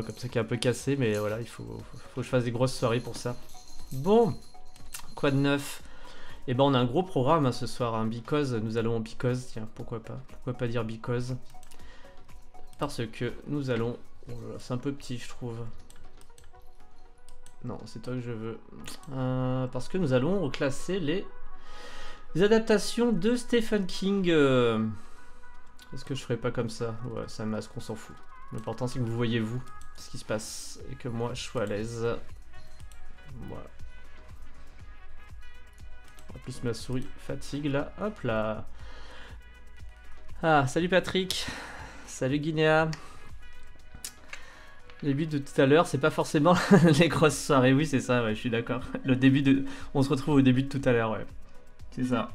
comme ça qui est un peu cassé, mais voilà, il faut que je fasse des grosses soirées pour ça. Bon, quoi de neuf? Et ben on a un gros programme hein, ce soir, hein, because, nous allons en because, tiens, pourquoi pas dire because. Parce que nous allons, oh là là, c'est un peu petit je trouve. Non, c'est toi que je veux. Parce que nous allons reclasser les adaptations de Stephen King. Est-ce que je ferai pas comme ça? Ouais, c'est un masque, on s'en fout. L'important c'est que vous voyez vous ce qui se passe et que moi je sois à l'aise. Voilà. En plus ma souris fatigue là. Hop là. Ah, salut Patrick. Salut Guinéa. Le début de tout à l'heure, c'est pas forcément les grosses soirées. Oui, c'est ça, ouais, je suis d'accord. Le début de... On se retrouve au début de tout à l'heure, ouais. C'est ça.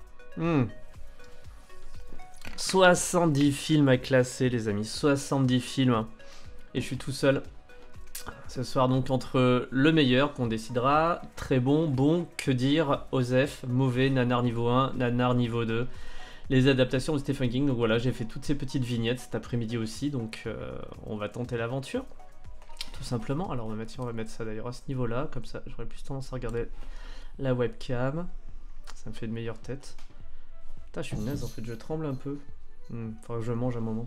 70 films à classer, les amis. 70 films. Et je suis tout seul. Ce soir, donc, entre le meilleur qu'on décidera, très bon, bon, que dire, Osef, mauvais, nanar niveau 1, nanar niveau 2. Les adaptations de Stephen King. Donc voilà, j'ai fait toutes ces petites vignettes cet après-midi aussi. Donc, on va tenter l'aventure. Tout simplement. Alors, on va mettre ça d'ailleurs à ce niveau-là. Comme ça, j'aurais plus tendance à regarder la webcam. Ça me fait de meilleures têtes. Putain, je suis naze en fait, je tremble un peu. Faudra que je mange un moment.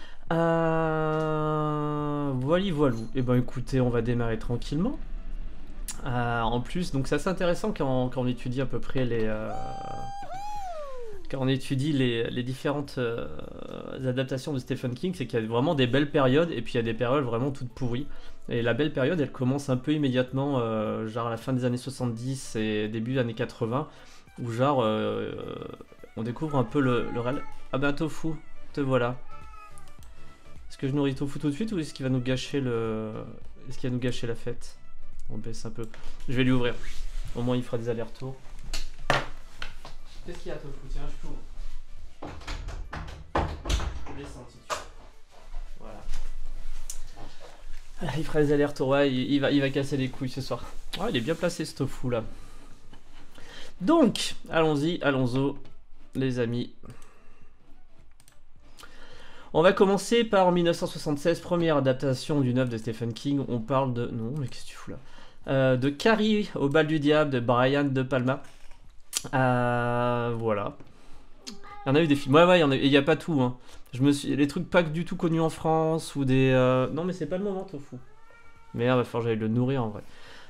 Voilou. Et ben écoutez, on va démarrer tranquillement. En plus, donc c'est assez intéressant quand on étudie à peu près les... Quand on étudie les différentes adaptations de Stephen King, c'est qu'il y a vraiment des belles périodes et puis il y a des périodes vraiment toutes pourries. Et la belle période, elle commence un peu immédiatement, genre à la fin des années 70 et début des années 80, où genre on découvre un peu le réel. Ah ben Tofu, te voilà. Est-ce que je nourris Tofu tout de suite ou est-ce qu'il va nous gâcher est-ce qu'il va nous gâcher la fête? On baisse un peu. Je vais lui ouvrir. Au moins il fera des allers-retours. Qu'est-ce qu'il y a Tofu? Tiens, je t'ouvre. Je descends si tu veux. Voilà. Il fera les allers-retours, ouais, il va casser les couilles ce soir. Ouais, il est bien placé ce Tofu là. Donc, allons-y, allons-y, les amis. On va commencer par 1976, première adaptation d'une œuvre de Stephen King. On parle de... Non, mais qu'est-ce que tu fous là? De Carrie au bal du diable de Brian De Palma. Voilà. Il y en a eu des films. Ouais, il n'y a pas tout. Hein. Les trucs pas du tout connus en France ou des... Non, mais c'est pas le moment, Tofu. Merde, va falloir que j'aille le nourrir en vrai.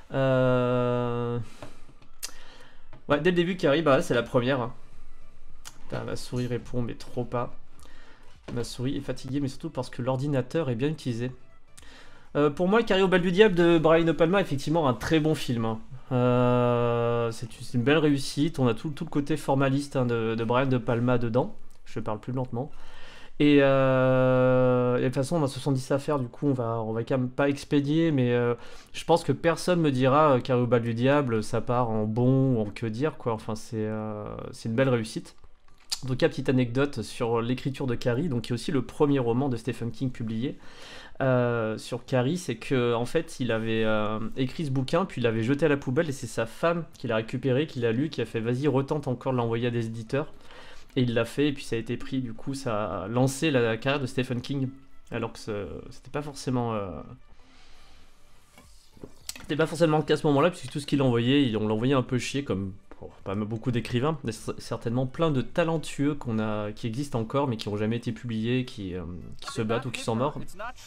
Ouais, dès le début, Carrie, bah c'est la première. Hein. Putain, ma souris répond, mais trop pas. Ma souris est fatiguée, mais surtout parce que l'ordinateur est bien utilisé. Pour moi, Carrie au bal du diable de Brian De Palma, effectivement, un très bon film. Hein. C'est une belle réussite. On a tout le côté formaliste hein, de Brian De Palma dedans. Je parle plus lentement. Et de toute façon, on a 70 à faire, du coup, on va quand même pas expédier, mais je pense que personne me dira Carrie au bal du diable, ça part en bon ou en que dire, quoi. Enfin, c'est une belle réussite. En tout cas, petite anecdote sur l'écriture de Carrie, donc qui est aussi le premier roman de Stephen King publié sur Carrie, c'est que en fait, il avait écrit ce bouquin, puis il l'avait jeté à la poubelle, et c'est sa femme qui l'a récupéré, qui l'a lu, qui a fait vas-y retente encore de l'envoyer à des éditeurs, et il l'a fait, et puis ça a été pris, du coup, ça a lancé la carrière de Stephen King, alors que c'était pas forcément le cas à ce moment-là, puisque tout ce qu'il envoyait, on l'envoyait un peu chier comme pas beaucoup d'écrivains, mais certainement plein de talentueux qui existent encore mais qui n'ont jamais été publiés, qui se battent ou qui sont morts.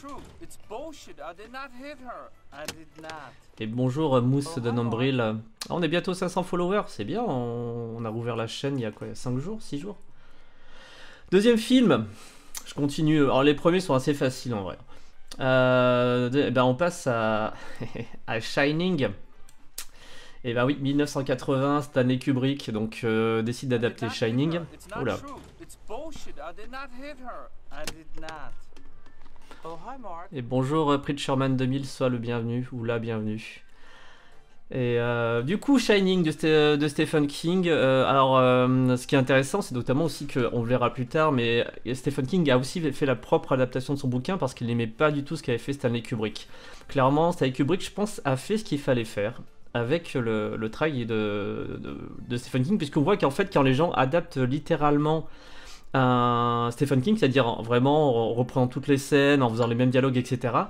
Et bonjour Mousse de Nombril. Ah, on est bientôt 500 followers, c'est bien, on a rouvert la chaîne il y a quoi, 5 jours, 6 jours. Deuxième film, je continue, alors les premiers sont assez faciles en vrai. On passe à Shining. Et bah oui, 1980, Stanley Kubrick donc décide d'adapter Shining. Oula. Et bonjour Preacherman 2000, sois le bienvenu ou la bienvenue. Et du coup, Shining de Stephen King. Ce qui est intéressant, c'est notamment aussi qu'on le verra plus tard, mais Stephen King a aussi fait la propre adaptation de son bouquin parce qu'il n'aimait pas du tout ce qu'avait fait Stanley Kubrick. Clairement, Stanley Kubrick, je pense, a fait ce qu'il fallait faire avec le travail de Stephen King, puisqu'on voit qu'en fait, quand les gens adaptent littéralement un Stephen King, c'est-à-dire vraiment en reprenant toutes les scènes, en faisant les mêmes dialogues, etc.,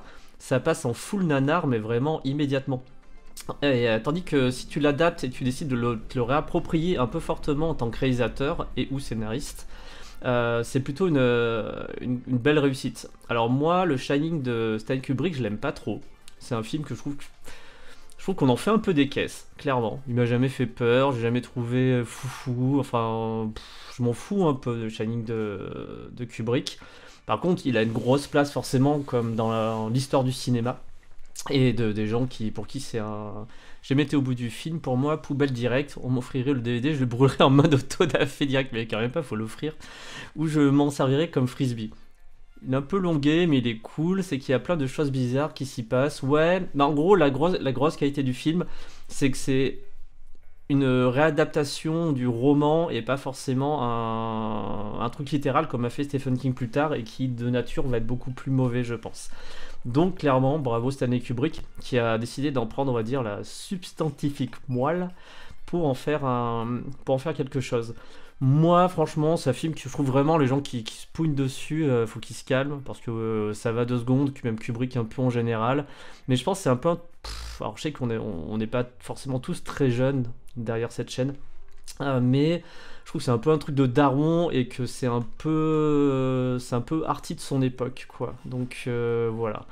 ça passe en full nanar, mais vraiment immédiatement. Et, tandis que si tu l'adaptes et tu décides de te le réapproprier un peu fortement en tant que réalisateur et ou scénariste, c'est plutôt une belle réussite. Alors moi, le Shining de Stanley Kubrick, je l'aime pas trop. C'est un film que je trouve qu'on en fait un peu des caisses, clairement. Il m'a jamais fait peur, j'ai jamais trouvé foufou, enfin, je m'en fous un peu de Shining de Kubrick. Par contre, il a une grosse place forcément comme dans l'histoire du cinéma et des gens pour qui c'est un... J'ai mettais au bout du film, pour moi, poubelle direct, on m'offrirait le DVD, je le brûlerais en mode auto-da-fé direct, mais quand même pas, faut l'offrir, ou je m'en servirais comme frisbee. Il est un peu longué, mais il est cool, c'est qu'il y a plein de choses bizarres qui s'y passent. Ouais, mais en gros, la grosse qualité du film, c'est que c'est une réadaptation du roman et pas forcément un truc littéral comme a fait Stephen King plus tard et qui de nature va être beaucoup plus mauvais, je pense. Donc clairement, bravo Stanley Kubrick qui a décidé d'en prendre, on va dire, la substantifique moelle pour en faire quelque chose. Moi, franchement, c'est un film que je trouve vraiment les gens qui se pougnent dessus, faut qu'ils se calment parce que ça va 2 secondes, même Kubrick un peu en général. Mais je pense que c'est un peu. Alors, je sais on n'est pas forcément tous très jeunes derrière cette chaîne, mais je trouve que c'est un peu un truc de daron et que c'est un peu arty de son époque, quoi. Donc voilà.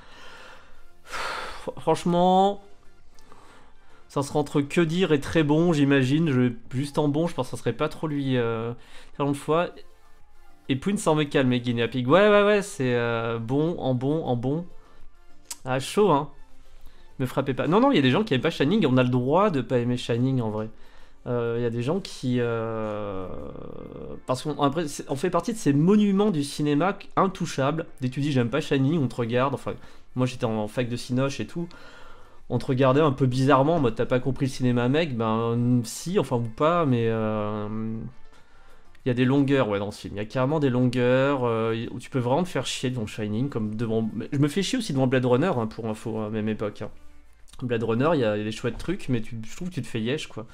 Franchement. Ça sera entre que dire et très bon, j'imagine. Juste en bon, je pense que ça serait pas trop lui faire une fois. Et Poon s'en me calme, Guinea Pig. Ouais, c'est bon, en bon, en bon. Ah, chaud, hein. Me frappez pas. Non, il y a des gens qui aiment pas Shining. On a le droit de pas aimer Shining en vrai. Il y a des gens qui. Parce qu'on fait partie de ces monuments du cinéma intouchables. Dès que tu dis j'aime pas Shining, on te regarde. Enfin, moi j'étais en fac de Cinoche et tout. On te regardait un peu bizarrement en mode t'as pas compris le cinéma mec, ben si, enfin ou pas, mais il y a des longueurs ouais dans ce film, il y a carrément des longueurs où tu peux vraiment te faire chier devant Shining, comme devant... Je me fais chier aussi devant Blade Runner, hein, pour info, à la même époque. Hein. Blade Runner, il y a des chouettes trucs, mais je trouve que tu te fais yesh quoi.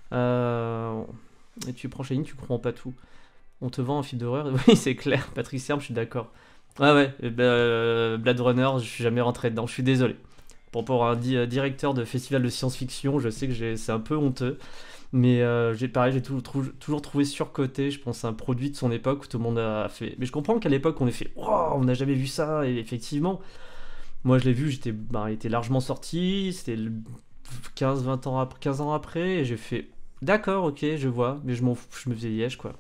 Et tu prends Shining, tu comprends pas tout. On te vend un film d'horreur, oui c'est clair, Patrick Serme, je suis d'accord. Ah ouais, Blade Runner, je suis jamais rentré dedans, je suis désolé. Pour un directeur de festival de science-fiction, je sais que c'est un peu honteux, mais j'ai toujours trouvé surcoté. Je pense à un produit de son époque où tout le monde a fait. Mais je comprends qu'à l'époque on ait fait wow, on n'a jamais vu ça, et effectivement, moi je l'ai vu, il était largement sorti, c'était 15-20 ans après, 15 ans après, et j'ai fait d'accord, ok, je vois, mais je me faisais liège quoi.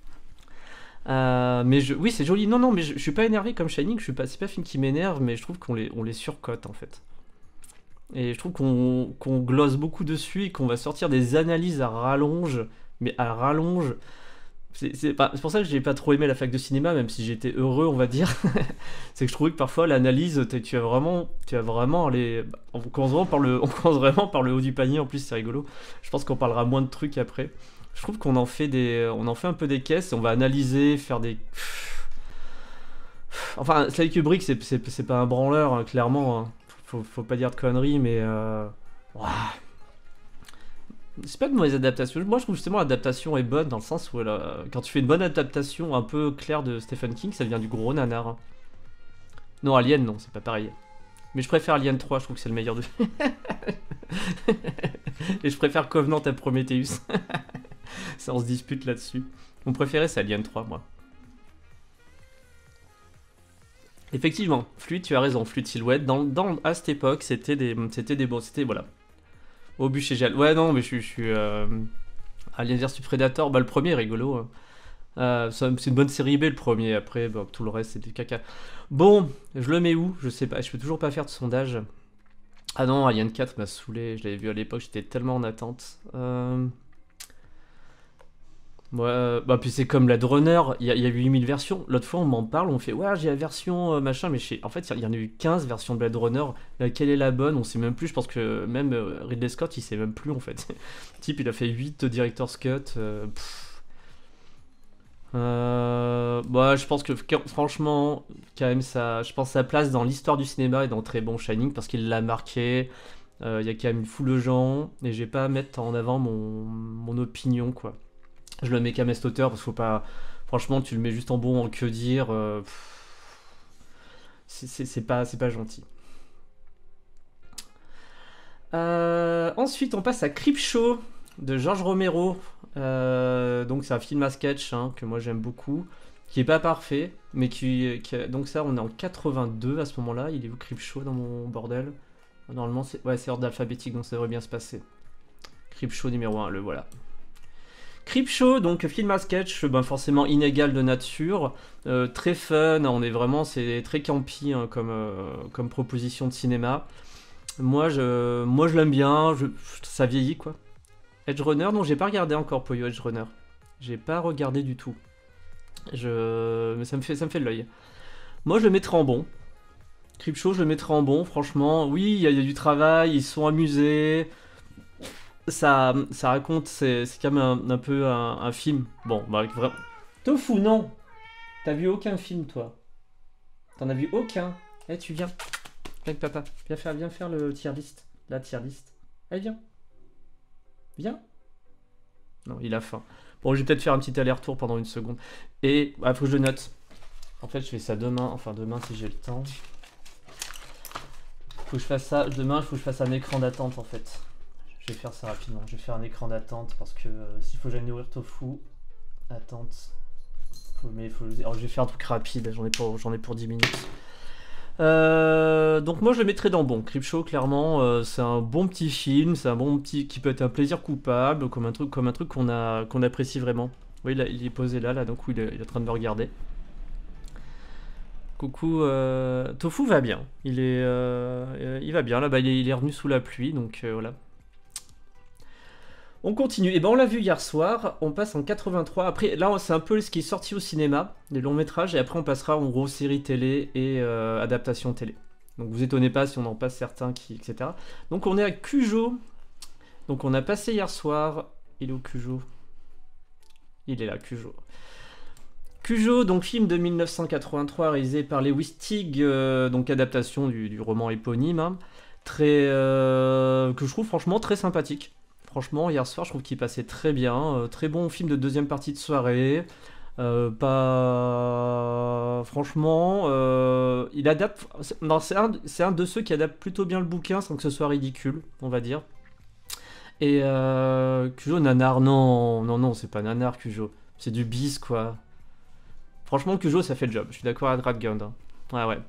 Oui, c'est joli. Non, mais je suis pas énervé comme Shining. C'est pas un film qui m'énerve, mais je trouve qu'on les surcote en fait. Et je trouve qu'on glosse beaucoup dessus et qu'on va sortir des analyses à rallonge, mais à rallonge. C'est pour ça que j'ai pas trop aimé la fac de cinéma, même si j'étais heureux, on va dire. C'est que je trouvais que parfois l'analyse, tu vas vraiment aller. On commence vraiment par le haut du panier. En plus, c'est rigolo. Je pense qu'on parlera moins de trucs après. Je trouve qu'on en fait un peu des caisses et on va analyser, faire des. Enfin, Stanley Kubrick, c'est pas un branleur, hein, clairement. Hein. Faut pas dire de conneries, mais ouah. C'est pas de mauvaise adaptation. Moi, je trouve justement l'adaptation est bonne dans le sens où quand tu fais une bonne adaptation un peu claire de Stephen King, ça devient du gros nanar. Hein. Non, Alien, non, c'est pas pareil. Mais je préfère Alien 3, je trouve que c'est le meilleur de. Et je préfère Covenant à Prometheus. Ça, on se dispute là-dessus. Mon préféré, c'est Alien 3, moi. Effectivement, Fluide, tu as raison, Fluide Silhouette. À cette époque, c'était des bons. C'était, voilà. Au bûcher gel. Ouais, non, mais je suis. Alien vs Predator, bah le premier est rigolo. Hein. C'est une bonne série B le premier, après, bah, tout le reste c'est du caca. Bon, je le mets où? Je sais pas, je peux toujours pas faire de sondage. Ah non, Alien 4 m'a saoulé, je l'avais vu à l'époque, j'étais tellement en attente. Ouais, bah puis c'est comme Blade Runner, il y a 8000 versions. L'autre fois on m'en parle, on fait ouais j'ai la version machin, mais en fait il y en a eu 15 versions de Blade Runner. Laquelle est la bonne? On sait même plus, je pense que même Ridley Scott il sait même plus en fait. Le type il a fait 8 Director's Cut. Bah je pense que franchement, quand même je pense sa place dans l'histoire du cinéma est dans Très Bon Shining parce qu'il l'a marqué. Il y a quand même une foule de gens et j'ai pas à mettre en avant mon opinion quoi. Je le mets qu'à Mest Auteur parce qu'il faut pas. Franchement, tu le mets juste en bon en que dire. C'est pas gentil. Ensuite, on passe à Creepshow de George Romero. Donc, c'est un film à sketch hein, que moi j'aime beaucoup, qui est pas parfait, mais donc ça, on est en 82 à ce moment-là. Il est où Creepshow dans mon bordel? Normalement, c'est ordre alphabétique, donc ça devrait bien se passer. Creepshow numéro 1, le voilà. Creepshow, donc film à sketch, ben forcément inégal de nature, très fun, on est vraiment, c'est très campy hein, comme proposition de cinéma. Moi je l'aime bien, ça vieillit quoi. Edge Runner, non j'ai pas regardé encore Poyo Edge Runner. J'ai pas regardé du tout. Mais ça me fait de l'œil. Moi je le mettrai en bon. Creepshow je le mettrai en bon, franchement. Oui, il y a du travail, ils sont amusés. Ça raconte, c'est quand même un peu un film. Bon, bah vraiment. Tofu, non! T'as vu aucun film, toi? T'en as vu aucun? Eh, tu viens. Viens avec papa. Viens faire le tier list. La tier list. Allez, viens. Viens. Non, il a faim. Bon, je vais peut-être faire un petit aller-retour pendant une seconde. Et, faut que je le note. En fait, je fais ça demain. Enfin, demain, si j'ai le temps. Faut que je fasse ça. Demain, il faut que je fasse un écran d'attente, en fait. Je vais faire ça rapidement. Je vais faire un écran d'attente parce que s'il faut que j'aille nourrir Tofu, attente. Alors, je vais faire un truc rapide. J'en ai pour 10 minutes. Donc moi je le mettrais dans bon. Creepshow clairement c'est un bon petit film, c'est un bon petit qui peut être un plaisir coupable, comme un truc qu'on apprécie vraiment. Oui il est posé là donc il est en train de me regarder. Coucou, Tofu va bien. Il va bien là-bas, il est revenu sous la pluie donc voilà. On continue, et ben on l'a vu hier soir, on passe en 83, après là c'est un peu ce qui est sorti au cinéma, les longs métrages, et après on passera en gros séries télé et adaptations télé. Donc vous étonnez pas si on en passe certains, etc. Donc on est à Cujo, donc on a passé hier soir, il est où Cujo? Il est là, Cujo. Cujo, donc film de 1983 réalisé par Lewis Teague, donc adaptation du roman éponyme, hein, que je trouve franchement très sympathique. Franchement, hier soir, je trouve qu'il passait très bien. Très bon film de deuxième partie de soirée. Franchement, il adapte... Non, c'est un de ceux qui adapte plutôt bien le bouquin sans que ce soit ridicule, on va dire. Et Cujo, nanar, non, c'est pas nanar, Cujo. C'est du bis, quoi. Franchement, Cujo, ça fait le job. Je suis d'accord avec Radgun. Hein. Ouais.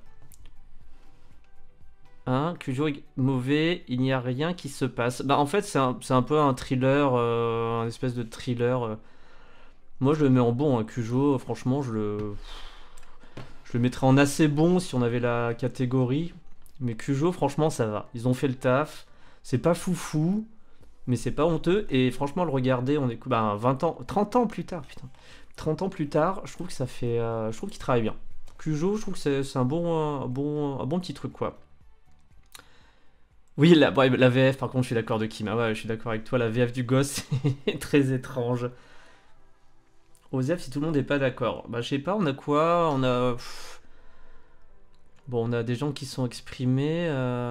Hein, Cujo est mauvais, il n'y a rien qui se passe. Bah en fait c'est un peu un thriller, un espèce de thriller. Moi je le mets en bon, hein, Cujo, franchement je le mettrais en assez bon si on avait la catégorie. Mais Cujo franchement ça va, ils ont fait le taf. C'est pas foufou, mais c'est pas honteux. Et franchement le regarder, on est 20 ans, 30 ans plus tard, putain. 30 ans plus tard, je trouve que ça fait. Je trouve qu'il travaille bien. Cujo, je trouve que c'est un bon petit truc quoi. Oui, la VF, par contre, je suis d'accord de Kim. Ah ouais, je suis d'accord avec toi, la VF du gosse est très étrange. Osef, si tout le monde n'est pas d'accord. Bah, je sais pas, on a quoi? On a. Bon, on a des gens qui sont exprimés.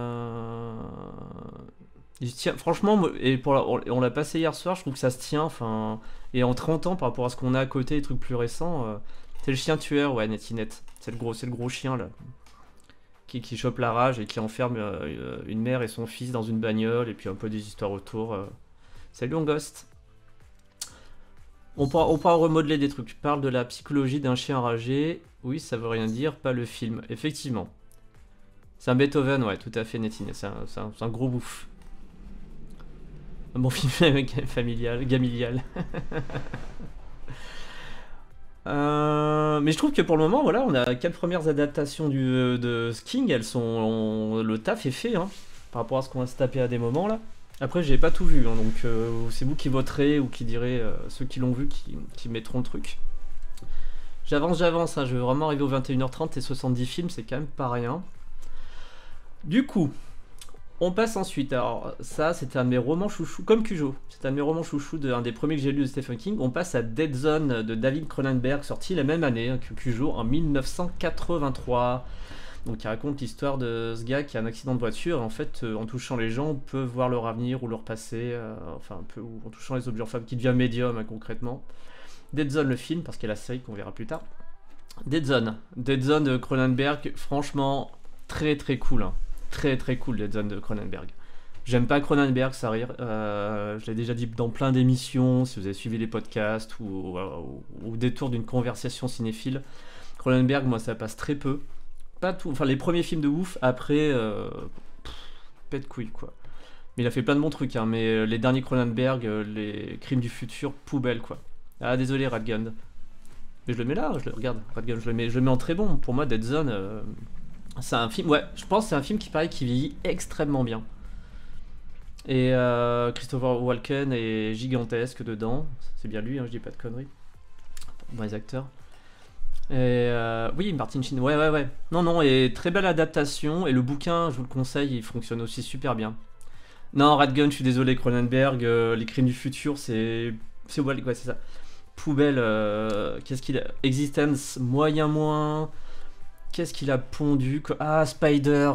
Franchement, et on l'a passé hier soir, je trouve que ça se tient. Enfin, et en 30 ans, par rapport à ce qu'on a à côté, les trucs plus récents, c'est le chien tueur, ouais, Netinette. C'est le gros chien là. Qui chope la rage et qui enferme une mère et son fils dans une bagnole et puis un peu des histoires autour. Salut on ghost. On pourra remodeler des trucs. Tu parles de la psychologie d'un chien enragé. Oui, ça veut rien dire, pas le film. Effectivement. C'est un Beethoven, ouais, tout à fait, Netine. C'est un gros bouffe. Un bon film familial, gamilial. Mais je trouve que pour le moment, voilà, on a 4 premières adaptations de King, le taf est fait, hein, par rapport à ce qu'on va se taper à des moments là. Après, j'ai pas tout vu, hein, donc c'est vous qui voterez ou qui direz, ceux qui l'ont vu, qui mettront le truc. J'avance, hein, je veux vraiment arriver aux 21h30 et 70 films, c'est quand même pas rien. Du coup, on passe ensuite, alors ça c'était un de mes romans chouchous, comme Cujo, c'est un de mes romans chouchous, un des premiers que j'ai lu de Stephen King. On passe à Dead Zone de David Cronenberg, sorti la même année que Cujo, en 1983. Donc il raconte l'histoire de ce gars qui a un accident de voiture, et en fait en touchant les gens on peut voir leur avenir ou leur passé, enfin un peu, ou en touchant les objets, enfin qui devient médium hein, concrètement. Dead Zone le film, parce qu'il y a la série qu'on verra plus tard. Dead Zone de Cronenberg, franchement très très cool, hein. Très très cool, Dead Zone de Cronenberg. J'aime pas Cronenberg, ça rire. Je l'ai déjà dit dans plein d'émissions, si vous avez suivi les podcasts ou détour d'une conversation cinéphile. Cronenberg, moi, ça passe très peu. Pas tout. Enfin, les premiers films de ouf, après, pète couille, quoi. Mais il a fait plein de bons trucs, hein, mais les derniers Cronenberg, les Crimes du futur, poubelle, quoi. Ah, désolé, Radgun. Mais je le mets là, je le regarde. Radgun, je le mets en très bon. Pour moi, Dead Zone, c'est un film, ouais, je pense que c'est un film qui, pareil, qui vieillit extrêmement bien. Et Christopher Walken est gigantesque dedans. C'est bien lui, hein, je dis pas de conneries. Bon, les acteurs. Et oui, Martin Sheen, ouais. Non, et très belle adaptation. Et le bouquin, je vous le conseille, il fonctionne aussi super bien. Non, Radgun, je suis désolé, Cronenberg, les crimes du futur, c'est. Ouais, c'est ça. Poubelle, qu'est-ce qu'il a. Existence, moyen moins. Qu'est-ce qu'il a pondu, quoi. Ah, Spider,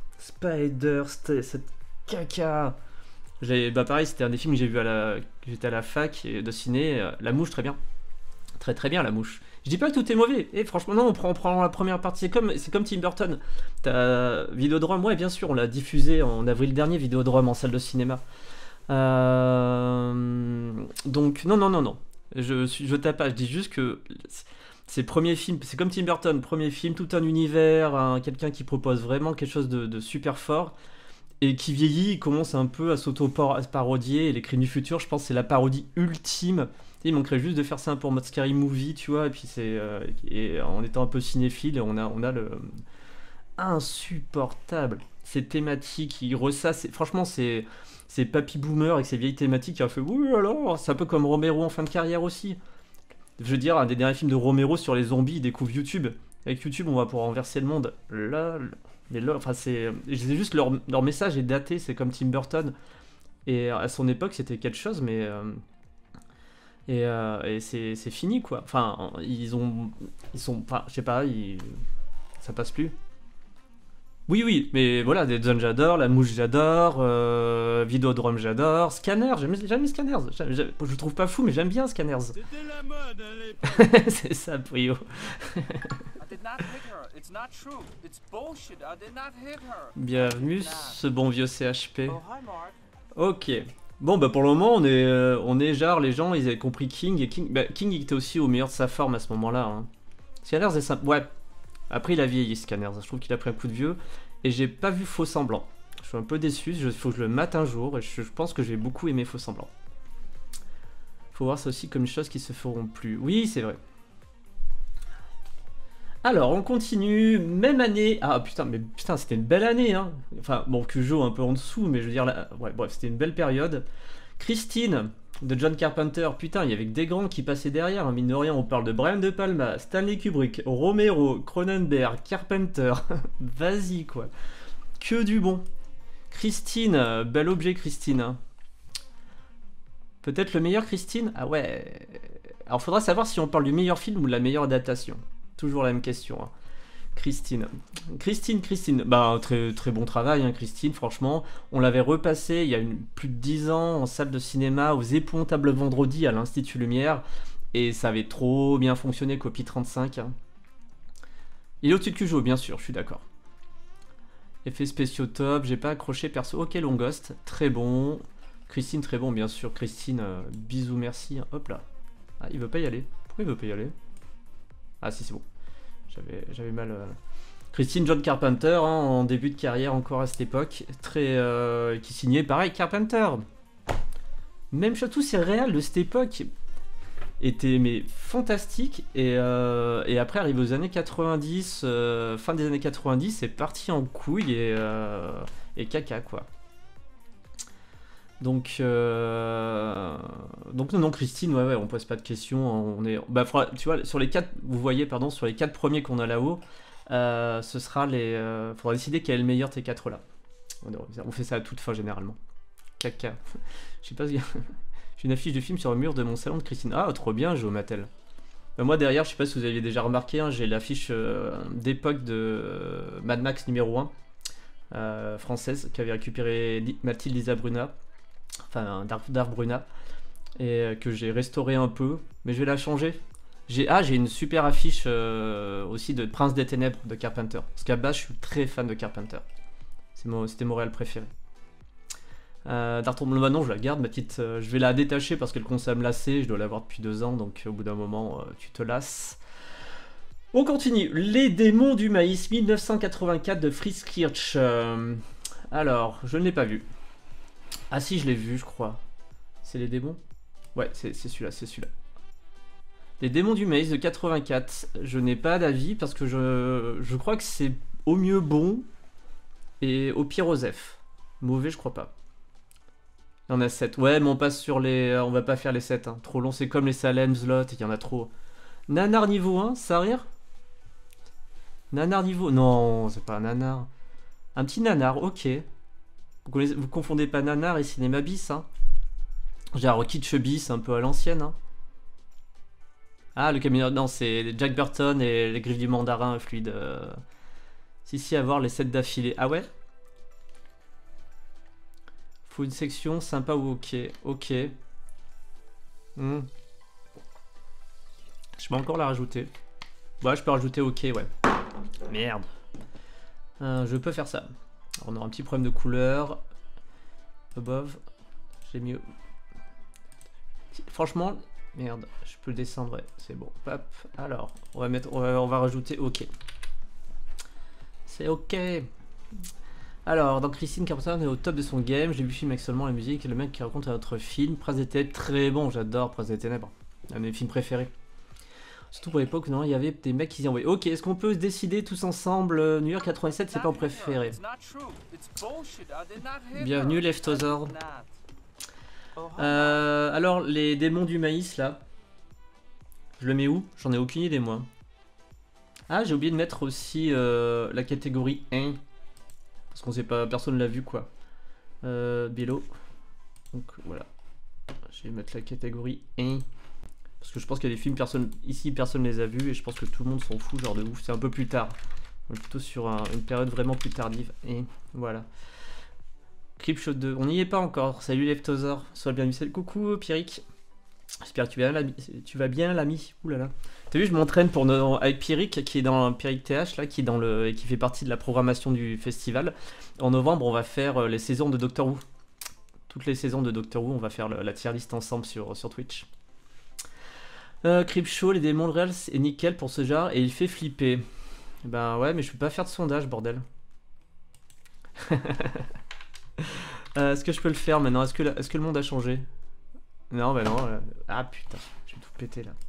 cette caca. Bah pareil, c'était un des films que j'ai vu j'étais à la fac de ciné. La Mouche, très bien. Très bien, La Mouche. Je dis pas que tout est mauvais. Et franchement, non, on prend la première partie. C'est comme Tim Burton. T'as Vidéodrome, ouais, bien sûr, on l'a diffusé en avril dernier, Vidéodrome en salle de cinéma. Donc, non. Je tape pas, je dis juste que ces premiers films, c'est comme Tim Burton, premier film, tout un univers, quelqu'un qui propose vraiment quelque chose de super fort. Et qui vieillit, il commence un peu à s'auto-parodier. Et les Crimes du futur, je pense que c'est la parodie ultime. Il manquerait juste de faire ça un peu en mode scary movie, tu vois. Et puis et en étant un peu cinéphile, on a le insupportable. Ces thématiques, il ressasse. Franchement, c'est Papy Boomer avec ses vieilles thématiques qui a fait oui alors. C'est un peu comme Romero en fin de carrière aussi. Je veux dire, un des derniers films de Romero sur les zombies, il découvre YouTube. Avec YouTube, on va pouvoir renverser le monde. Lol. Mais là, enfin, c'est juste leur message est daté, c'est comme Tim Burton. Et à son époque, c'était quelque chose, mais. Et c'est fini, quoi. Enfin, ils sont. Enfin, je sais pas, ça passe plus. Oui, mais voilà, Dead Zone j'adore, La Mouche j'adore, Vidéodrome j'adore, Scanners, j'aime les Scanners. Je le trouve pas fou, mais j'aime bien Scanners. C'était la mode à l'époque. C'est ça, Brio. Bienvenue, ce bon vieux CHP. Ok. Bon, bah pour le moment, on est genre, les gens, ils avaient compris King, et King il était aussi au meilleur de sa forme à ce moment-là. Hein. Scanners est simple. Ouais. Après, il a vieilli, Scanners. Je trouve qu'il a pris un coup de vieux. Et j'ai pas vu Faux Semblant. Je suis un peu déçu. Il faut que je le mate un jour. Et je pense que j'ai beaucoup aimé Faux Semblant. Faut voir ça aussi comme une chose qui se feront plus. Oui, c'est vrai. Alors, on continue. Même année. Ah putain, mais putain, c'était une belle année. Hein. Enfin, bon, Cujo un peu en dessous, mais je veux dire, là, ouais, bref, c'était une belle période. Christine de John Carpenter, putain, il y avait que des grands qui passaient derrière, hein. Mine de rien, on parle de Brian De Palma, Stanley Kubrick, Romero, Cronenberg, Carpenter, vas-y quoi, que du bon. Christine, bel objet Christine. Hein. Peut-être le meilleur Christine. Ah ouais. Alors faudra savoir si on parle du meilleur film ou de la meilleure adaptation. Toujours la même question. Hein. Christine. Bah, très, très bon travail, hein, Christine, franchement. On l'avait repassé il y a plus de 10 ans en salle de cinéma aux épouvantables vendredis à l'Institut Lumière. Et ça avait trop bien fonctionné, copie 35. Hein. Il est au-dessus de Cujo, bien sûr, je suis d'accord. Effets spéciaux top, j'ai pas accroché perso. Ok, Long Ghost, très bon. Christine, très bon, bien sûr. Christine, bisous, merci. Hop là. Ah, il veut pas y aller. Pourquoi il veut pas y aller? Ah si, c'est bon. J'avais mal. Christine John Carpenter, hein, en début de carrière encore à cette époque, qui signait pareil Carpenter. Même chose, tous ces réals de cette époque étaient mais fantastiques. Et après, arrivé aux années 90, fin des années 90, c'est parti en couille et caca quoi. Donc non, Christine, ouais, on pose pas de questions. On est, bah, tu vois, sur les 4, vous voyez, pardon, sur les 4 premiers qu'on a là-haut, ce sera les. Faudra décider quel est le meilleur de ces 4 là. On fait ça à toute fin généralement. Caca. Je sais pas. J'ai une affiche de film sur le mur de mon salon de Christine. Ah, trop bien, Joe Mattel. Bah, moi derrière, je sais pas si vous aviez déjà remarqué, hein, j'ai l'affiche d'époque de Mad Max numéro 1 française qu'avait récupéré Mathilde Lisa Bruna. Enfin Dark Bruna, et que j'ai restauré un peu, mais je vais la changer. J'ai une super affiche aussi de Prince des Ténèbres de Carpenter, parce qu'à base je suis très fan de Carpenter, c'était mon réel préféré. Dark Tromblon, bah non, je la garde, ma petite. Je vais la détacher parce qu'elle commence à me lasser. Je dois l'avoir depuis 2 ans, donc au bout d'un moment, tu te lasses. On continue. Les démons du maïs, 1984 de Fritz Kirch. Alors, je ne l'ai pas vu. Ah si, je l'ai vu, je crois. C'est les démons? Ouais, c'est celui-là, c'est celui-là. Les démons du maïs de 84. Je n'ai pas d'avis parce que je crois que c'est au mieux bon et au pire Osef. Mauvais, je crois pas. Il y en a 7. Ouais, mais on passe sur les... On va pas faire les 7. Hein. Trop long, c'est comme les Salem, Slot, il y en a trop. Nanar niveau 1, ça rire? Nanar niveau... Non, c'est pas un nanar. Un petit nanar, ok. Vous confondez pas nanar et cinéma bis, hein. Genre kitsch bis, un peu à l'ancienne, hein. Ah, le camion... Non, c'est Jack Burton et les griffes du mandarin fluide. Si, avoir les 7 d'affilée. Ah ouais? Faut une section sympa ou ok. Ok. Je peux encore la rajouter. Ouais, je peux rajouter ok, ouais. Merde. Je peux faire ça. Alors, on aura un petit problème de couleur. Above. J'ai mieux. Franchement, merde, je peux le descendre, ouais, c'est bon. Hop. Alors, on va mettre, on va rajouter ok. C'est ok. Alors, dans Christine Carpenter est au top de son game. J'ai vu le film avec seulement la musique et le mec qui raconte un autre film. Prince des Ténèbres, très bon, j'adore Prince des Ténèbres. Un de mes films préférés. Surtout pour l'époque, non, il y avait des mecs qui disaient envoyé. Ok, est-ce qu'on peut se décider tous ensemble? New York 87, c'est pas mon préféré. Bienvenue, Leftosaur. Alors, les démons du maïs là. Je le mets où? J'en ai aucune idée, moi. Ah, j'ai oublié de mettre aussi la catégorie 1. Parce qu'on sait pas, personne l'a vu quoi. Below. Donc voilà. Je vais mettre la catégorie 1. Parce que je pense qu'il y a des films, ici personne les a vus et je pense que tout le monde s'en fout, genre de ouf. C'est un peu plus tard. On est plutôt sur une période vraiment plus tardive. Et voilà. Creepshow 2, on n'y est pas encore. Salut Leftosaur, sois le bienvenu. Salut, coucou Pierrick. J'espère que tu vas bien l'ami. Oulala. T'as vu, je m'entraîne avec Pierrick qui est dans Pierrick TH là, qui fait partie de la programmation du festival. En novembre, on va faire les saisons de Doctor Who. Toutes les saisons de Doctor Who, on va faire la tier list ensemble sur Twitch. Creepshow, les démons de réel, c'est nickel pour ce genre et il fait flipper. Ben ouais, mais je peux pas faire de sondage, bordel. Est-ce que je peux le faire maintenant? Est-ce que le monde a changé? Non, bah non. Ah putain, je vais tout péter là.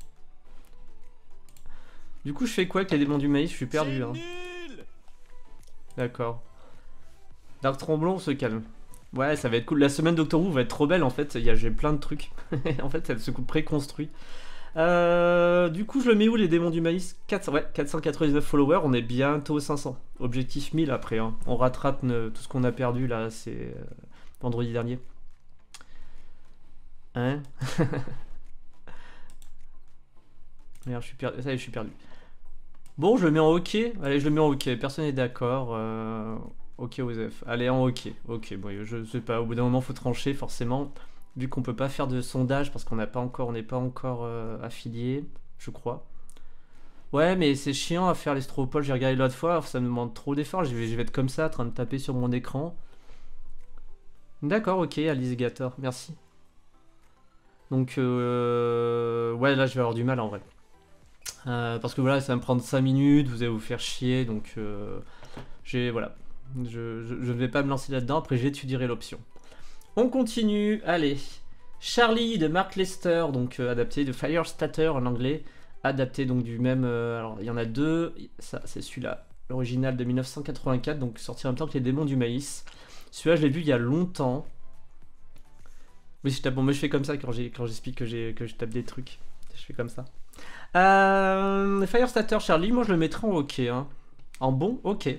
Du coup, je fais quoi avec les démons du maïs? Je suis perdu. Hein. D'accord. Dark Tromblon, on se calme. Ouais, ça va être cool. La semaine Doctor Who va être trop belle en fait. J'ai plein de trucs. En fait, elle se coupe préconstruit. Du coup, je le mets où les démons du maïs? 499 followers, on est bientôt 500. Objectif 1000 après. Hein. On rattrape tout ce qu'on a perdu là, c'est vendredi dernier. Hein? Merde, ça y est, je suis perdu. Bon, je le mets en OK. Allez, je le mets en OK. Personne n'est d'accord. OK, Osef. Allez, en OK. OK, bon, je sais pas. Au bout d'un moment, faut trancher, forcément. Vu qu'on peut pas faire de sondage parce qu'on n'est pas encore affilié, je crois. Ouais, mais c'est chiant à faire les stropoles. J'ai regardé l'autre fois, ça me demande trop d'efforts. Je vais être comme ça, en train de taper sur mon écran. D'accord, ok, Alice Gator, merci. Donc, ouais, là, je vais avoir du mal en vrai. Parce que voilà, ça va me prendre 5 minutes, vous allez vous faire chier, donc voilà. Je ne vais pas me lancer là-dedans, après j'étudierai l'option. On continue, allez. Charlie de Mark Lester, donc adapté de Firestarter en anglais, adapté donc du même... alors il y en a deux, ça c'est celui-là, l'original de 1984, donc sorti en même temps que les démons du maïs. Celui-là je l'ai vu il y a longtemps. Oui, bon, moi je fais comme ça quand j'explique que je tape des trucs. Je fais comme ça. Firestarter Charlie, moi je le mettrais en ok. Hein. En bon, ok.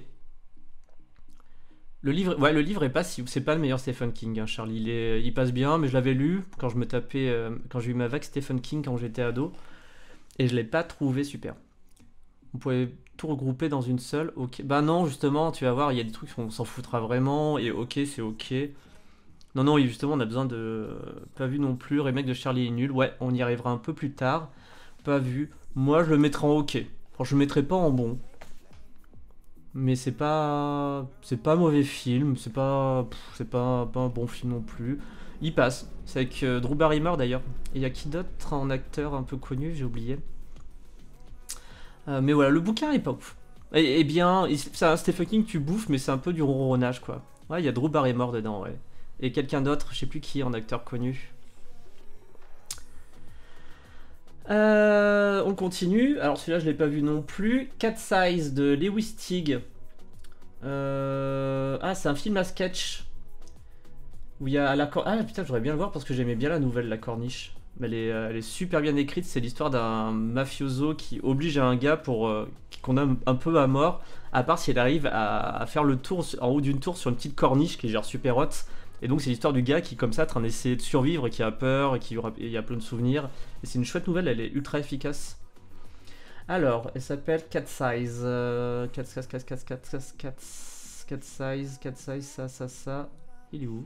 Le livre est pas si... C'est pas le meilleur Stephen King, hein, Charlie. Il passe bien, mais je l'avais lu quand je me tapais... quand j'ai eu ma vague Stephen King quand j'étais ado. Et je l'ai pas trouvé super. On pouvait tout regrouper dans une seule. Ok. Bah non, justement, tu vas voir, il y a des trucs qu'on s'en foutra vraiment. Et ok, c'est ok. Non, non, justement, on a besoin de... Pas vu non plus. Remake de Charlie est nul. Ouais, on y arrivera un peu plus tard. Pas vu. Moi, je le mettrai en ok. Enfin, je le mettrai pas en bon. Mais c'est pas un mauvais film, pas un bon film non plus. Il passe. C'est avec Drew Barrymore d'ailleurs. Et il y a qui d'autre en acteur un peu connu, j'ai oublié. Mais voilà, le bouquin est pas ouf. Et bien, c'est un Stephen King, tu bouffes, mais c'est un peu du ronronnage quoi. Ouais, il y a Drew Barrymore dedans, ouais. Et quelqu'un d'autre, je sais plus qui en acteur connu. On continue. Alors celui-là, je l'ai pas vu non plus. Cat Size de Lewis Teague. Ah, c'est un film à sketch. Où il y a Ah putain, j'aurais bien le voir parce que j'aimais bien la nouvelle, La Corniche. Mais elle est super bien écrite. C'est l'histoire d'un mafioso qui oblige un gars qui condamne un peu à mort. À part s'il arrive à faire le tour en haut d'une tour sur une petite corniche qui est genre super haute. Et donc c'est l'histoire du gars qui comme ça, en train d'essayer de survivre et qui a peur et il y a plein de souvenirs. Et c'est une chouette nouvelle, elle est ultra efficace. Alors, elle s'appelle Cat Size. Cat Size, ça. Il est où?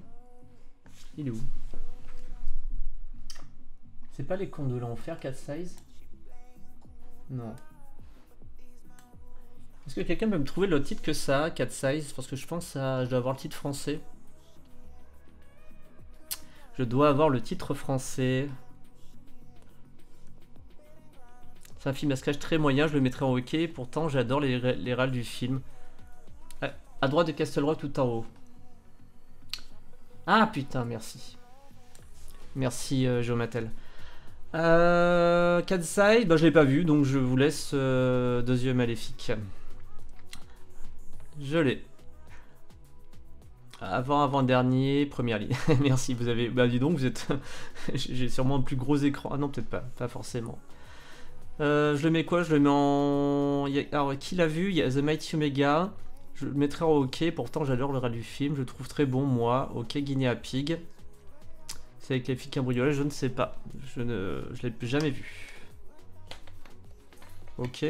C'est pas les contes de l'enfer, Cat Size? Non. Est-ce que quelqu'un peut me trouver le titre que ça, Cat Size? Parce que je pense que je dois avoir le titre français. Je dois avoir le titre français. C'est un film à sketch très moyen, je le mettrai en hockey. Pourtant, j'adore les râles du film. À droite de Castle Rock, tout en haut. Ah putain, merci. Merci, Geomatel. Cat Size, bah, je l'ai pas vu, donc je vous laisse deuxième maléfique. Je l'ai. Avant-dernier, première ligne. Merci, vous avez... Bah dis donc, vous êtes... J'ai sûrement un plus gros écran. Ah non, peut-être pas forcément. Je le mets quoi? Je le mets en... Alors, qui l'a vu? Il y a The Mighty Omega. Je le mettrai en hockey, pourtant j'adore le rat du film. Je le trouve très bon, moi. Ok, Guinea Pig. C'est avec les filles cambriolées, je ne sais pas. Je l'ai jamais vu. Ok.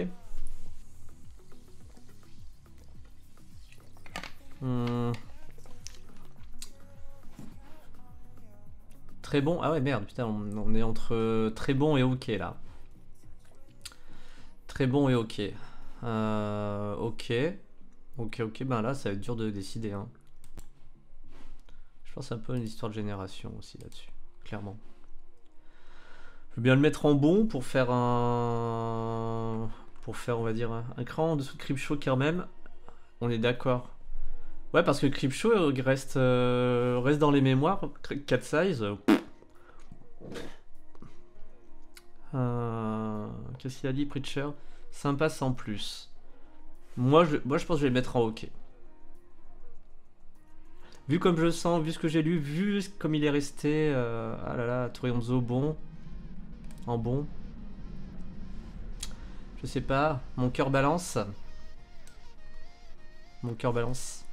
Très bon. Ah ouais, merde, putain, on est entre très bon et ok là. Très bon et ok. Ok, ben là, ça va être dur de décider. Hein. Je pense un peu une histoire de génération aussi là-dessus, clairement. Je veux bien le mettre en bon pour faire on va dire, un cran en dessous de Creepshow quand même. On est d'accord. Ouais, parce que Creepshow reste dans les mémoires. Cat Size. Qu'est-ce qu'il a dit, Preacher? Sympa sans plus. Moi, je pense que je vais le mettre en hockey. Vu comme je le sens, vu ce que j'ai lu, vu comme il est resté. Ah là là, Torianzo, bon. En bon. Je sais pas. Mon cœur balance. Mon cœur balance.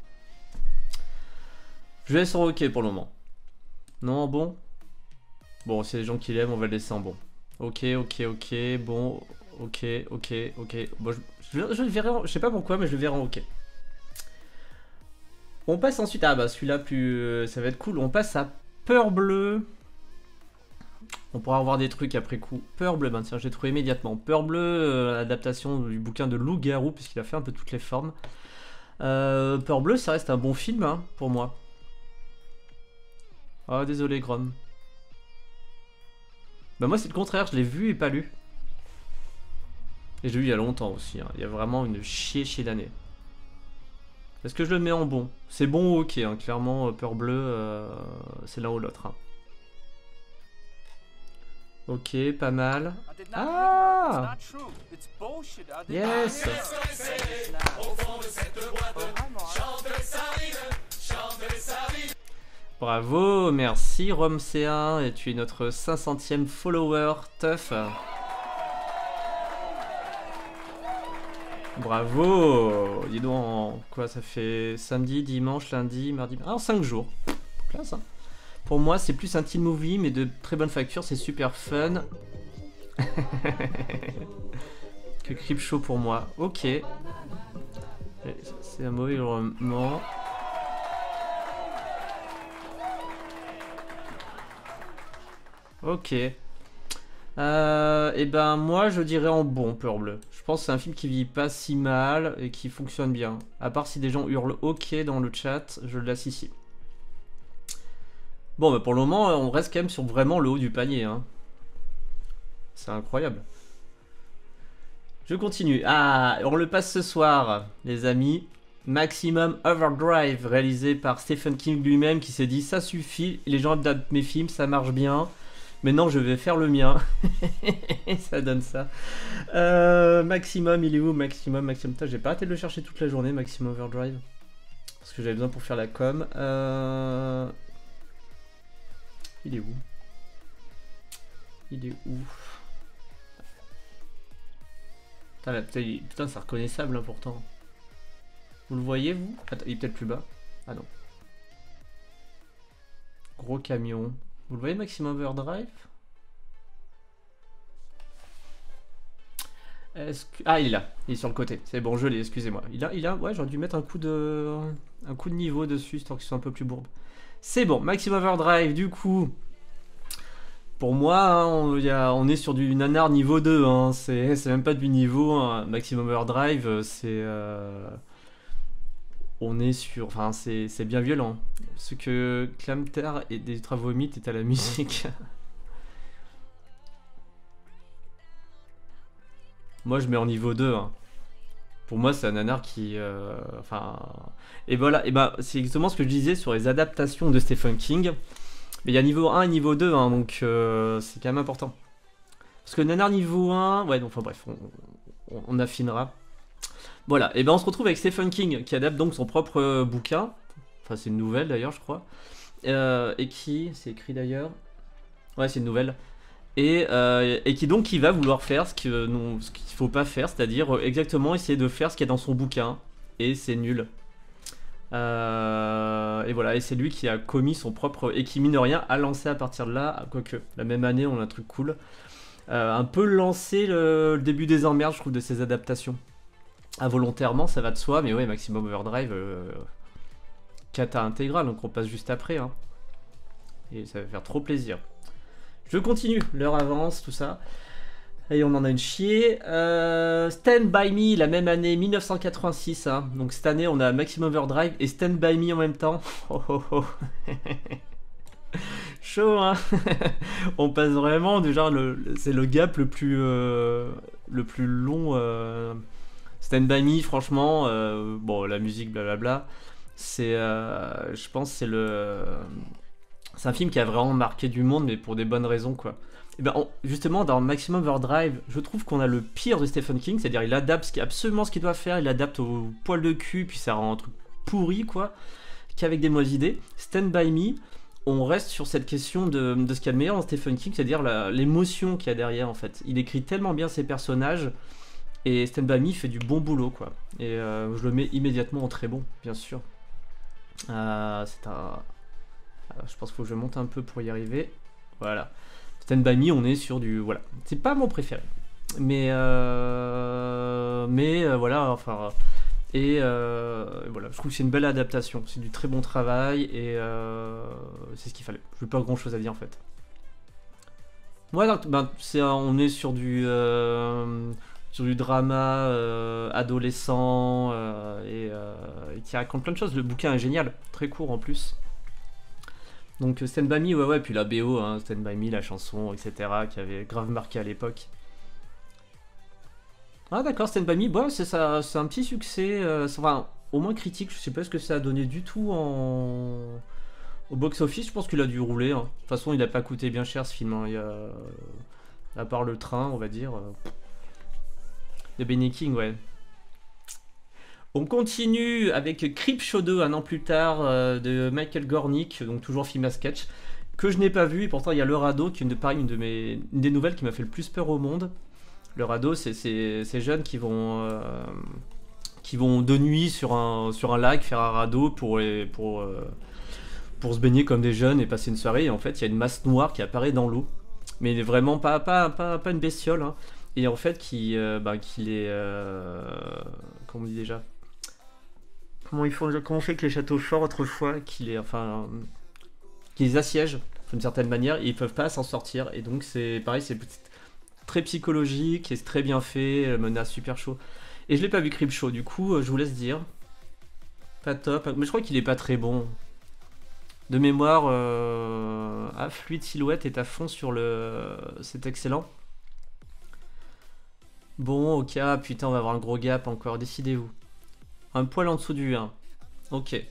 Je laisse en hockey pour le moment. Non, en bon. Bon, c'est les gens qui l'aiment, on va le laisser en bon. Ok, bon. Ok. Bon, je le verrai je sais pas pourquoi, mais je le verrai en ok. On passe ensuite... Ah bah celui-là, ça va être cool. On passe à Peur Bleue. On pourra avoir des trucs après coup. Peur Bleue, ben tiens, j'ai trouvé immédiatement. Peur Bleue, adaptation du bouquin de Lou Garou, puisqu'il a fait un peu toutes les formes. Peur Bleue, ça reste un bon film, hein, pour moi. Ah, désolé, Grom. Bah moi, c'est le contraire, je l'ai vu et pas lu. Et je l'ai lu il y a longtemps aussi, hein. Il y a vraiment une chier d'année. Est-ce que je le mets en bon? C'est bon ou ok, hein. Clairement, Peur Bleue, c'est l'un ou l'autre. Hein. Ok, pas mal. Ah! Yes! Bravo, merci RomC1, et tu es notre 500e follower, Teuf. Bravo! Dis donc, quoi, ça fait samedi, dimanche, lundi, mardi... Ah, en 5 jours. Classe, hein. Pour moi, c'est plus un teen movie, mais de très bonne facture, c'est super fun. Que Creepshow pour moi. Ok. C'est un mauvais moment. Ok. Et ben moi je dirais en bon Peur Bleue. Je pense que c'est un film qui vit pas si mal et qui fonctionne bien. À part si des gens hurlent OK dans le chat, je le laisse ici. Bon, bah pour le moment, on reste quand même sur vraiment le haut du panier. Hein. C'est incroyable. Je continue. Ah, on le passe ce soir, les amis. Maximum Overdrive, réalisé par Stephen King lui-même, qui s'est dit ça suffit, les gens adaptent mes films, ça marche bien. Maintenant, je vais faire le mien. Ça donne ça. Maximum, il est où Maximum, j'ai pas arrêté de le chercher toute la journée, Maximum Overdrive. Parce que j'avais besoin pour faire la com. Il est où Il est où Putain, c'est reconnaissable hein, pourtant. Vous le voyez, vous? Attends, il est peut-être plus bas. Ah non. Gros camion. Vous le voyez, Maximum Overdrive? Ah, il est là. Il est sur le côté. C'est bon, je l'ai, excusez-moi. Ouais, j'aurais dû mettre un coup de niveau dessus, histoire qu'ils soient un peu plus bourbes. C'est bon, Maximum Overdrive, du coup... Pour moi, hein, on est sur du nanar niveau 2. Hein. C'est même pas du niveau 1. Maximum Overdrive, c'est... on est sur... Enfin, c'est bien violent. Ce que Clamter et des travaux mythes est à la musique. Moi, je mets en niveau 2. Hein. Pour moi, c'est un nanar qui... Enfin... Et voilà, et bah, c'est exactement ce que je disais sur les adaptations de Stephen King. Mais il y a niveau 1 et niveau 2, hein, donc c'est quand même important. Parce que nanar niveau 1... Ouais, enfin bref, on affinera. Voilà, et ben on se retrouve avec Stephen King, qui adapte donc son propre bouquin. Enfin, c'est une nouvelle d'ailleurs, je crois. Et qui... C'est écrit d'ailleurs. Ouais, c'est une nouvelle. Et qui va vouloir faire ce qu'il faut pas faire, c'est-à-dire exactement essayer de faire ce qu'il y a dans son bouquin. Et c'est nul. Et voilà, et c'est lui qui a commis son propre... Et qui, mine de rien, a lancé à partir de là, quoique, la même année, on a un truc cool. Un peu lancé le début des emmerdes, je trouve, de ses adaptations. Involontairement, ça va de soi, mais ouais, Maximum Overdrive, cata intégrale, donc on passe juste après. Hein. Et ça va faire trop plaisir. Je continue, l'heure avance, tout ça. Et on en a une chier. Stand By Me, la même année, 1986. Hein. Donc cette année, on a Maximum Overdrive et Stand By Me en même temps. Oh, oh, oh. Chaud, hein. On passe vraiment du genre, c'est le gap le plus long. Stand By Me, franchement, bon, la musique, blablabla. C'est, je pense, c'est un film qui a vraiment marqué du monde, mais pour des bonnes raisons, quoi. Et ben, justement, dans Maximum Overdrive, je trouve qu'on a le pire de Stephen King, c'est-à-dire il adapte absolument ce qu'il doit faire, il adapte au poil de cul, puis ça rend un truc pourri, quoi, qu'avec des mauvaises idées. Stand By Me, on reste sur cette question de ce qu'il y a de meilleur dans Stephen King, c'est-à-dire l'émotion qu'il y a derrière, en fait. Il écrit tellement bien ses personnages, et Stand By Me fait du bon boulot, quoi. Et je le mets immédiatement en très bon, bien sûr. C'est un... je pense qu'il faut que je monte un peu pour y arriver. Voilà. Stand By Me, on est sur du... Voilà. C'est pas mon préféré. Mais voilà, enfin... Et voilà, je trouve que c'est une belle adaptation. C'est du très bon travail et c'est ce qu'il fallait. Je n'ai pas grand chose à dire en fait. Ouais, donc, ben, on est sur du drama adolescent et qui raconte plein de choses. Le bouquin est génial, très court en plus. Donc Stand By Me, ouais, puis la BO, hein, Stand By Me, la chanson, etc., qui avait grave marqué à l'époque. Ah d'accord, Stand By Me, ouais, c'est un petit succès, enfin, au moins critique, je sais pas ce que ça a donné du tout au box-office, je pense qu'il a dû rouler. Hein. De toute façon, il a pas coûté bien cher ce film, hein. À part le train, on va dire. De Benny King, ouais. On continue avec Creepshow 2 un an plus tard de Michael Gornick, donc toujours film à sketch, que je n'ai pas vu, et pourtant il y a Le Radeau, qui est une des nouvelles qui m'a fait le plus peur au monde. Le Radeau, c'est ces jeunes qui vont de nuit sur un lac faire un radeau pour se baigner comme des jeunes et passer une soirée, et en fait il y a une masse noire qui apparaît dans l'eau, mais vraiment pas une bestiole, hein. Et en fait qui les... comment on dit déjà, comment on fait avec les châteaux forts autrefois, qui les assiègent d'une certaine manière, et ils peuvent pas s'en sortir, et donc c'est pareil, c'est très psychologique et c'est très bien fait, menace super chaud. Et je l'ai pas vu Creepshow, du coup, je vous laisse dire. Pas top, mais je crois qu'il est pas très bon. De mémoire, Fluide Silhouette est à fond sur le... C'est excellent. Bon, ok, putain, on va avoir un gros gap encore, décidez-vous. Un poil en dessous du 1. Ok.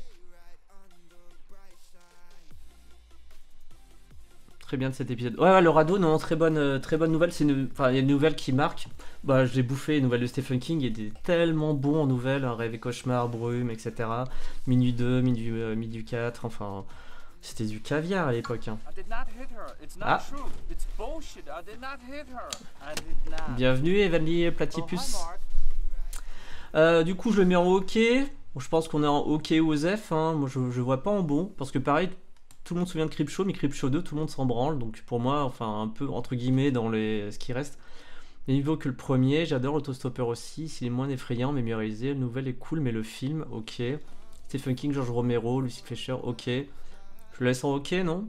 Très bien de cet épisode. Ouais, le radeau, non, très bonne nouvelle. Enfin, il y a une nouvelle qui marque. Bah, j'ai bouffé une nouvelle de Stephen King. Il était tellement bon en nouvelles. Un rêve et cauchemar, brume, etc. Minuit 2, minuit 4. Enfin, c'était du caviar à l'époque. Hein. Ah. Bienvenue, Evanly Platypus. Du coup, je le mets en hockey. Bon, je pense qu'on est en hockey ou Osef. Hein. Moi, je vois pas en bon. Parce que pareil. Tout le monde se souvient de Creepshow, mais Creepshow 2, tout le monde s'en branle. Donc pour moi, enfin un peu entre guillemets dans ce qui reste. Les niveaux que le premier, j'adore Autostopper aussi. S'il est moins effrayant, mais mieux réalisé. Le nouvel est cool, mais le film, ok. Stephen King, George Romero, Lucy Fleischer, ok. Je le laisse en ok, non?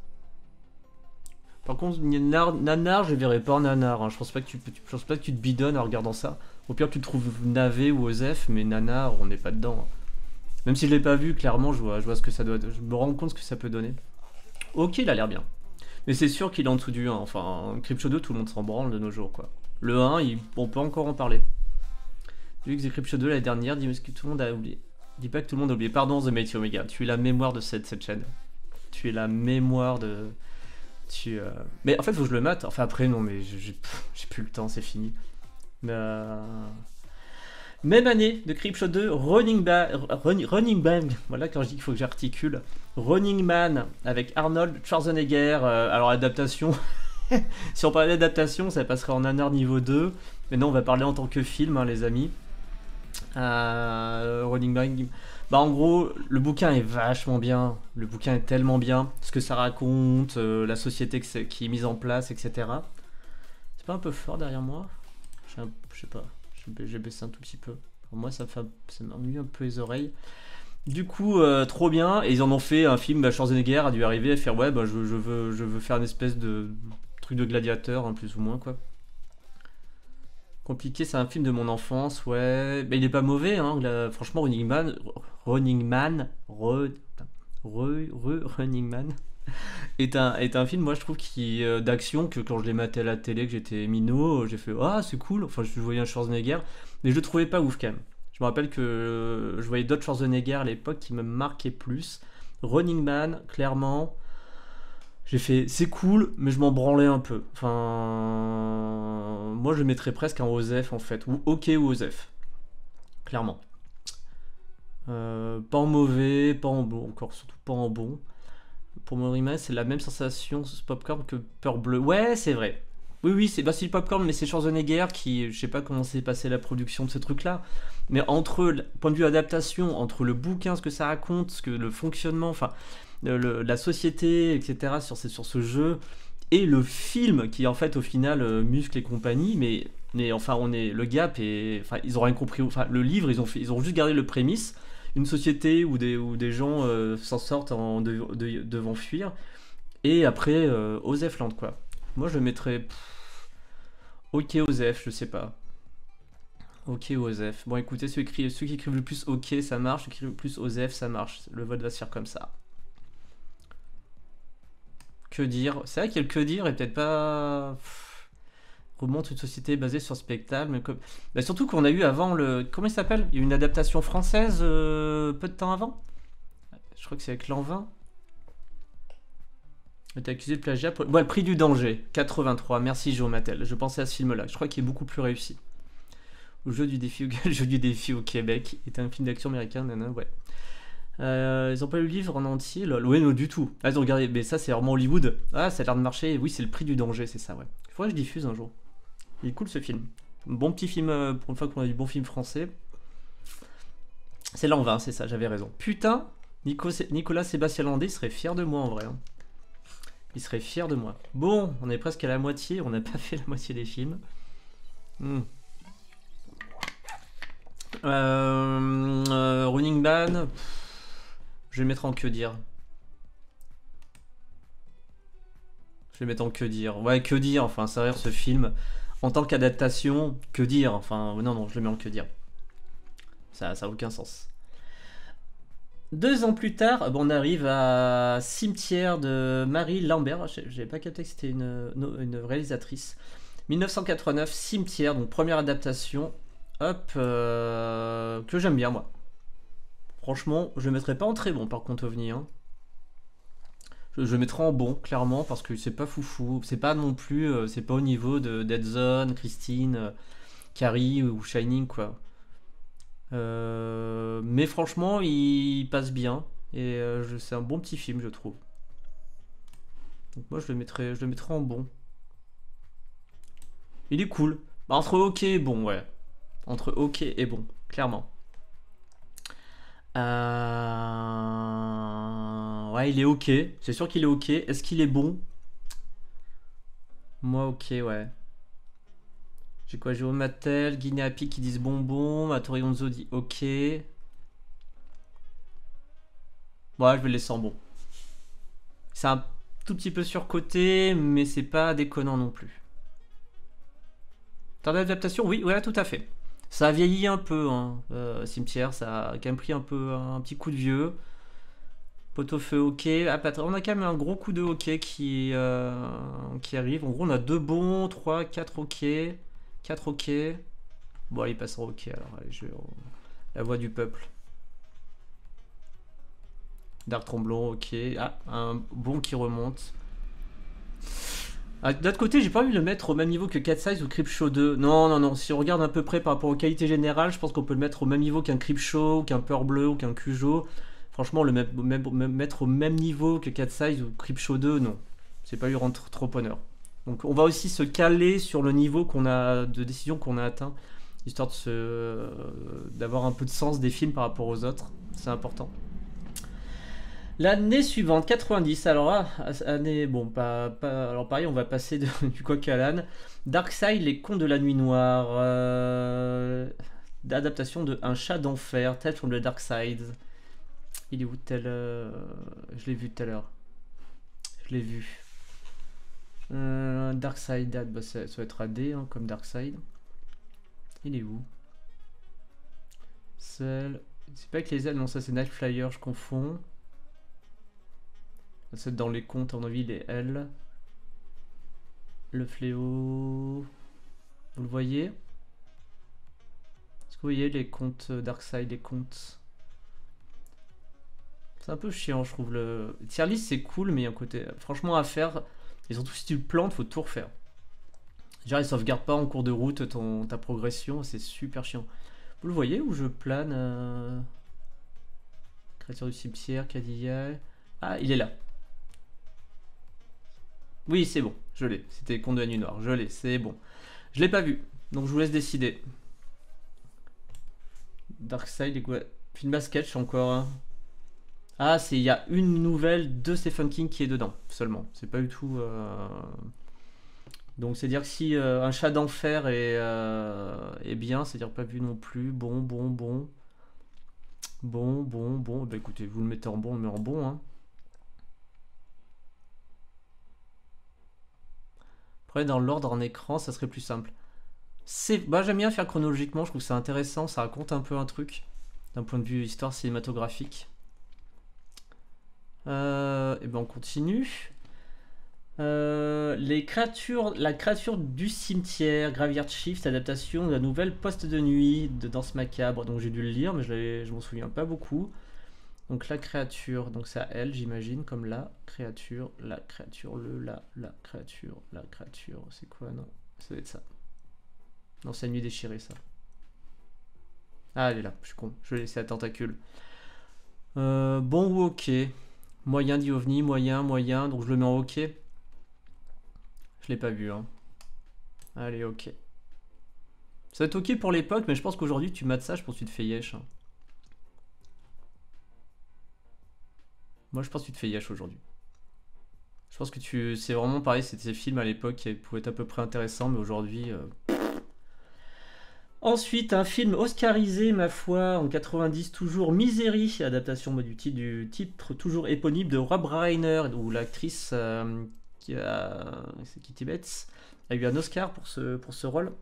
Par contre, Nanar, je verrai pas en Nanar. Hein. Je pense pas que tu te bidonnes en regardant ça. Au pire, tu te trouves Navé ou Osef, mais Nanar, on n'est pas dedans. Hein. Même si je l'ai pas vu, clairement, je vois ce que ça doit. Je me rends compte ce que ça peut donner. Ok, il a l'air bien. Mais c'est sûr qu'il est en dessous du 1. Enfin, Creepshow 2, tout le monde s'en branle de nos jours, quoi. Le 1, on peut encore en parler. Vu que c'est Creepshow 2 l'année dernière, dis-moi ce que tout le monde a oublié. Dis pas que tout le monde a oublié. Pardon, The Mighty Omega. Tu es la mémoire de cette chaîne. Tu es la mémoire de. Mais en fait, faut que je le mate. Enfin, après, non, mais j'ai plus le temps, c'est fini. Mais. Même année de Creepshow 2, Running Man, voilà quand je dis qu'il faut que j'articule, Running Man avec Arnold Schwarzenegger, alors adaptation, si on parlait d'adaptation ça passerait en nanar niveau 2, mais non on va parler en tant que film hein, les amis. Running Man, bah en gros le bouquin est vachement bien, le bouquin est tellement bien, ce que ça raconte, la société qui est mise en place, etc. C'est pas un peu fort derrière moi? Je sais pas. J'ai baissé un tout petit peu. Pour moi, ça m'ennuie un peu les oreilles. Du coup, trop bien. Et ils en ont fait un film. Schwarzenegger a dû arriver à faire ouais, bah, je veux faire une espèce de truc de gladiateur, hein, plus ou moins quoi. Compliqué, c'est un film de mon enfance, ouais. Bah, il est pas mauvais, hein. Franchement, Running Man est un film, moi je trouve, d'action que quand je l'ai maté à la télé, que j'étais minot, j'ai fait ah c'est cool, enfin je voyais un Schwarzenegger, mais je le trouvais pas ouf quand même. Je me rappelle que je voyais d'autres Schwarzenegger à l'époque qui me marquaient plus. Running Man, clairement, j'ai fait c'est cool, mais je m'en branlais un peu. Enfin, moi je mettrais presque un Osef en fait, ou ok ou Osef, clairement. Pas en mauvais, pas en bon, encore surtout pas en bon. Pour mon remake, c'est la même sensation ce popcorn que Peur Bleu. Ouais, c'est vrai. Oui, c'est le popcorn, mais c'est Schwarzenegger qui. Je sais pas comment s'est passé la production de ce truc-là. Mais point de vue adaptation, entre le bouquin, ce que ça raconte, le fonctionnement, enfin, la société, etc., sur ce jeu, et le film qui, en fait, au final, muscle et compagnie, mais enfin, le gap et. Enfin, ils ont rien compris. Enfin, le livre, ils ont juste gardé le prémisse. Une société où des gens s'en sortent devant fuir. Et après, Osef Land, quoi. Moi, je le mettrais... Ok, Osef, je sais pas. Ok, Osef. Bon, écoutez, ceux qui écrivent le plus ok, ça marche. Ceux qui écrivent le plus Osef, ça marche. Le vote va se faire comme ça. Que dire? C'est vrai qu'il y a le que dire et peut-être pas... Remonte une société basée sur spectacle, mais bah surtout qu'on a eu avant comment il s'appelle? Il y a eu une adaptation française peu de temps avant. Je crois que c'est avec l'an 20. Il était accusé de plagiat pour... Ouais, le prix du danger, 83. Merci Joe Mattel. Je pensais à ce film-là. Je crois qu'il est beaucoup plus réussi. Le jeu du défi au Québec est un film d'action américain. Ouais. Ils ont pas lu le livre en entier. Ouais, non, du tout. Ah, ils ont regardé. Mais ça, c'est vraiment Hollywood. Ah, ça a l'air de marcher. Oui, c'est le prix du danger, c'est ça, ouais. Il faudrait que je diffuse un jour. Il est cool ce film. Bon petit film, pour une fois qu'on a du bon film français. C'est l'an 20, c'est ça, j'avais raison. Putain, Nicolas Sébastien Landé, il serait fier de moi en vrai. Hein. Il serait fier de moi. Bon, on est presque à la moitié, on n'a pas fait la moitié des films. Running Man, je vais mettre en que dire. Je vais mettre en que dire. Ouais, que dire, enfin, c'est rire ce film. En tant qu'adaptation, que dire? Enfin, non, non, je le mets en que dire. Ça a aucun sens. 2 ans plus tard, on arrive à Cimetière de Marie Lambert. J'avais pas capté que c'était une réalisatrice. 1989, Cimetière, donc première adaptation. Hop, que j'aime bien moi. Franchement, je le mettrais pas en très bon par contre OVNI. Hein. Je le mettrais en bon, clairement, parce que c'est pas foufou. C'est pas non plus, c'est pas au niveau de Dead Zone, Christine, Carrie ou Shining quoi. Mais franchement, il passe bien. Et c'est un bon petit film, je trouve. Donc moi, je le mettrais en bon. Il est cool. Bah, entre ok et bon, ouais. Entre ok et bon, clairement. Ouais, il est ok. C'est sûr qu'il est ok. Est-ce qu'il est bon? Moi, ok, ouais. J'ai quoi? Jérôme Mattel, Guinea Pig qui disent bonbon. Matorionzo dit ok. Ouais, je vais le laisser en bon. C'est un tout petit peu surcoté, mais c'est pas déconnant non plus. Temps d'adaptation, oui, ouais, tout à fait. Ça a vieilli un peu, hein, Cimetière, ça a quand même pris un petit coup de vieux. Pot-au-feu, ok. Ah, on a quand même un gros coup de ok qui arrive. En gros, on a 2 bons, 3, 4 ok. 4 ok. Bon, allez, il passera ok. Alors, allez, la voix du peuple. Dark Tromblon, ok. Ah, un bon qui remonte. Ah, d'autre côté, j'ai pas envie de le mettre au même niveau que Cat Size ou Creepshow 2. Non, non, non. Si on regarde à peu près par rapport aux qualités générales, je pense qu'on peut le mettre au même niveau qu'un Creepshow, qu'un Peur Bleu ou qu'un Cujo. Franchement, le mettre au même niveau que Cat Size ou Creepshow 2, non. C'est pas lui rendre trop honneur. Donc on va aussi se caler sur le niveau de décision qu'on a atteint, histoire d'avoir un peu de sens des films par rapport aux autres. C'est important. L'année suivante, 90. Alors là, année, bon, alors pareil, on va passer du coq à l'âne. Darkseid, les contes de la nuit noire. D'adaptation de Un chat d'enfer, Tales from the Dark Side. Il est où tel je l'ai vu tout à l'heure. Je l'ai vu. Darkseid, bah, ça va être AD, hein, comme Darkseid. Il est où? C'est pas avec les ailes, non, ça c'est Night Flyer, je confonds. C'est dans les contes, en envie, les L. Le fléau. Vous le voyez? Est-ce que vous voyez les contes Darkseid, les contes? C'est un peu chiant, je trouve. Le tier list, c'est cool, mais il y a un côté franchement à faire. Et surtout, si tu le plantes, faut tout refaire. Genre, il sauvegarde pas en cours de route ta progression, c'est super chiant. Vous le voyez où je plane Créature du cimetière, Cadillac. Ah, il est là. Oui, c'est bon, je l'ai. C'était Conte de la nuit noire, je l'ai, c'est bon. Je l'ai pas vu, donc je vous laisse décider. Darkseid, et quoi? Film à sketch encore. Hein. Ah, il y a une nouvelle de Stephen King qui est dedans, seulement. C'est pas du tout... Donc c'est dire que si Un chat d'enfer est bien, c'est dire pas vu non plus. Bon. Bah écoutez, vous le mettez en bon, on le met en bon. Hein. Après, dans l'ordre en écran, ça serait plus simple. Bah, j'aime bien faire chronologiquement, je trouve que c'est intéressant, ça raconte un peu un truc, d'un point de vue histoire cinématographique. Et ben on continue. La créature du cimetière, Graveyard Shift, adaptation de la nouvelle Poste de nuit de Danse Macabre. Donc j'ai dû le lire, mais je m'en souviens pas beaucoup. Donc la créature, donc c'est à elle, j'imagine, comme la créature, la créature, la créature. C'est quoi, non? Ça doit être ça. Non, c'est la nuit déchirée, ça. Ah, elle est là, je suis con, je vais laisser la tentacule. Bon ou ok? Moyen dit OVNI, moyen, donc je le mets en ok. Je l'ai pas vu, hein. Allez, ok. Ça va être ok pour l'époque, mais je pense qu'aujourd'hui tu mates ça, je pense que tu te fais yesh. Hein. Moi, je pense que tu te fais yesh aujourd'hui. Je pense que c'est vraiment pareil, c'était ces films à l'époque qui pouvaient être à peu près intéressants, mais aujourd'hui... Ensuite, un film oscarisé, ma foi, en 90, toujours Misery, adaptation du titre toujours éponyme de Rob Reiner, où l'actrice c'est Kitty Bates, a eu un Oscar pour ce rôle.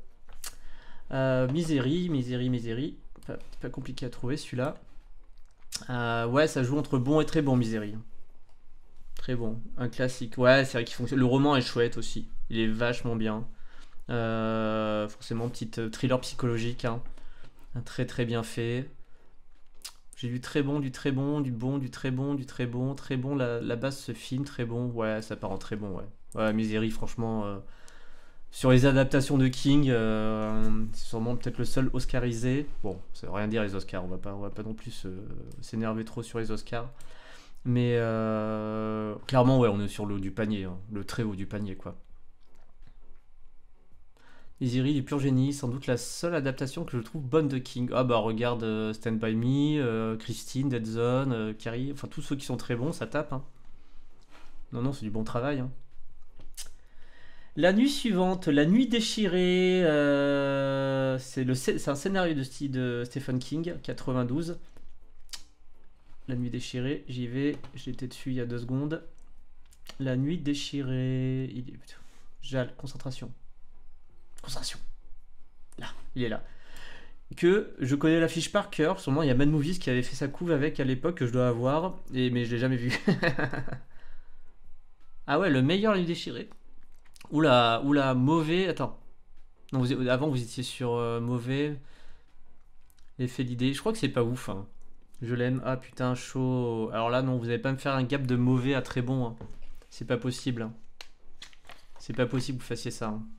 Misery. Pas compliqué à trouver celui-là. Ouais, ça joue entre bon et très bon, Misery. Très bon, un classique. Ouais, c'est vrai qu'il fonctionne. Le roman est chouette aussi. Il est vachement bien. Forcément, petite thriller psychologique. Hein. Un très très bien fait. J'ai du très bon, du très bon, du bon, du très bon, du très bon. Très bon, la base ce film, très bon. Ouais, ça part en très bon, ouais. Ouais, Misery, franchement. Sur les adaptations de King, c'est sûrement peut-être le seul Oscarisé. Bon, ça veut rien dire les Oscars, on va pas non plus s'énerver trop sur les Oscars. Mais clairement, ouais, on est sur le haut du panier, hein, le très haut du panier, quoi. Misery du pur génie, sans doute la seule adaptation que je trouve bonne de King. Ah bah regarde Stand By Me, Christine, Dead Zone, Carrie, enfin tous ceux qui sont très bons, ça tape. Hein. Non, c'est du bon travail. Hein. La nuit suivante, La nuit déchirée, c'est un scénario de Stephen King, 92. La nuit déchirée, j'y vais, j'étais dessus il y a 2 secondes. La nuit déchirée, Jal, concentration. Là, il est là. Que je connais l'affiche par cœur, sûrement il y a Mad Movies qui avait fait sa couve avec à l'époque que je dois avoir, mais je l'ai jamais vu. Ah ouais, le meilleur La nuit déchirée. Oula, mauvais. Attends. Non, avant vous étiez sur mauvais. L'effet d'idée. Je crois que c'est pas ouf. Hein. Je l'aime. Ah putain, chaud. Alors là, non, vous allez pas me faire un gap de mauvais à très bon. Hein. C'est pas possible. Hein. C'est pas possible que vous fassiez ça. Hein.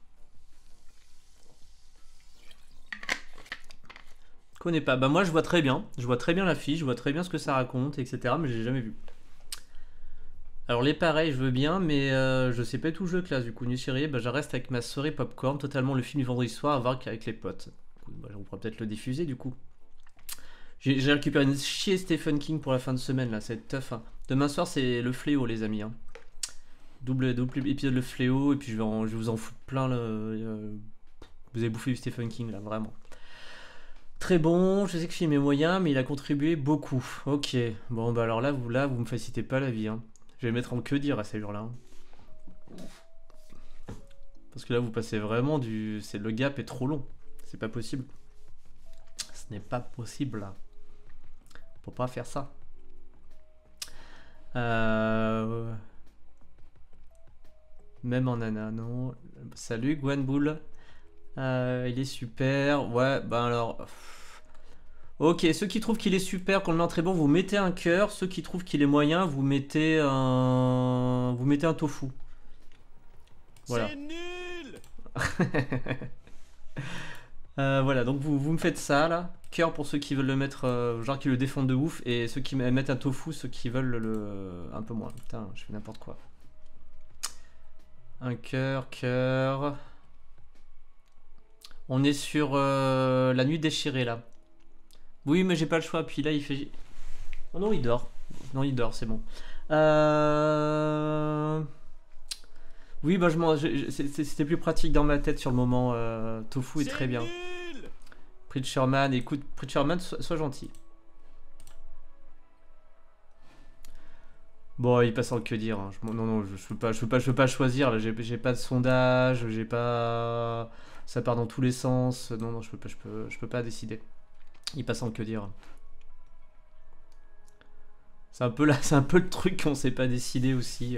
Je connais pas. Bah moi, je vois très bien. Je vois très bien l'affiche. Je vois très bien ce que ça raconte, etc. Mais je l'ai jamais vu. Alors les pareils, je veux bien, mais je sais pas tout je classe. Du coup, Nuit déchirée, bah, je reste avec ma soirée popcorn, totalement le film du vendredi soir à voir avec les potes. Bah, on pourra peut-être le diffuser du coup. J'ai récupéré une chier Stephen King pour la fin de semaine là, c'est tough. Hein. Demain soir c'est le fléau les amis. Hein. Double épisode le fléau et puis je vais vous en foutre plein. Vous avez bouffé du Stephen King là, vraiment. Très bon, je sais que le film est moyen, mais il a contribué beaucoup. Ok, bon bah alors là vous me facilitez pas la vie. Hein. Je vais mettre en que dire à ces jours-là. Parce que là, vous passez vraiment du... Le gap est trop long. C'est pas possible. Ce n'est pas possible, là. On peut pas faire ça. Même en nana, non. Salut, Gwenboul. Il est super. Ouais, ben alors... Ok, ceux qui trouvent qu'il est super, qu'on le met en très bon, vous mettez un cœur. Ceux qui trouvent qu'il est moyen, vous mettez un tofu. Voilà. C'est nul. Voilà, donc vous me faites ça là. Cœur pour ceux qui veulent le mettre, genre qui le défendent de ouf, et ceux qui mettent un tofu, ceux qui veulent un peu moins. Putain, je fais n'importe quoi. Un cœur. On est sur La nuit déchirée là. Oui, mais j'ai pas le choix. Puis là, il fait. Oh non, il dort. Non, il dort, c'est bon. Oui, bah c'était plus pratique dans ma tête sur le moment. Tofu est très bien. Nul. Preacherman, écoute, Preacherman, sois gentil. Bon, il passe en que dire. Hein. Non, je peux pas choisir. Là, j'ai pas de sondage, j'ai pas. Ça part dans tous les sens. Non, je peux pas décider. Il passe en que dire. C'est un peu là, c'est un peu le truc qu'on sait pas décider aussi.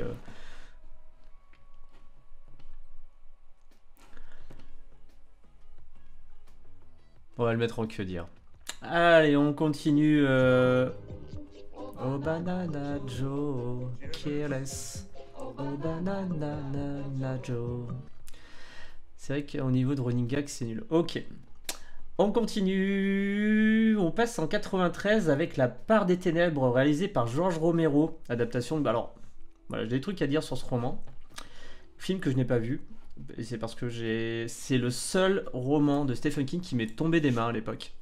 On va le mettre en que dire. Allez, on continue. Oh banana Joe, careless. Oh banana Joe. C'est vrai qu'au niveau de running gag, c'est nul. Ok. On continue. On passe en 93 avec La part des ténèbres, réalisé par George Romero. Adaptation de. Alors, voilà, j'ai des trucs à dire sur ce roman. Film que je n'ai pas vu. Et c'est parce que c'est le seul roman de Stephen King qui m'est tombé des mains à l'époque.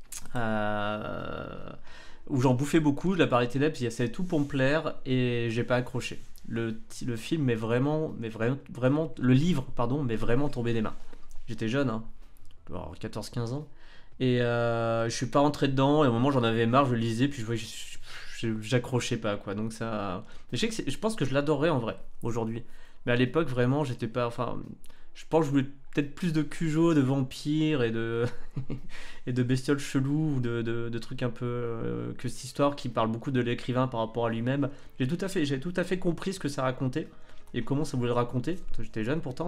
Où j'en bouffais beaucoup. La part des ténèbres, il y avait tout pour me plaire et j'ai pas accroché. Le film m'est vraiment, le livre, pardon, m'est vraiment tombé des mains. J'étais jeune, hein. 14-15 ans et je suis pas rentré dedans et au moment j'en avais marre, je le lisais puis j'accrochais pas quoi, donc ça, mais je sais que je pense que je l'adorerais en vrai aujourd'hui, Mais à l'époque, vraiment, j'étais pas. Enfin, je pense que je voulais peut-être plus de Cujo, de vampires et de, et de bestioles cheloues, ou de trucs un peu. Que cette histoire qui parle beaucoup de l'écrivain par rapport à lui-même. J'ai tout à fait compris ce que ça racontait et comment ça voulait le raconter. J'étais jeune pourtant,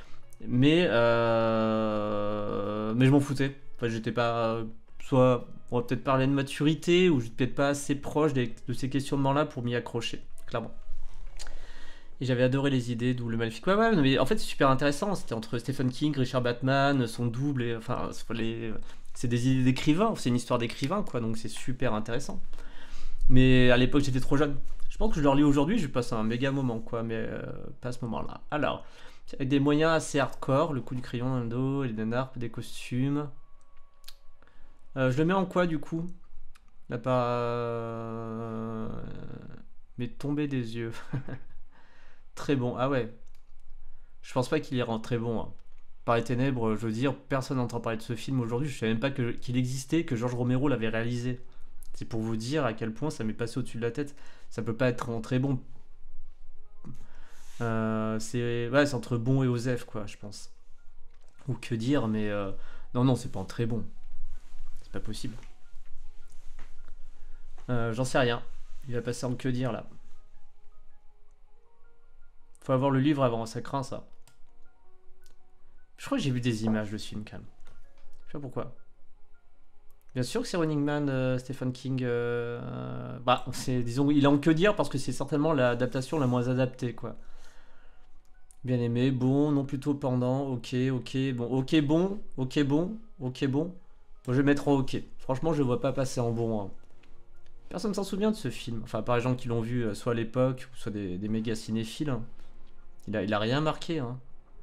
mais je m'en foutais. Enfin, j'étais pas. Soit. On va peut-être parler de maturité, ou j'étais peut-être pas assez proche de ces questionnements-là pour m'y accrocher, clairement. Et j'avais adoré les idées, d'où le Maléfique. Ouais, ouais, mais en fait, c'est super intéressant. C'était entre Stephen King, Richard Batman, son double, et enfin, c'est des idées d'écrivain, c'est une histoire d'écrivain, quoi, donc c'est super intéressant. Mais à l'époque, j'étais trop jeune. Je pense que je le relis aujourd'hui, je passe un méga moment, quoi, mais pas à ce moment-là. Alors, avec des moyens assez hardcore, le coup du crayon dans le dos, les nanars, des costumes. Je le mets en quoi, du coup? Là, pas. Mais tomber des yeux. Très bon. Ah ouais. Je pense pas qu'il y rend très bon, hein. Par les ténèbres, je veux dire, personne n'entend parler de ce film aujourd'hui. Je savais même pas qu'il existait, que Georges Romero l'avait réalisé. C'est pour vous dire à quel point ça m'est passé au-dessus de la tête. Ça peut pas être vraiment très bon. C'est entre bon et Osef, quoi, je pense. Ou que dire, mais non, non, c'est pas très bon. C'est pas possible. J'en sais rien. Il va passer en que dire là. Faut avoir le livre avant, ça craint ça. Je crois que j'ai vu des images de ce film, calme. Je sais pas pourquoi. Bien sûr que c'est Running Man, Stephen King. Bah, disons, il a en que dire parce que c'est certainement l'adaptation la moins adaptée, quoi. Bien aimé, bon, non plutôt pendant, ok, ok, bon, ok, bon, ok, bon, ok, bon. Bon, je vais mettre en ok. Franchement, je le vois pas passer en bon, hein. Personne ne s'en souvient de ce film. Enfin, par les gens qui l'ont vu, soit à l'époque, ou soit des méga cinéphiles, hein. Il a rien marqué, hein.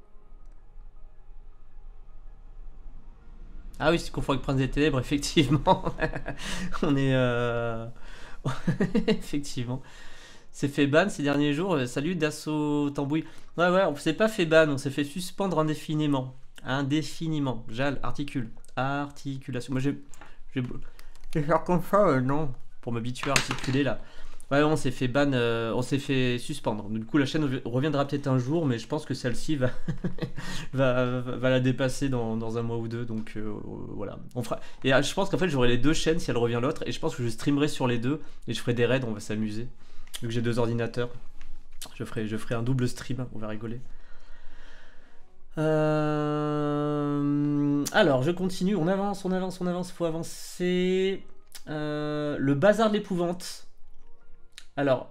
Ah oui, c'est confond avec Prince des Ténèbres, effectivement. On est. Effectivement. C'est fait ban ces derniers jours. Salut Dassault Tambouille. Ouais, ouais, on s'est pas fait ban, on s'est fait suspendre indéfiniment. Indéfiniment. Jal, articule. Articulation. Moi j'ai- je vais faire comme ça, non. Pour m'habituer à articuler là. Ouais, on s'est fait ban, on s'est fait suspendre. Du coup, la chaîne reviendra peut-être un jour, mais je pense que celle-ci va, va la dépasser dans un mois ou deux. Donc voilà. Et je pense qu'en fait, j'aurai les deux chaînes si elle revient l'autre. Et je pense que je streamerai sur les deux. Et je ferai des raids, on va s'amuser. Vu que j'ai deux ordinateurs, je ferai un double stream, on va rigoler. Alors, je continue. On avance, on avance, on avance. Faut avancer. Le bazar de l'épouvante. Alors,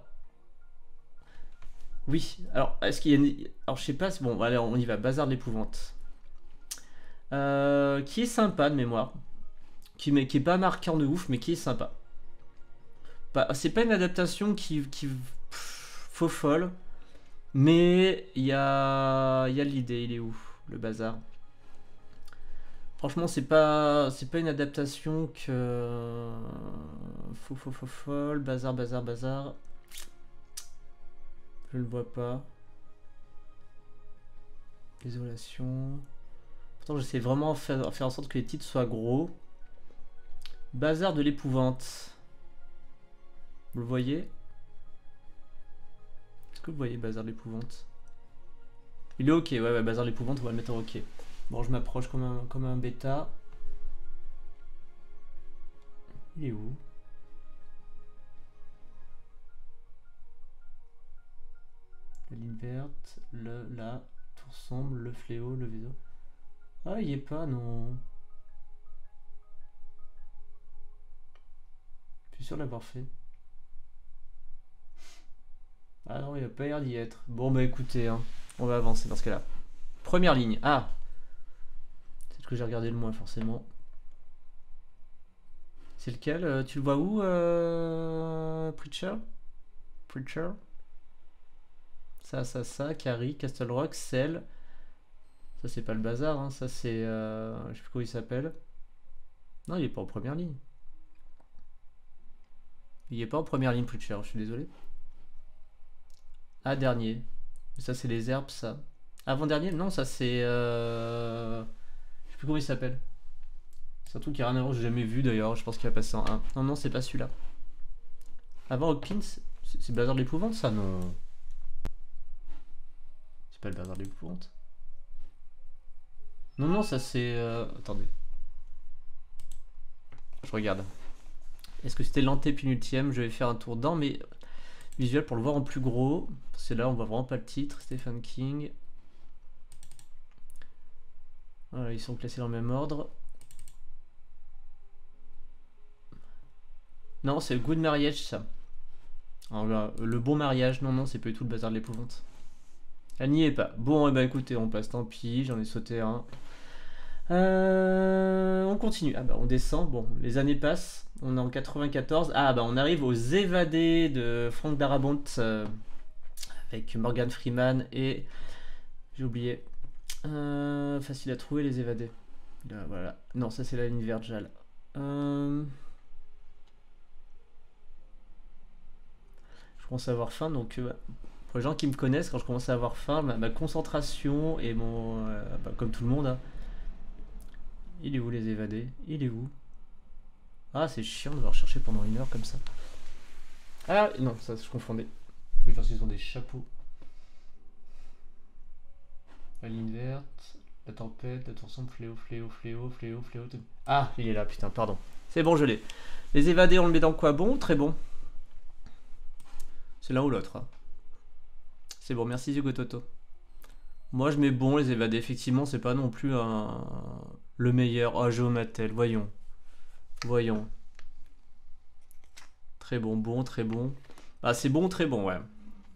oui. Alors, est-ce qu'il y a Alors, je sais pas. Bon, allez, on y va. Bazar de l'épouvante. Qui est sympa de mémoire. Qui est pas marquant de ouf, mais qui est sympa. C'est pas une adaptation qui faux folle. Mais il y a l'idée. Il est où, le bazar? Franchement, c'est pas une adaptation que faux folle, bazar, bazar, bazar. Je ne le vois pas. Désolation. Pourtant, j'essaie vraiment de faire en sorte que les titres soient gros. Bazar de l'épouvante. Vous le voyez? Est-ce que vous voyez Bazar de l'épouvante? Il est ok, ouais, Bazar de l'épouvante, on va le mettre en ok. Bon, je m'approche comme un bêta. Il est où? La ligne verte, là, tout ressemble, le fléau, le vaisseau. Ah, il est pas, non. Je suis sûr de l'avoir fait. Ah non, il a pas l'air d'y être. Bon, bah écoutez, hein, on va avancer dans ce cas-là. Première ligne. Ah, c'est ce que j'ai regardé le moins, forcément. C'est lequel? Tu le vois où, Preacher? Preacher? Ça, Carrie, Castle Rock, Cell. Ça, c'est pas le bazar, hein. Ça, c'est. Je sais plus comment il s'appelle. Non, il est pas en première ligne. Il est pas en première ligne, Preacher, je suis désolé. Ah, dernier. Ça, c'est les herbes, ça. Avant-dernier? Non, ça, c'est. Je sais plus comment il s'appelle. C'est un truc qui a rien à voir, j'ai jamais vu d'ailleurs. Je pense qu'il va passer en 1. Non, non, c'est pas celui-là. Avant Hawkins, c'est Bazar de l'épouvante, ça? Non. C'est pas le bazar d'épouvante. Non, non, ça c'est... Attendez. Je regarde. Est-ce que c'était l'antépénultième? Je vais faire un tour dans mes visuels pour le voir en plus gros. Parce que là, on voit vraiment pas le titre. Stephen King. Voilà, ils sont classés dans le même ordre. Non, c'est le Good Marriage, ça. Alors là, le bon mariage, non, non, c'est pas du tout le bazar de l'épouvante. Elle n'y est pas. Bon, eh ben écoutez, on passe, tant pis, j'en ai sauté un. On continue. Ah bah on descend. Bon, les années passent. On est en 94. Ah bah on arrive aux Évadés de Frank Darabont avec Morgan Freeman et j'ai oublié. Facile à trouver, les Évadés. Là, voilà. Non, ça c'est la ligne Virgil. Je commence à avoir faim, donc pour les gens qui me connaissent, quand je commence à avoir faim, ma concentration et mon, comme tout le monde, hein. Il est où les Évadés? Il est où? Ah, c'est chiant de devoir chercher pendant 1 heure comme ça. Ah, non, ça je confondais. Oui, parce qu'ils ont des chapeaux. La ligne verte, la tempête, la tour sombre, fléau, fléau, fléau, fléau, fléau. Ah, il est là, putain, pardon. C'est bon, je l'ai. Les Évadés, on le met dans quoi? Bon, très bon. C'est l'un ou l'autre, hein. C'est bon, merci Hugo Toto. Moi, je mets bon, les Évadés. Effectivement, c'est pas non plus le meilleur. Oh, Joe Mattel, voyons. Voyons. Très bon, bon, très bon. Ah, c'est bon, très bon, ouais.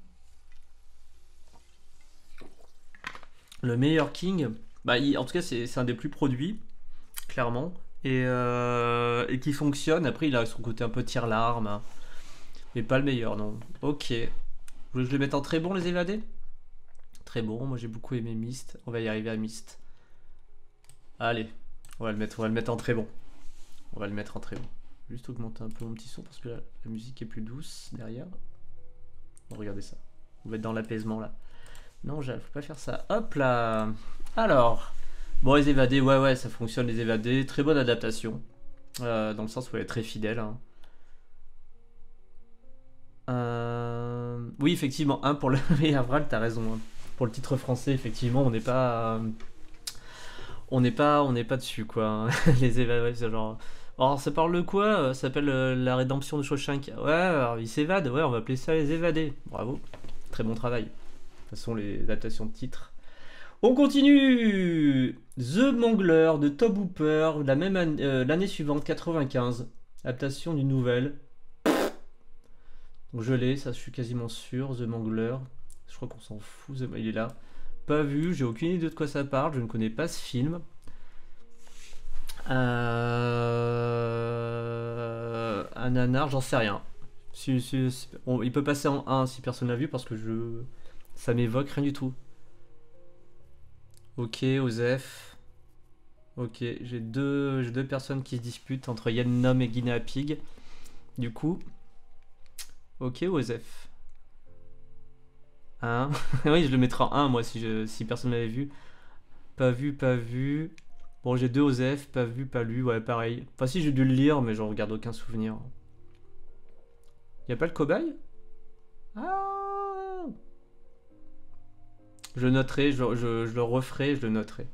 Le meilleur King, bah, en tout cas, c'est un des plus produits, clairement. Et qui fonctionne. Après, il a son côté un peu tire-larme, hein. Mais pas le meilleur, non. Ok. Vous voulez que je le mette en très bon, les Évadés? Très bon, moi j'ai beaucoup aimé Myst. On va y arriver à Myst. Allez, on va le mettre en très bon. On va le mettre en très bon. Juste augmenter un peu mon petit son parce que la musique est plus douce derrière. Bon, regardez ça. On va être dans l'apaisement là. Non, faut pas faire ça. Hop là. Alors, bon, les Évadés, ouais, ça fonctionne, les Évadés. Très bonne adaptation. Dans le sens où elle est très fidèle, hein. Oui, effectivement, pour le. Oui, Avral, t'as raison, hein. Pour le titre français, effectivement, on n'est pas dessus, quoi, hein. Les Évadés, c'est genre. Alors, ça parle de quoi? Ça s'appelle La rédemption de Shawshank. Ouais, alors, ils s'évadent, ouais, on va appeler ça les Évadés. Bravo, très bon travail. De toute façon, les adaptations de titres. On continue. The Mangler de Tobe Hooper, l'année suivante, 95. Adaptation d'une nouvelle. Donc je l'ai, ça je suis quasiment sûr. The Mangler. Je crois qu'on s'en fout, il est là. Pas vu, j'ai aucune idée de quoi ça parle, je ne connais pas ce film. Un nanar, j'en sais rien. Il peut passer en 1 si personne l'a vu parce que ça m'évoque rien du tout. Ok, Osef. Ok, j'ai deux personnes qui se disputent entre Yennom et Guinea Pig. Du coup. Ok, Osef. 1. Oui, je le mettrai en 1 moi si personne l'avait vu. Pas vu, pas vu. Bon, j'ai 2 Osef, pas vu, pas lu, ouais, pareil. Enfin, si j'ai dû le lire, mais j'en regarde aucun souvenir. Y'a pas le cobaye? Ah! Je noterai, je le referai, je le noterai.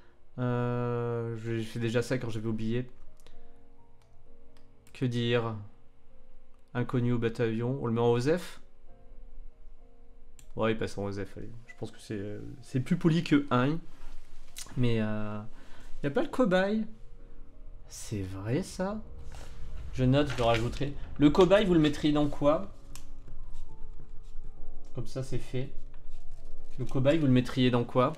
J'ai fait déjà ça quand j'avais oublié. Que dire? Inconnu au bataillon. On le met en Osef? Ouais, il passe en Osef, allez. Je pense que c'est plus poli que 1. Mais y a pas le cobaye? C'est vrai ça? Je note, je le rajouterai. Le cobaye, vous le mettriez dans quoi? Comme ça, c'est fait. Le cobaye, vous le mettriez dans quoi?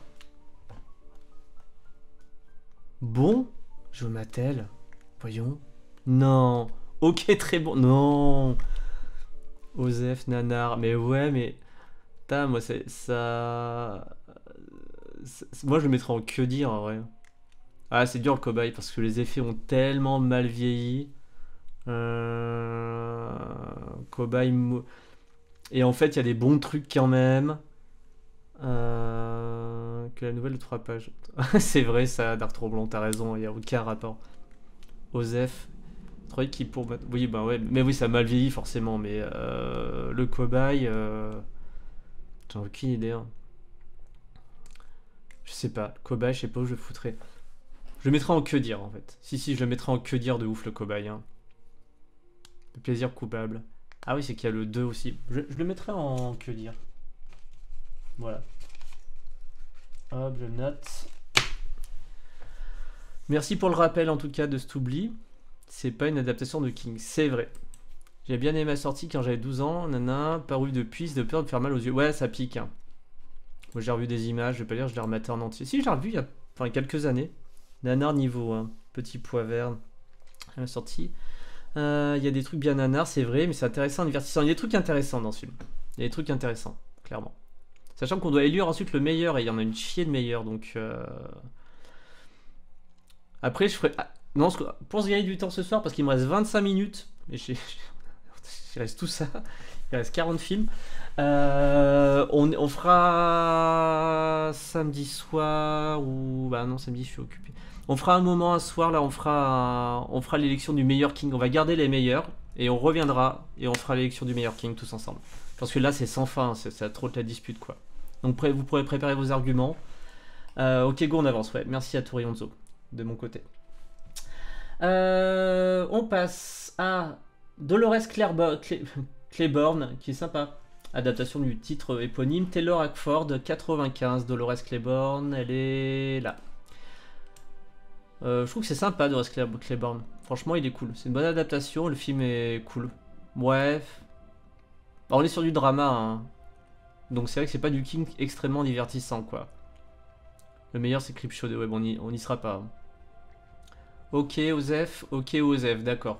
Bon, je m'attelle. Voyons. Non. Ok, très bon. Non. Osef, nanar. Mais ouais, mais. Putain, moi, moi, je le mettrais en que dire, en vrai. Ah, c'est dur le cobaye parce que les effets ont tellement mal vieilli. Cobaye. Et en fait, il y a des bons trucs quand même. Que la nouvelle de 3 pages. C'est vrai, ça, Dark Tromblon, t'as raison, il n'y a aucun rapport. Osef. Qui pour. Oui, bah ouais, mais oui, ça a mal vieilli forcément, mais le cobaye. J'en ai aucune idée, hein. Je sais pas. Cobaye, je sais pas où je le foutrais. Je le mettrais en que dire, en fait. Si, je le mettrais en que dire de ouf, le cobaye. Hein. Le plaisir coupable. Ah oui, c'est qu'il y a le 2 aussi. Je le mettrais en que dire. Voilà. Hop, je note. Merci pour le rappel, en tout cas, de cet oubli. C'est pas une adaptation de King. C'est vrai. J'ai bien aimé ma sortie quand j'avais 12 ans. Nana, paru depuis, de peur de faire mal aux yeux. Ouais, ça pique. Hein. Moi, j'ai revu des images. Je vais pas dire, je l'ai rematé en entier. Si, je l'ai revu il y a quelques années. Nanar niveau 1. Petit pois vert. À la sortie. Il y a des trucs bien nanar, c'est vrai, mais c'est intéressant, divertissant. Il y a des trucs intéressants dans ce film. Il y a des trucs intéressants, clairement. Sachant qu'on doit élire ensuite le meilleur, et il y en a une chier de meilleurs, donc... Après, je ferai... Ah, non, pour se gagner du temps ce soir, parce qu'il me reste 25 minutes, et il reste tout ça, il reste 40 films, on fera samedi soir, ou... Bah non, samedi, je suis occupé. On fera un moment, un soir, là, on fera l'élection du meilleur King. On va garder les meilleurs, et on reviendra, et on fera l'élection du meilleur King tous ensemble. Parce que là, c'est sans fin, ça trop de la dispute, quoi. Donc vous pourrez préparer vos arguments. Ok, go, on avance, ouais. Merci à Torionzo, de mon côté. On passe à Dolores Claiborne, qui est sympa. Adaptation du titre éponyme. Taylor Hackford, 95. Dolores Claiborne, elle est là. Je trouve que c'est sympa Dolores Claiborne. Franchement, il est cool. C'est une bonne adaptation. Le film est cool. Bref. On est sur du drama. Hein. Donc c'est vrai que c'est pas du King extrêmement divertissant, quoi. Le meilleur, c'est Creepshow. Ouais, bon, on y sera pas. Hein. Ok, Osef. Ok, Osef. D'accord.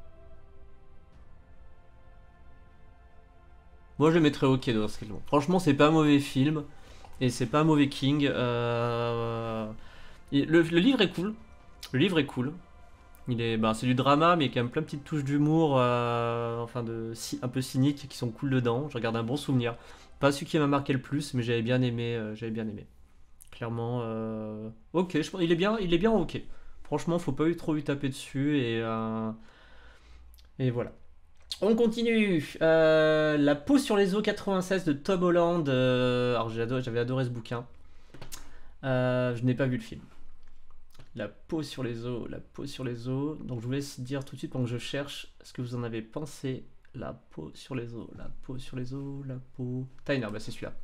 Moi, je le mettrais ok Dolores Claiborne. Franchement, c'est pas un mauvais film. Et c'est pas un mauvais King. Le livre est cool. Le livre est cool. C'est du drama, mais il y a quand même plein de petites touches d'humour, un peu cyniques, qui sont cool dedans. Je regarde un bon souvenir. Pas celui qui m'a marqué le plus, mais j'avais bien aimé. Clairement, ok, il est bien ok. Franchement, faut pas trop lui taper dessus et voilà. On continue. La peau sur les os 96 de Tom Holland. Alors j'avais adoré ce bouquin. Je n'ai pas vu le film. La peau sur les os, la peau sur les os. Donc je vous laisse dire tout de suite pendant que je cherche ce que vous en avez pensé. La peau sur les os, la peau sur les os, la peau... Tyner, bah c'est celui-là.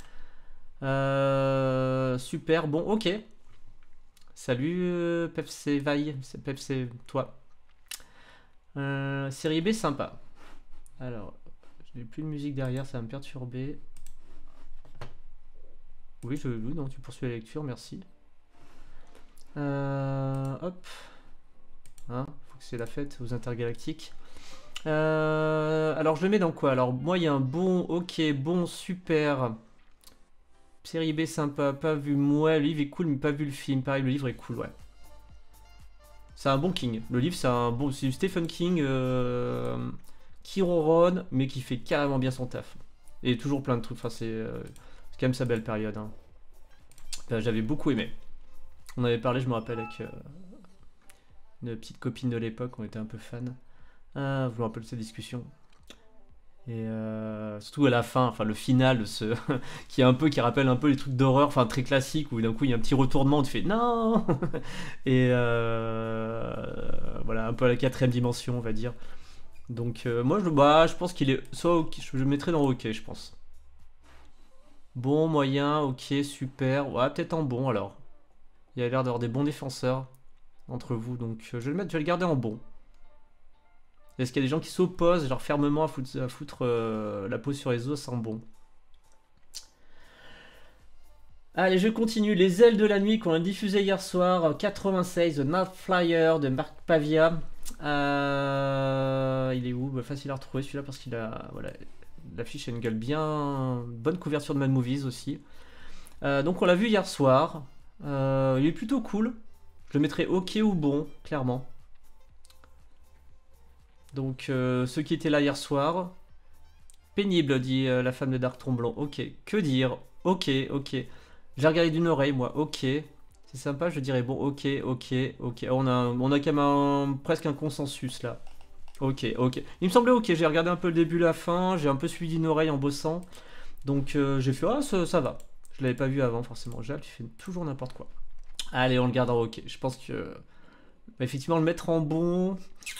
Super, bon, ok. Salut PFC Vaille, c'est PFC toi. Série B sympa. Alors, je n'ai plus de musique derrière, ça va me perturber. Oui, non, tu poursuis la lecture, merci. Hop. Hein, faut que c'est la fête aux intergalactiques. Alors je le mets dans quoi? Alors moi il y a un bon, ok, bon, super. Série B sympa, pas vu. Moi, le livre est cool, mais pas vu le film. Pareil, le livre est cool, ouais. C'est un bon King. Le livre, c'est Stephen King qui ronronne, mais qui fait carrément bien son taf. Et toujours plein de trucs. Enfin, c'est quand même sa belle période. Hein. Enfin, j'avais beaucoup aimé. On avait parlé, je me rappelle, avec une petite copine de l'époque. On était un peu fans. Je me rappelle de cette discussion. Et surtout à la fin, enfin le final de ce qui rappelle un peu les trucs d'horreur, enfin très classique où d'un coup il y a un petit retournement, tu fais non et voilà un peu à la 4ème dimension on va dire. Donc moi je pense qu'il est soit ok, je le mettrais dans ok je pense. Bon, moyen, ok, super, ouais peut-être en bon alors. Il y a l'air d'avoir des bons défenseurs entre vous donc je vais le garder en bon. Est-ce qu'il y a des gens qui s'opposent genre fermement à foutre la peau sur les os sans bon? Allez, je continue. Les ailes de la nuit qu'on a diffusé hier soir. 96, The Night Flyer de Marc Pavia. Il est où? Bah, facile à retrouver celui-là parce qu'il a... Voilà, l'affiche a une gueule bien... Bonne couverture de Mad Movies aussi. Donc on l'a vu hier soir. Il est plutôt cool. Je le mettrais ok ou bon, clairement. Donc ceux qui étaient là hier soir. Pénible, dit la femme de Dark Tromblon. Ok, que dire? Ok. J'ai regardé d'une oreille, moi. Ok. C'est sympa, je dirais bon, ok. On a quand même presque un consensus là. Ok. Il me semblait ok, j'ai regardé un peu le début, la fin. J'ai un peu suivi d'une oreille en bossant. Donc j'ai fait, ah, ça va. Je l'avais pas vu avant, forcément. Jal, tu fais toujours n'importe quoi. Allez, on le gardera ok. Je pense que... effectivement, le mettre en bon...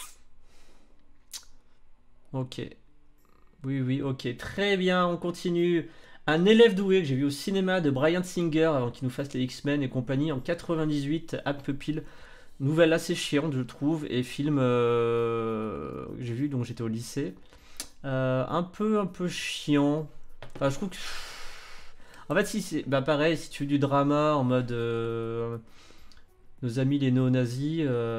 Ok. Oui, oui, ok. Très bien, on continue. Un élève doué que j'ai vu au cinéma de Bryan Singer avant qu'il nous fasse les X-Men et compagnie en 98 à peu pile. Nouvelle assez chiante, je trouve, et film que j'ai vu, donc j'étais au lycée. Un peu chiant. Enfin, je trouve que... En fait, si c'est... Bah pareil, si tu veux du drama en mode... nos amis les néo-nazis...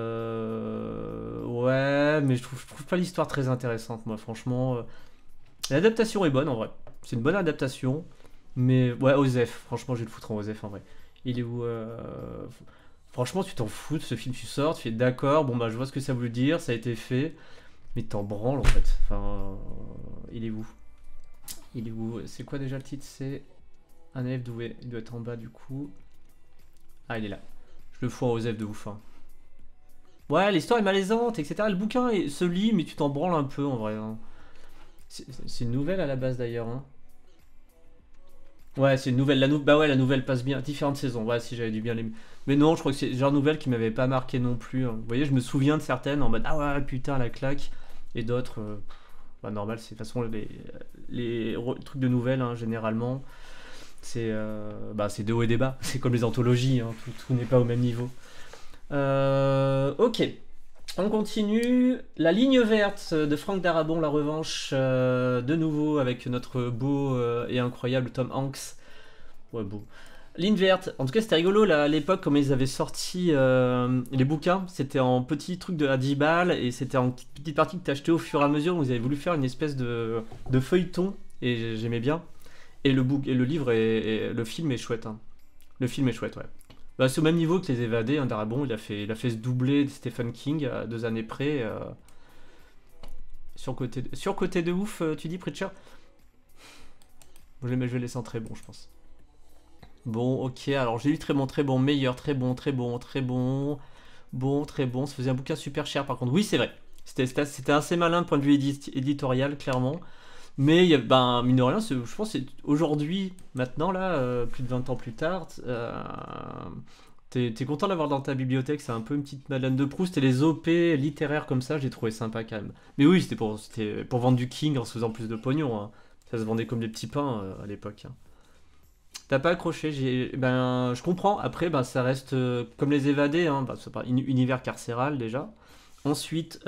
ouais, mais je trouve pas l'histoire très intéressante, moi, franchement. L'adaptation est bonne, en vrai. C'est une bonne adaptation. Mais, ouais, Osef. Franchement, je vais le foutre en Osef, en vrai. Il est où Franchement, tu t'en fous de ce film, tu sors, tu fais d'accord, bon bah je vois ce que ça veut dire, ça a été fait, mais t'en branles en fait. Enfin, il est où? Il est où? C'est quoi déjà le titre? C'est un élève doué, il doit être en bas du coup. Ah, il est là. Je le fous en Osef de ouf. Hein. Ouais, l'histoire est malaisante, etc. Le bouquin se lit, mais tu t'en branles un peu en vrai. Hein. C'est une nouvelle à la base d'ailleurs. Hein. Ouais, c'est une nouvelle. Bah ouais, la nouvelle passe bien. Différentes saisons. Ouais, si j'avais dû bien les. Mais non, je crois que c'est le genre de nouvelle qui m'avait pas marqué non plus. Hein. Vous voyez, je me souviens de certaines en mode ah ouais, putain, la claque. Et d'autres, bah normal, c'est de toute façon les trucs de nouvelles, hein, généralement. C'est de haut et des bas. C'est comme les anthologies, hein, tout n'est pas au même niveau. Ok. On continue. La ligne verte de Franck Darabont, la revanche, de nouveau avec notre beau et incroyable Tom Hanks. Ouais, beau. Ligne verte, en tout cas c'était rigolo là, à l'époque, comme ils avaient sorti les bouquins, c'était en petits trucs de à 10 balles et c'était en petite partie que t'achetais au fur et à mesure. Donc ils avaient voulu faire une espèce de feuilleton et j'aimais bien. Et le livre le film est chouette. Hein. Le film est chouette, ouais. Bah, c'est au même niveau que Les Évadés, hein, Darabont, il a fait ce doublé de Stephen King à 2 années près. Surcoté de ouf, tu dis, Preacher? Je vais le laisser en très bon, je pense. Bon, ok, alors j'ai eu très bon, meilleur, très bon, bon, très bon. Ça faisait un bouquin super cher par contre. Oui, c'est vrai. C'était assez malin de point de vue éditorial, clairement. Mais il y a, ben, mine de rien, je pense que c'est aujourd'hui, maintenant, là, plus de 20 ans plus tard, t'es content d'avoir dans ta bibliothèque. C'est un peu une petite Madeleine de Proust. Et les OP littéraires comme ça, j'ai trouvé sympa quand même. Mais oui, c'était pour vendre du King en se faisant plus de pognon. Hein. Ça se vendait comme des petits pains à l'époque. Hein. T'as pas accroché, ben, je comprends. Après, ben, ça reste comme Les Évadés, hein, ben, c'est pas univers carcéral déjà. Ensuite,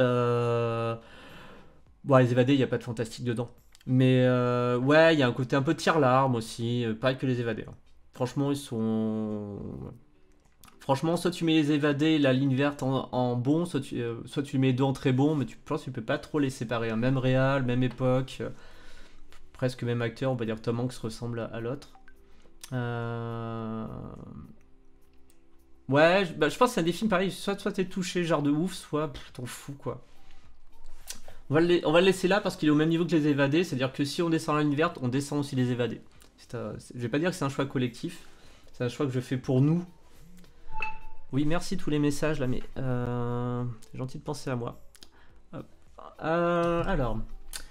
bon, Les Évadés, il n'y a pas de fantastique dedans. Mais ouais, il y a un côté un peu tire-larme aussi, pareil que Les Évadés. Hein. Franchement, ils sont. Franchement, soit tu mets Les Évadés, la ligne verte en bon, soit tu mets les deux en très bon, mais je pense que tu peux pas trop les séparer. Hein. Même réal, même époque, presque même acteur. On va dire que Tom Hanks ressemble à l'autre. Ouais, je pense que c'est un des films pareil, soit t'es touché genre de ouf, soit t'en fous quoi. On va le laisser là parce qu'il est au même niveau que Les Évadés, c'est-à-dire que si on descend la ligne verte, on descend aussi Les Évadés. Je vais pas dire que c'est un choix collectif, c'est un choix que je fais pour nous. Oui, merci tous les messages là, mais gentil de penser à moi. Hop. Alors.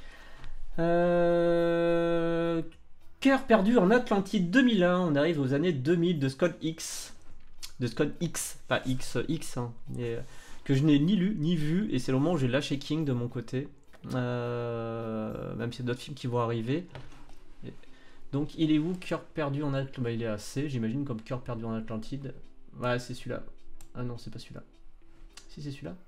Cœur perdu en Atlantide 2001, on arrive aux années 2000 de Scott X. De Scott X, pas XX, hein, que je n'ai ni lu ni vu, et c'est le moment où j'ai lâché King de mon côté. Même s'il y a d'autres films qui vont arriver. Donc il est où Cœur perdu en Atlantide? Bah, il est assez, j'imagine, comme Cœur perdu en Atlantide. Ouais, c'est celui-là. Ah non, c'est pas celui-là. Si, c'est celui-là.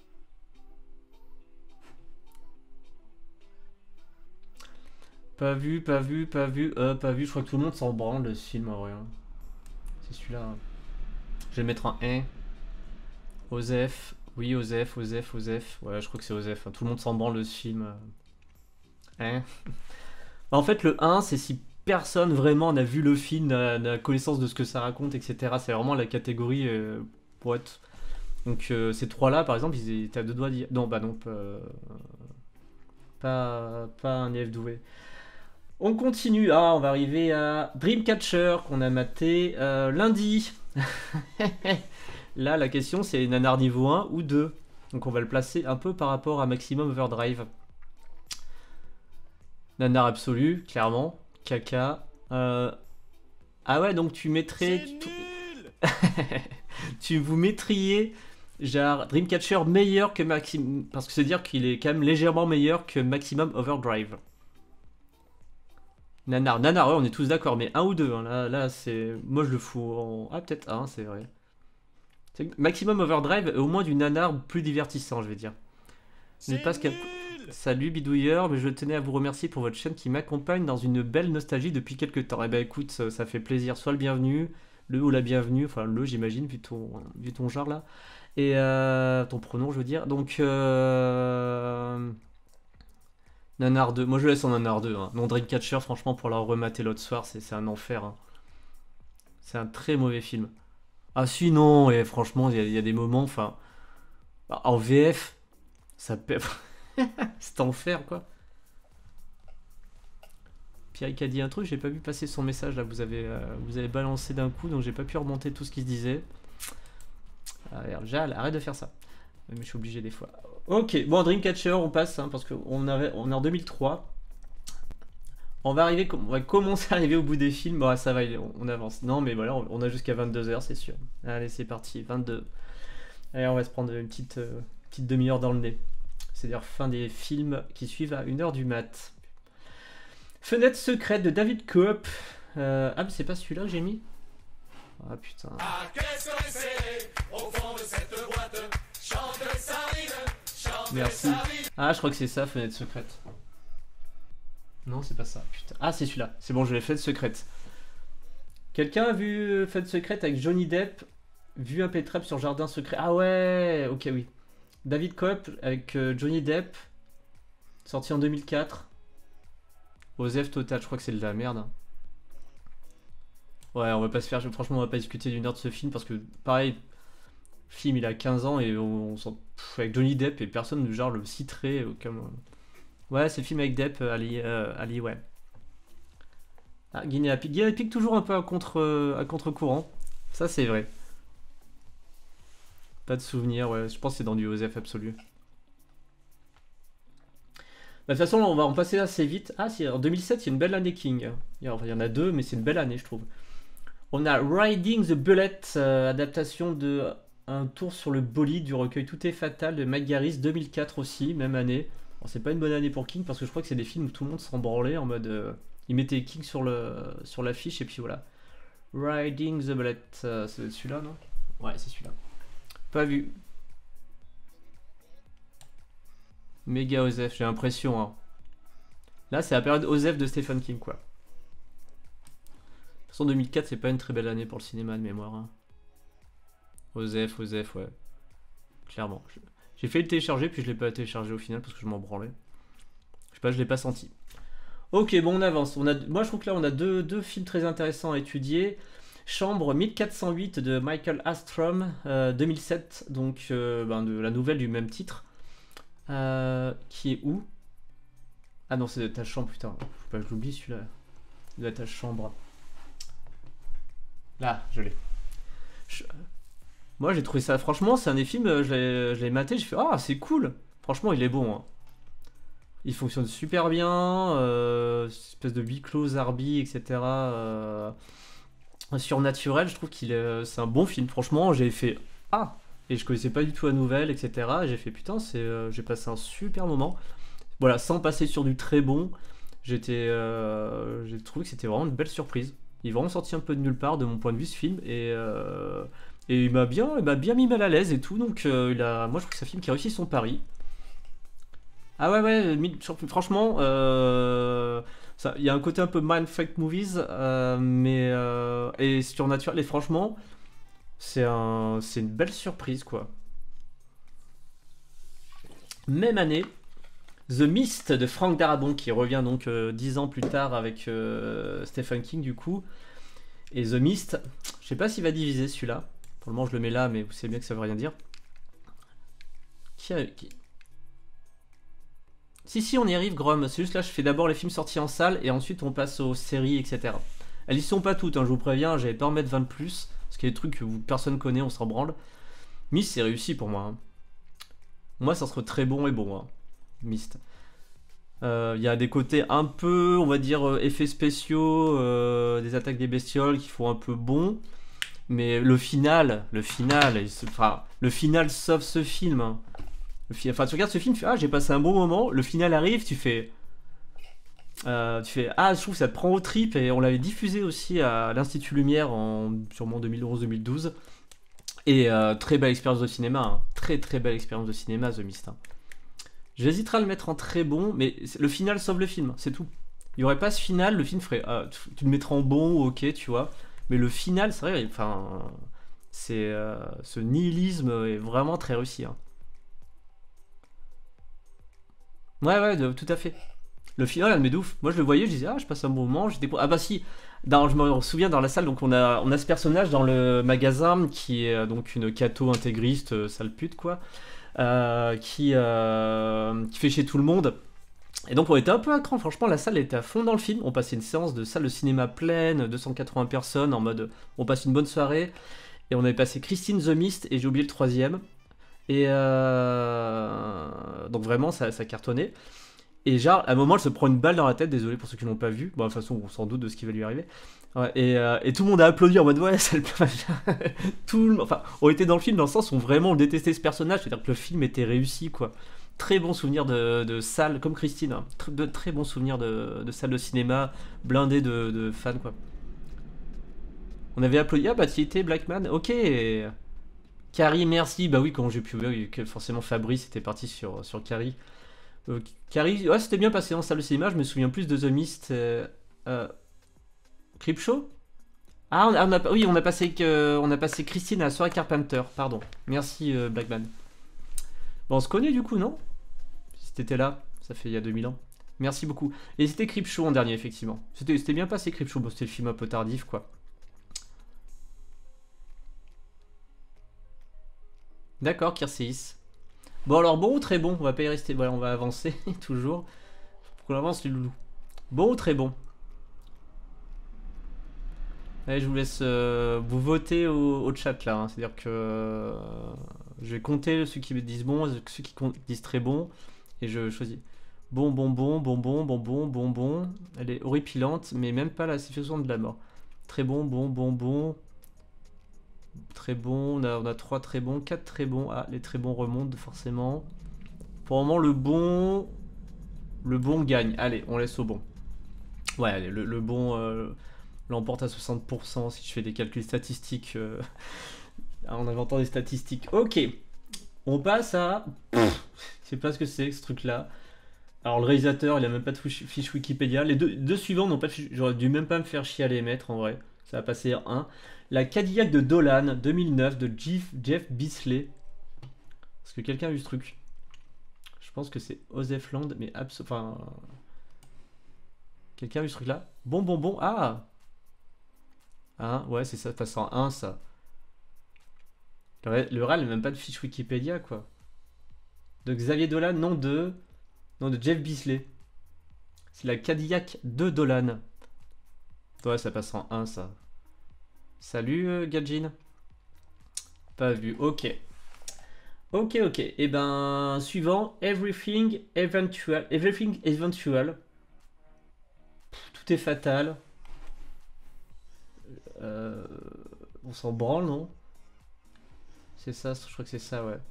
Pas vu. Je crois que tout le monde s'en branle de ce film en vrai. Hein. C'est celui-là. Hein. Je vais le mettre en 1. Osef. Oui, Osef. Ouais, je crois que c'est Osef. Hein. Tout le monde s'en branle de ce film. Hein. En fait, le 1, c'est si personne vraiment n'a vu le film, n'a connaissance de ce que ça raconte, etc. C'est vraiment la catégorie pour être. Donc, ces trois-là, par exemple, ils étaient à deux doigts de dire. Non, bah non, pas un élève doué. On continue. Ah, on va arriver à Dreamcatcher qu'on a maté lundi. Là, la question, c'est nanar niveau 1 ou 2. Donc, on va le placer un peu par rapport à Maximum Overdrive. Nanar absolu, clairement. Caca. Ah ouais, donc tu mettrais... C'est nul. Tu vous mettriez, genre, Dreamcatcher meilleur que Maximum... Parce que c'est dire qu'il est quand même légèrement meilleur que Maximum Overdrive. Nanar, Nanar, ouais, on est tous d'accord, mais un ou deux, hein, là c'est... Moi je le fous en... Ah, peut-être un, c'est vrai. Maximum Overdrive est au moins du nanar plus divertissant, je vais dire. C'est Pas ce qu'elle... nul. Salut bidouilleur, mais je tenais à vous remercier pour votre chaîne qui m'accompagne dans une belle nostalgie depuis quelques temps. Eh ben écoute, ça fait plaisir. Sois le bienvenu, le ou la bienvenue, enfin le j'imagine, vu ton genre là. Et ton pronom, je veux dire. Donc, Nanar 2, moi je laisse en Nanar 2. Hein. Non, Dreamcatcher, franchement, pour la remater l'autre soir, c'est un enfer. Hein. C'est un très mauvais film. Ah si, non, et franchement, il y a des moments, enfin, en VF, ça pète. C'est enfer, quoi. Pierrick a dit un truc, j'ai pas vu passer son message, là, vous avez balancé d'un coup, donc j'ai pas pu remonter tout ce qu'il se disait. Ah, merde, Jal, arrête de faire ça. Mais je suis obligé des fois. Ok, bon, Dreamcatcher, on passe, hein, parce qu'on est en 2003. On va commencer à arriver au bout des films. Bon, ça va, on avance. Non, mais voilà, on a jusqu'à 22h, c'est sûr. Allez, c'est parti, 22. Allez, on va se prendre une petite demi-heure dans le nez. C'est-à-dire fin des films qui suivent à 1h du mat. Fenêtre secrète de David Coop. Ah, mais c'est pas celui-là que j'ai mis. Ah putain. Ah, qu'est-ce qu'on est serré au fond de cette boîte. Chante sa rime, chante Merci. sa rime. Ah, je crois que c'est ça, fenêtre secrète. Non, c'est pas ça. Putain. Ah, c'est celui-là. C'est bon, je l'ai fenêtre secrète. Quelqu'un a vu fenêtre secrète avec Johnny Depp, vu impénétrable sur jardin secret. Ah ouais, ok, oui. David Coop avec Johnny Depp, sorti en 2004. Osef Total, je crois que c'est de la merde. Hein. Ouais, on va pas se faire. Franchement, on va pas discuter d'une heure de ce film parce que, pareil, le film il a 15 ans et on s'en. Avec Johnny Depp et personne du genre le citerait. Comme... Ouais, c'est le film avec Depp, Ali, ouais. Ah, Guinea Pig. Guinea Pig toujours un peu à contre-courant. Ça, c'est vrai. Pas de souvenir, ouais. Je pense que c'est dans du Osef absolu. Bah, de toute façon, on va en passer assez vite. Ah, si, en 2007, il y a une belle année King. Il y en a deux, mais c'est une belle année, je trouve. On a Riding the Bullet, adaptation de Un tour sur le bolide du recueil Tout est fatal de Mike Garris, 2004 aussi, même année. Bon, c'est pas une bonne année pour King parce que je crois que c'est des films où tout le monde s'en branlait en mode. Ils mettaient King sur l'affiche et puis voilà. Riding the Bullet, c'est celui-là, non? Ouais, c'est celui-là. Pas vu. Méga Osef, j'ai l'impression. Hein. Là, c'est la période Osef de Stephen King, quoi. De toute façon, 2004, c'est pas une très belle année pour le cinéma de mémoire. Hein. Osef, ouais. Clairement. J'ai fait le télécharger, puis je l'ai pas téléchargé au final parce que je m'en branlais. Je sais pas, je l'ai pas senti. Ok, bon, on avance. Moi, je trouve que là, on a deux films très intéressants à étudier. Chambre 1408 de Michael Astrom, 2007, donc de la nouvelle du même titre. Qui est où? Ah non, c'est de ta chambre, putain. Faut pas que j'oublie celui-là. De ta chambre. Là, je l'ai. Moi, j'ai trouvé ça, franchement, c'est un des films, je l'ai maté, j'ai fait, ah, c'est cool. Franchement, il est bon. Hein. Il fonctionne super bien. Espèce de huis clos, Zarbi, etc. Surnaturel, je trouve c'est un bon film. Franchement, j'ai fait, ah. Et je connaissais pas du tout la nouvelle, etc. Et j'ai fait putain, j'ai passé un super moment. Voilà, sans passer sur du très bon, j'ai trouvé que c'était vraiment une belle surprise. Il est vraiment sorti un peu de nulle part de mon point de vue ce film et il m'a bien mis mal à l'aise et tout. Donc moi je trouve que c'est un film qui a réussi son pari. Ah ouais, franchement, il y a un côté un peu mindfuck movies, et surnaturel. Et franchement. C'est une belle surprise, quoi. Même année, The Mist de Frank Darabont, qui revient donc 10 ans plus tard avec Stephen King, du coup. Et The Mist, je sais pas s'il va diviser celui-là. Pour le moment, je le mets là, mais vous savez bien que ça veut rien dire. Si, on y arrive, Grom. C'est juste là, je fais d'abord les films sortis en salle, et ensuite on passe aux séries, etc. Elles y sont pas toutes, hein, je vous préviens, j'avais pas en mettre 20 de plus. Parce qu'il y a des trucs que personne connaît, on s'en branle. Myst, c'est réussi pour moi. Hein. Moi, ça serait très bon et bon. Hein. Myst. Il y a des côtés un peu, on va dire, effets spéciaux, des attaques des bestioles qui font un peu bon. Mais enfin, le final sauve ce film, hein. Enfin, tu regardes ce film, tu fais, ah, j'ai passé un bon moment. Le final arrive, ah, je trouve que ça te prend aux tripes. Et on l'avait diffusé aussi à l'Institut Lumière en sûrement 2011-2012. Et très belle expérience de cinéma, hein. Très très belle expérience de cinéma, The Mist, hein. J'hésiterai à le mettre en très bon, mais le final sauve le film, c'est tout. Il n'y aurait pas ce final, le film ferait, tu le mettrais en bon, ok, tu vois. Mais le final, c'est vrai, enfin, ce nihilisme est vraiment très réussi, hein. Ouais, ouais, tout à fait. Le final, elle met de ouf. Moi, je le voyais, je disais, ah, je passe un bon moment. Ah, bah si, je me souviens dans la salle, donc on a ce personnage dans le magasin qui est donc une catho intégriste, sale pute, quoi, qui fait chez tout le monde. Et donc, on était un peu à cran. Franchement, la salle était à fond dans le film. On passait une séance de salle de cinéma pleine, 280 personnes, en mode on passe une bonne soirée. Et on avait passé Christine The Mist, et j'ai oublié le troisième. Et donc, vraiment, ça cartonnait. Et genre, à un moment, elle se prend une balle dans la tête, désolé pour ceux qui l'ont pas vu. Bon, de toute façon, on s'en doute de ce qui va lui arriver. Ouais, et tout le monde a applaudi en mode, ouais, ça le enfin, on était dans le film dans le sens où vraiment on détestait ce personnage, c'est-à-dire que le film était réussi, quoi. Très bon souvenir de salle, comme Christine, hein. De très bons souvenirs de salle de cinéma, blindée de fans, quoi. On avait applaudi, ah bah tu y étais, Blackman, ok. Carrie, merci, bah oui, quand j'ai pu, oui, forcément Fabrice était parti sur Carrie. Carrie, ouais, c'était bien passé en salle de cinéma. Je me souviens plus de The Mist. Creepshow. Ah, oui, on a passé Christine à la soirée Carpenter. Pardon. Merci, Blackman. Bon, on se connaît du coup, non? Si t'étais là, ça fait il y a 2000 ans. Merci beaucoup. Et c'était Creepshow en dernier, effectivement. C'était bien passé, Creepshow. Bon, c'était le film un peu tardif, quoi. D'accord, Kirseis. Bon, alors, bon ou très bon? On va pas y rester. Voilà, on va avancer, toujours. Faut qu'on avance, les loulous. Bon ou très bon? Allez, je vous laisse vous voter au chat, là, hein. C'est-à-dire que je vais compter ceux qui me disent bon, ceux qui disent très bon. Et je choisis. Bon, bon, bon, bon, bon, bon, bon, bon, bon. Elle est horripilante, mais même pas la situation de la mort. Très bon, bon, bon, bon. Très bon, on a 3 très bons, 4 très bons. Ah, les très bons remontent forcément. Pour le moment, le bon gagne. Allez, on laisse au bon. Ouais, allez, le bon l'emporte à 60% si je fais des calculs statistiques en inventant des statistiques. Ok, on passe à... Je sais pas ce que c'est ce truc-là. Alors le réalisateur, il a même pas de fiche Wikipédia. Les deux suivants n'ont pas de fiche. J'aurais dû même pas me faire chier à les mettre en vrai. Ça va passer à 1. La Cadillac de Dolan 2009 de Jeff Bisley. Est-ce que quelqu'un a vu ce truc? Je pense que c'est Osef Land, mais enfin... Quelqu'un a vu ce truc-là? Bon, bon, bon. Ah! Ah, ouais, c'est ça, passe en 1, ça. Le RAL n'a même pas de fiche Wikipédia, quoi. De Xavier Dolan, nom de Jeff Bisley. C'est la Cadillac de Dolan. Ouais, ça passe en 1, ça. Salut, Gadjin. Pas vu, ok. Ok, ok. Et ben, suivant, Everything Eventual. Everything Eventual. Tout est fatal. On s'en branle, non? C'est ça, je crois que c'est ça, ouais.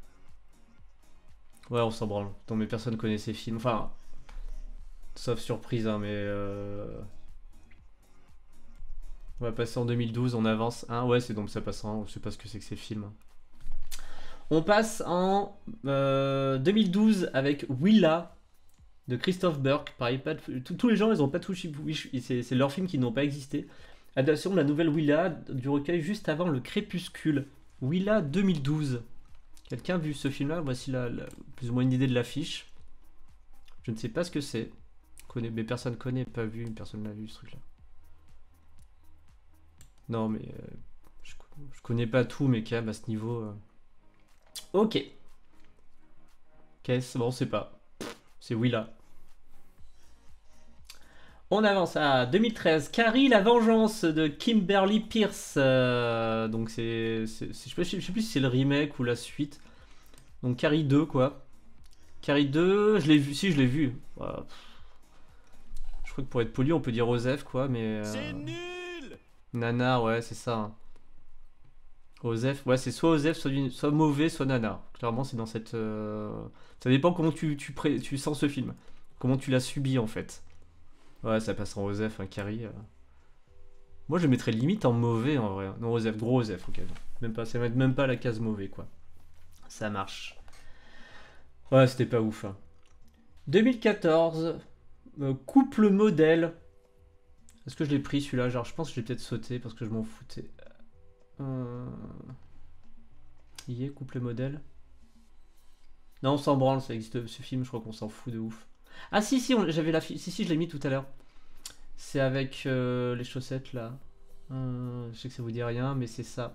Ouais, on s'en branle. Non, mais personne connaît ces films. Enfin, sauf surprise, hein, mais... On va passer en 2012, on avance. Hein, ouais, c'est donc ça passe en... Je sais pas ce que c'est que ces films. On passe en 2012 avec Willa de Christophe Burke. Pareil, tous les gens, ils ont pas touché. C'est leurs films qui n'ont pas existé. Adaptation de la nouvelle Willa du recueil juste avant Le Crépuscule. Willa 2012. Quelqu'un a vu ce film-là? Voici plus ou moins une idée de l'affiche. Je ne sais pas ce que c'est. Mais personne connaît, pas vu, personne n'a vu ce truc-là. Non, mais je connais pas tout, mais quand même à ce niveau. Ok. Qu'est-ce? Bon, c'est pas. C'est Willa. On avance à 2013. Carrie, la vengeance de Kimberly Pierce. Donc je sais plus si c'est le remake ou la suite. Donc Carrie 2, quoi. Carrie 2, je l'ai vu. Si, je l'ai vu. Voilà. Je crois que pour être poli, on peut dire Osef, quoi, mais. C'est nul. Nana, ouais, c'est ça. Hein. Osef, ouais, c'est soit Osef, soit mauvais, soit Nana. Clairement, c'est dans cette. Ça dépend comment tu sens ce film. Comment tu l'as subi, en fait. Ouais, ça passe en Osef, un Carrie. Moi, je le mettrais limite en mauvais, en vrai. Non, Osef, gros Osef, ok. Même pas, ça va être même pas la case mauvais, quoi. Ça marche. Ouais, c'était pas ouf. Hein. 2014, couple modèle. Est-ce que je l'ai pris celui-là? Genre, je pense que je l'ai peut-être sauté parce que je m'en foutais. Il est couple modèle. Non, on s'en branle, ça existe ce film, je crois qu'on s'en fout de ouf. Ah si, si, j'avais la si, si, je l'ai mis tout à l'heure. C'est avec les chaussettes là. Je sais que ça vous dit rien, mais c'est ça.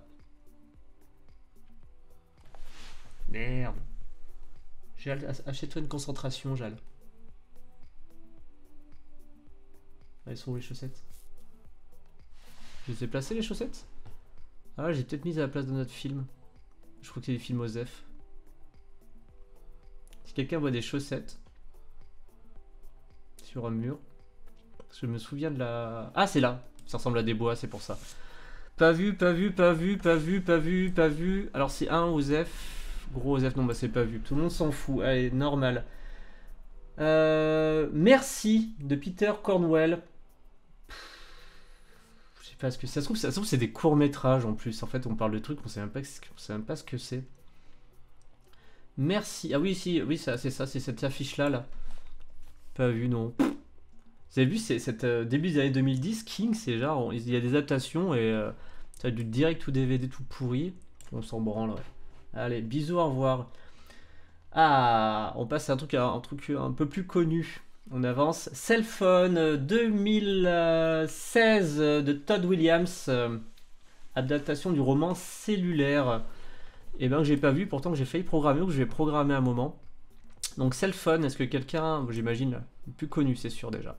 Merde. Jal, achète-toi une concentration, Jal. Elles sont où les chaussettes? Je les ai placées les chaussettes? Ah, j'ai peut-être mis à la place de notre film. Je crois que c'est des films Osef. Si quelqu'un voit des chaussettes sur un mur, parce que je me souviens de la... Ah, c'est là. Ça ressemble à des bois, c'est pour ça. Pas vu, pas vu, pas vu, pas vu, pas vu, pas vu. Alors c'est un Osef. Gros Osef, non, bah c'est pas vu. Tout le monde s'en fout. Allez, normal. Merci de Peter Cornwell. Je sais pas ce que ça se trouve, c'est des courts-métrages en plus. En fait, on parle de trucs, on sait même pas ce que c'est. Merci. Ah oui, si, oui, c'est ça, c'est cette affiche-là, là. Pas vu, non. Vous avez vu, c'est cette début des années 2010, King, c'est genre, il y a des adaptations et ça a du direct ou DVD tout pourri. On s'en branle, ouais. Allez, bisous, au revoir. Ah, on passe à un truc un peu plus connu. On avance. Cell Phone 2016 de Todd Williams, adaptation du roman Cellulaire. Et ben que j'ai pas vu, pourtant que j'ai failli programmer ou que je vais programmer un moment. Donc Cell Phone, est-ce que quelqu'un, j'imagine, le plus connu, c'est sûr déjà.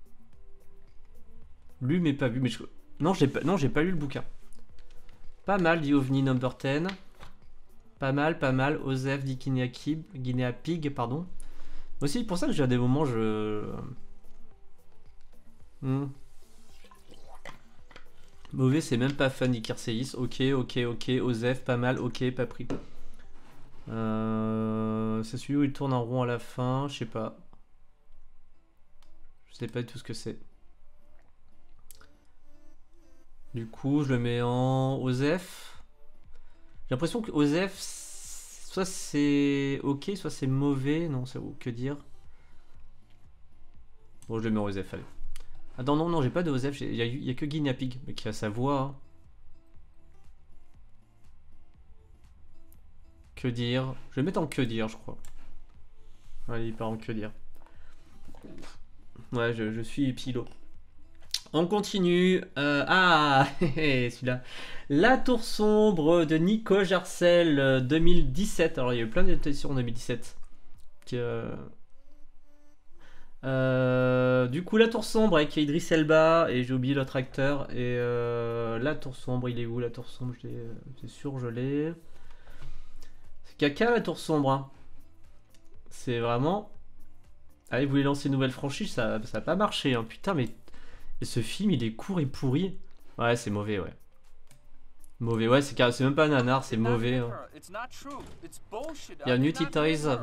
Lu mais pas vu, mais non, j'ai pas lu le bouquin. Pas mal, dit OVNI Number 10. Pas mal, pas mal. Osef dit Guinea Pig, pardon. Aussi, pour ça que j'ai à des moments, Mauvais, c'est même pas fun, dit Kirseis. Ok, ok, ok. Osef, pas mal, ok, pas pris. C'est celui où il tourne en rond à la fin, je sais pas. Je sais pas du tout ce que c'est. Du coup, je le mets en Osef. J'ai l'impression que Osef, soit c'est ok, soit c'est mauvais. Non, c'est que dire. Bon, je le mets en Osef, allez. Ah non, non, j'ai pas de Osef, il y a que Guinea Pig, mais qui a sa voix. Hein. Que dire? Je vais le mettre en que dire, je crois. Allez, il part en que dire. Ouais, je suis Pilo. On continue. Ah, celui-là. La Tour Sombre de Nico Jarcel 2017. Alors, il y a eu plein d'adaptations en 2017. Du coup, La Tour Sombre avec Idris Elba. Et j'ai oublié l'autre acteur. Et La Tour Sombre, il est où? La Tour Sombre, c'est sûr, je l'ai. C'est caca, La Tour Sombre. Hein. C'est vraiment... Allez, vous voulez lancer une nouvelle franchise, ça n'a pas marché. Hein. Putain, mais... Et ce film, il est court et pourri. Ouais, c'est mauvais, ouais. Mauvais, ouais, c'est même pas un nanar, c'est mauvais. Hein. Il y a Nutty Toys.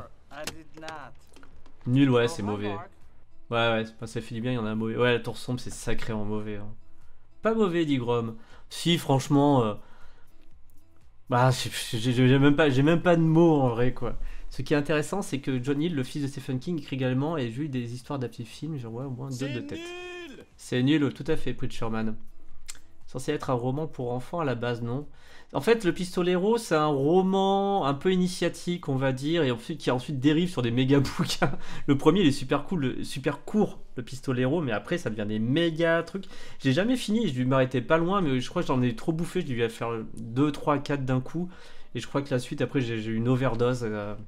Nul, ouais, c'est mauvais. Ouais, ça finit bien, il y en a un mauvais. Ouais, La Tour Sombre, c'est sacrément mauvais. Hein. Pas mauvais, dit Grom. Si, franchement... Bah, j'ai même pas de mots, en vrai, quoi. Ce qui est intéressant, c'est que John Hill, le fils de Stephen King, écrit également et j'ai eu des histoires d'adaptés films, j'en vois au moins 2 de tête. C'est nul, tout à fait, Preacherman. Censé être un roman pour enfants à la base, non. En fait, Le Pistolero, c'est un roman un peu initiatique, on va dire, et ensuite, qui ensuite dérive sur des méga bouquins. Le premier, il est super cool, super court, Le Pistolero, mais après, ça devient des méga trucs. J'ai jamais fini, je dû m'arrêter pas loin, mais je crois que j'en ai trop bouffé, je dû faire 2, 3, 4 d'un coup. Et je crois que la suite, après, j'ai eu une overdose.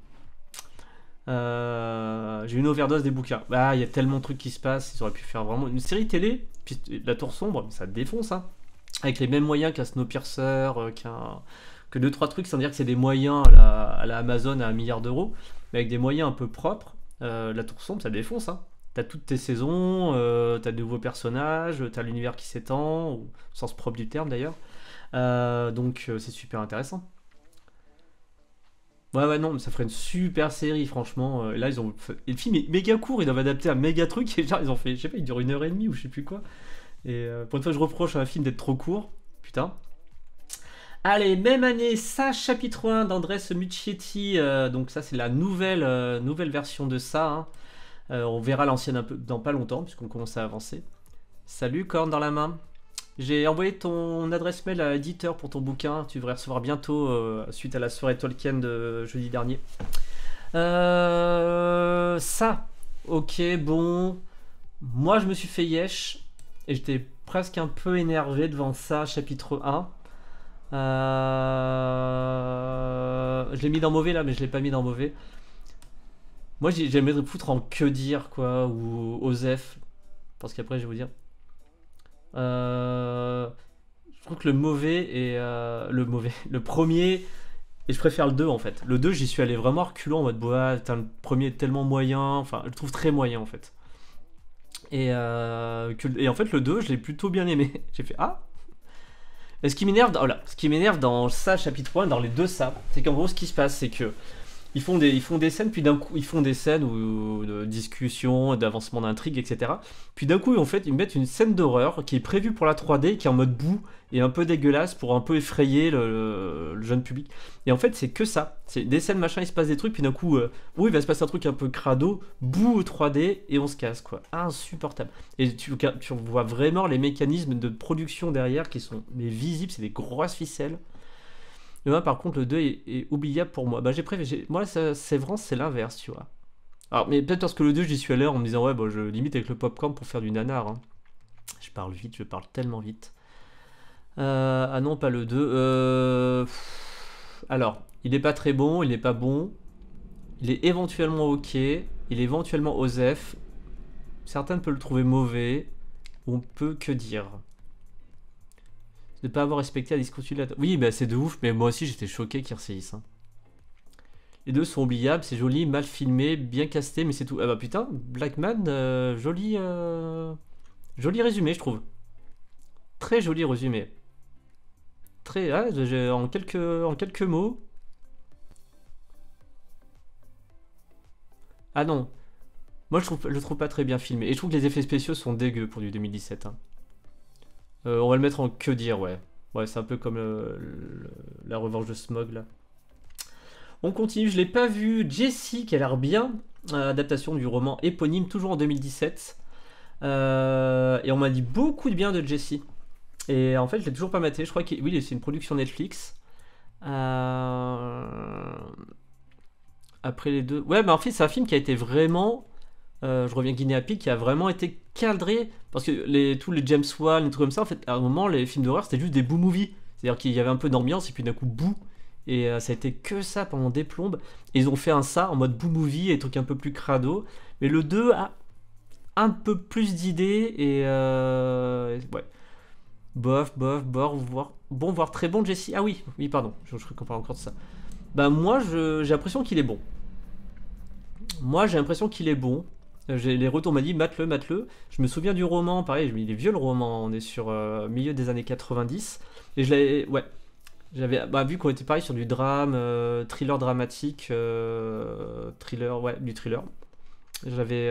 J'ai eu une overdose des bouquins. Ah, il y a tellement de trucs qui se passent. Ils auraient pu faire vraiment une série télé. Puis La Tour Sombre, ça défonce, hein. Avec les mêmes moyens qu'un Snowpiercer, que 2-3 trucs sans dire que c'est des moyens à la Amazon à 1 milliard d'euros, mais avec des moyens un peu propres. La Tour Sombre, ça défonce, hein. T'as toutes tes saisons, t'as de nouveaux personnages, t'as l'univers qui s'étend, au sens propre du terme d'ailleurs. Donc c'est super intéressant. Ouais, non, mais ça ferait une super série, franchement. Là, ils ont fait... Et le film est méga court, ils doivent adapter un méga truc, et genre, ils ont fait, je sais pas, il dure 1h30 ou je sais plus quoi. Et pour une fois, je reproche à un film d'être trop court. Putain. Allez, même année, ça, chapitre 1 d'Andrés Muschietti. Donc ça, c'est la nouvelle version de ça, hein. On verra l'ancienne un peu dans pas longtemps, puisqu'on commence à avancer. Salut, corne dans la main. J'ai envoyé ton adresse mail à l'éditeur pour ton bouquin. Tu devrais recevoir bientôt, suite à la soirée Tolkien de jeudi dernier. Ça. Ok, bon. Moi, je me suis fait yesh. Et j'étais presque un peu énervé devant ça, chapitre 1. Je l'ai mis dans mauvais là, mais je l'ai pas mis dans mauvais. Moi, j'aimerais foutre en que dire, quoi, ou Osef. Parce qu'après, je vais vous dire. Je trouve que le mauvais est. Le premier. Et je préfère le 2 en fait. Le 2, j'y suis allé vraiment reculant en mode bois. Le premier est tellement moyen. Enfin, je le trouve très moyen en fait. Et en fait, le 2, je l'ai plutôt bien aimé. J'ai fait ah. Et ce qui m'énerve dans ça, chapitre 1, dans les deux ça, c'est qu'en gros, ce qui se passe, c'est que. Ils font des scènes, puis d'un coup, ils font des scènes de discussion, d'avancement d'intrigue, etc. Puis d'un coup, en fait, ils mettent une scène d'horreur qui est prévue pour la 3D, qui est en mode boue et un peu dégueulasse pour un peu effrayer le jeune public. Et en fait, c'est que ça. C'est des scènes, machin, il se passe des trucs, puis d'un coup, il va se passer un truc un peu crado, boue 3D, et on se casse, quoi. Insupportable. Et tu vois vraiment les mécanismes de production derrière qui sont visibles, c'est des grosses ficelles. Le 1, par contre, le 2 est oubliable pour moi. Bah, moi, c'est vraiment, c'est l'inverse, tu vois. Alors, mais peut-être parce que le 2, j'y suis allé en me disant, ouais, bah, je limite avec le popcorn pour faire du nanar, hein. Je parle vite, je parle tellement vite. Ah non, pas le 2. Alors, il est pas très bon, il est pas bon. Il est éventuellement ok. Il est éventuellement Osef. Certains peuvent le trouver mauvais. On peut que dire. De pas avoir respecté la discontinuité. Oui, bah c'est de ouf, mais moi aussi j'étais choqué qu'ils ressaisissent, hein. Les deux sont oubliables, c'est joli, mal filmé, bien casté, mais c'est tout. Ah bah putain, Blackman, joli résumé, je trouve. Très joli résumé. Très, en quelques mots. Ah non, moi je le trouve pas très bien filmé. Et je trouve que les effets spéciaux sont dégueux pour du 2017, hein. On va le mettre en que dire, ouais. Ouais, c'est un peu comme la revanche de Smog, là. On continue, je l'ai pas vu. Jessie, qui a l'air bien. Adaptation du roman éponyme, toujours en 2017. Et on m'a dit beaucoup de bien de Jessie. Et en fait, je l'ai toujours pas maté. Je crois que oui, c'est une production Netflix. Après les deux... Ouais, mais en fait, c'est un film qui a été vraiment... je reviens Guinea Pig, qui a vraiment été cadré, parce que tous les James Wan, les trucs comme ça, en fait, à un moment, les films d'horreur, c'était juste des boo movies. C'est-à-dire qu'il y avait un peu d'ambiance, et puis d'un coup, bouh. Et ça a été que ça pendant des plombes. Et ils ont fait ça en mode boo movie, et trucs un peu plus crado. Mais le 2 a un peu plus d'idées, et ouais. Bof, voire très bon, Jesse. Ah oui, pardon, je crois qu'on parle encore de ça. Bah moi, j'ai l'impression qu'il est bon. Les retours m'ont dit mate-le. Je me souviens du roman, pareil, il est vieux le roman, on est sur milieu des années 90. Et j'avais vu qu'on était pareil sur du drame, thriller dramatique, du thriller. J'avais...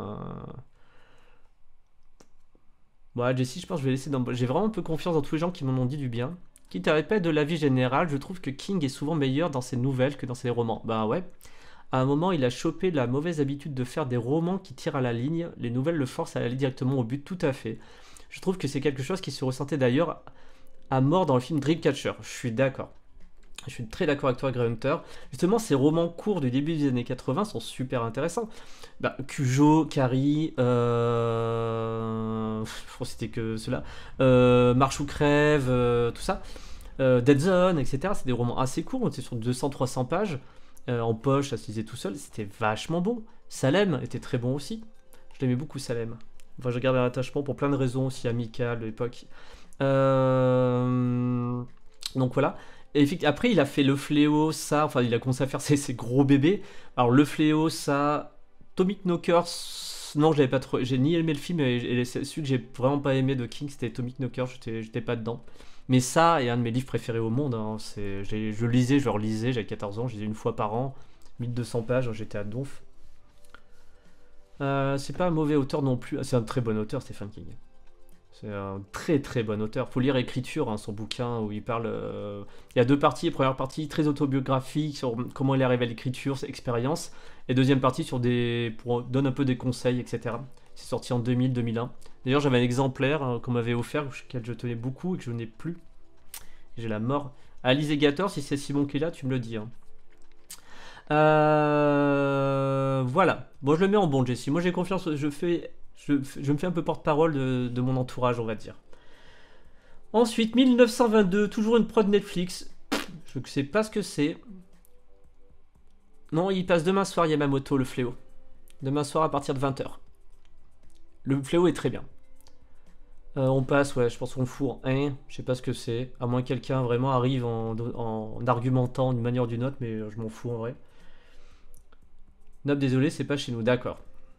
Jessie, je pense que je vais laisser dans... J'ai vraiment un peu confiance dans tous les gens qui m'en ont dit du bien. Quitte à répéter de l'avis général, je trouve que King est souvent meilleur dans ses nouvelles que dans ses romans. Bah ouais. À un moment, il a chopé la mauvaise habitude de faire des romans qui tirent à la ligne. Les nouvelles le forcent à aller directement au but, tout à fait. Je trouve que c'est quelque chose qui se ressentait d'ailleurs à mort dans le film Dreamcatcher. Je suis d'accord. Je suis très d'accord avec toi, Grey Hunter. Justement, ces romans courts du début des années 80 sont super intéressants. Cujo, Carrie, je crois que c'était que cela, Marche ou Crève, tout ça, Dead Zone, etc. C'est des romans assez courts, on était sur 200-300 pages, en poche, ça se lisait tout seul, c'était vachement bon. Salem était très bon aussi. Je l'aimais beaucoup, Salem. Enfin, je gardais un attachement pour plein de raisons aussi amicales de l'époque. Donc voilà. Et après, il a fait Le Fléau, ça, enfin, il a commencé à faire ses gros bébés. Alors, Le Fléau, ça, Atomic Knockers, non, j'avais pas trop, j'ai ni aimé le film, et celui que j'ai vraiment pas aimé de King, c'était Atomic Knockers, j'étais pas dedans. Mais ça est un de mes livres préférés au monde, hein. Je lisais, je relisais, j'avais 14 ans, je lisais une fois par an, 1200 pages, j'étais à donf. C'est pas un mauvais auteur non plus, c'est un très bon auteur, Stephen King. C'est un très très bon auteur. Faut lire Écriture, hein, son bouquin où il parle. Il y a deux parties. Première partie très autobiographique sur comment il est arrivé à l'écriture, ses expériences. Et deuxième partie sur donne un peu des conseils, etc. C'est sorti en 2000-2001. D'ailleurs, j'avais un exemplaire qu'on m'avait offert, auquel je tenais beaucoup et que je n'ai plus. J'ai la mort. Alice Gator, si c'est Simon qui est là, tu me le dis. Hein. Voilà. Bon, je le mets en bon, Jessie. Moi, j'ai confiance. Je me fais un peu porte-parole de mon entourage, on va dire. Ensuite, 1922, toujours une prod Netflix. Je ne sais pas ce que c'est. Non, il passe demain soir, Yamamoto, Le Fléau. Demain soir à partir de 20h. Le Fléau est très bien. On passe, ouais, je pense qu'on fout en 1. Je sais pas ce que c'est. À moins que quelqu'un vraiment arrive en argumentant d'une manière ou d'une autre, mais je m'en fous en vrai. Nope, désolé, c'est pas chez nous, d'accord.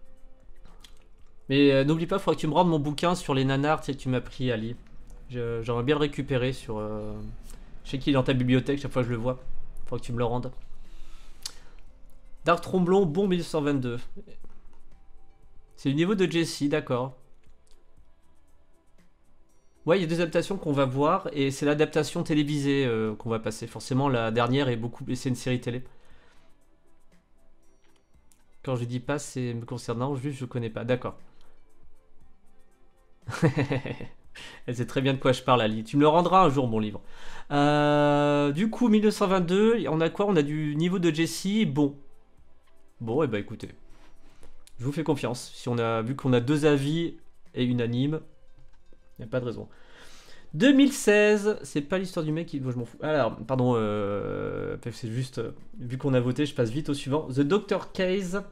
Mais n'oublie pas, il faudra que tu me rendes mon bouquin sur les nanars, tu sais, que tu m'as pris, Ali. J'aimerais bien le récupérer sur... Je sais qu'il est dans ta bibliothèque, chaque fois que je le vois. Il faudra que tu me le rendes. Dark Tromblon, bon 1922. C'est le niveau de Jessie, d'accord. Ouais, il y a deux adaptations qu'on va voir, et c'est l'adaptation télévisée qu'on va passer. Forcément, la dernière est beaucoup... C'est une série télé. Quand je dis pas, c'est me concernant, juste je connais pas, d'accord. Elle sait très bien de quoi je parle, Ali. Tu me le rendras un jour, mon livre. Du coup, 1922, on a quoi? On a du niveau de Jessie. Bon. Bon, et bah écoutez. Je vous fais confiance. Si on a vu qu'on a deux avis et unanime, il n'y a pas de raison. 2016, c'est pas l'histoire du mec qui... Bon, je m'en fous. Alors, pardon, c'est juste... vu qu'on a voté, je passe vite au suivant. The Doctor Case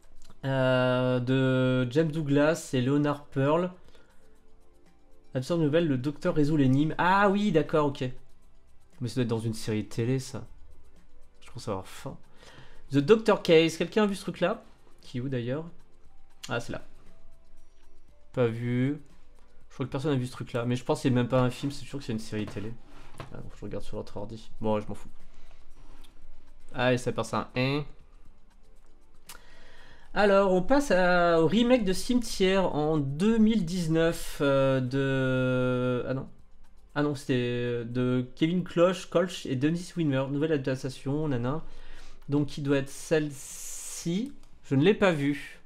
de James Douglas et Leonard Pearl. Absurde nouvelle, le docteur résout l'énigme. Ah oui, d'accord, ok. Mais ça doit être dans une série télé, ça. Je pense avoir faim. The Doctor Case. Quelqu'un a vu ce truc-là? Qui est où d'ailleurs? Ah, c'est là. Pas vu. Je crois que personne n'a vu ce truc-là. Mais je pense que c'est même pas un film, c'est sûr que c'est une série télé. Ah, donc je regarde sur votre ordi. Bon, ouais, je m'en fous. Allez, ça passe à un 1. Alors, on passe au remake de Cimetière en 2019 de... Ah non. Ah non, c'était de Kevin Kolch et Dennis Wimmer. Nouvelle adaptation, nana. Donc, qui doit être celle-ci. Je ne l'ai pas vue.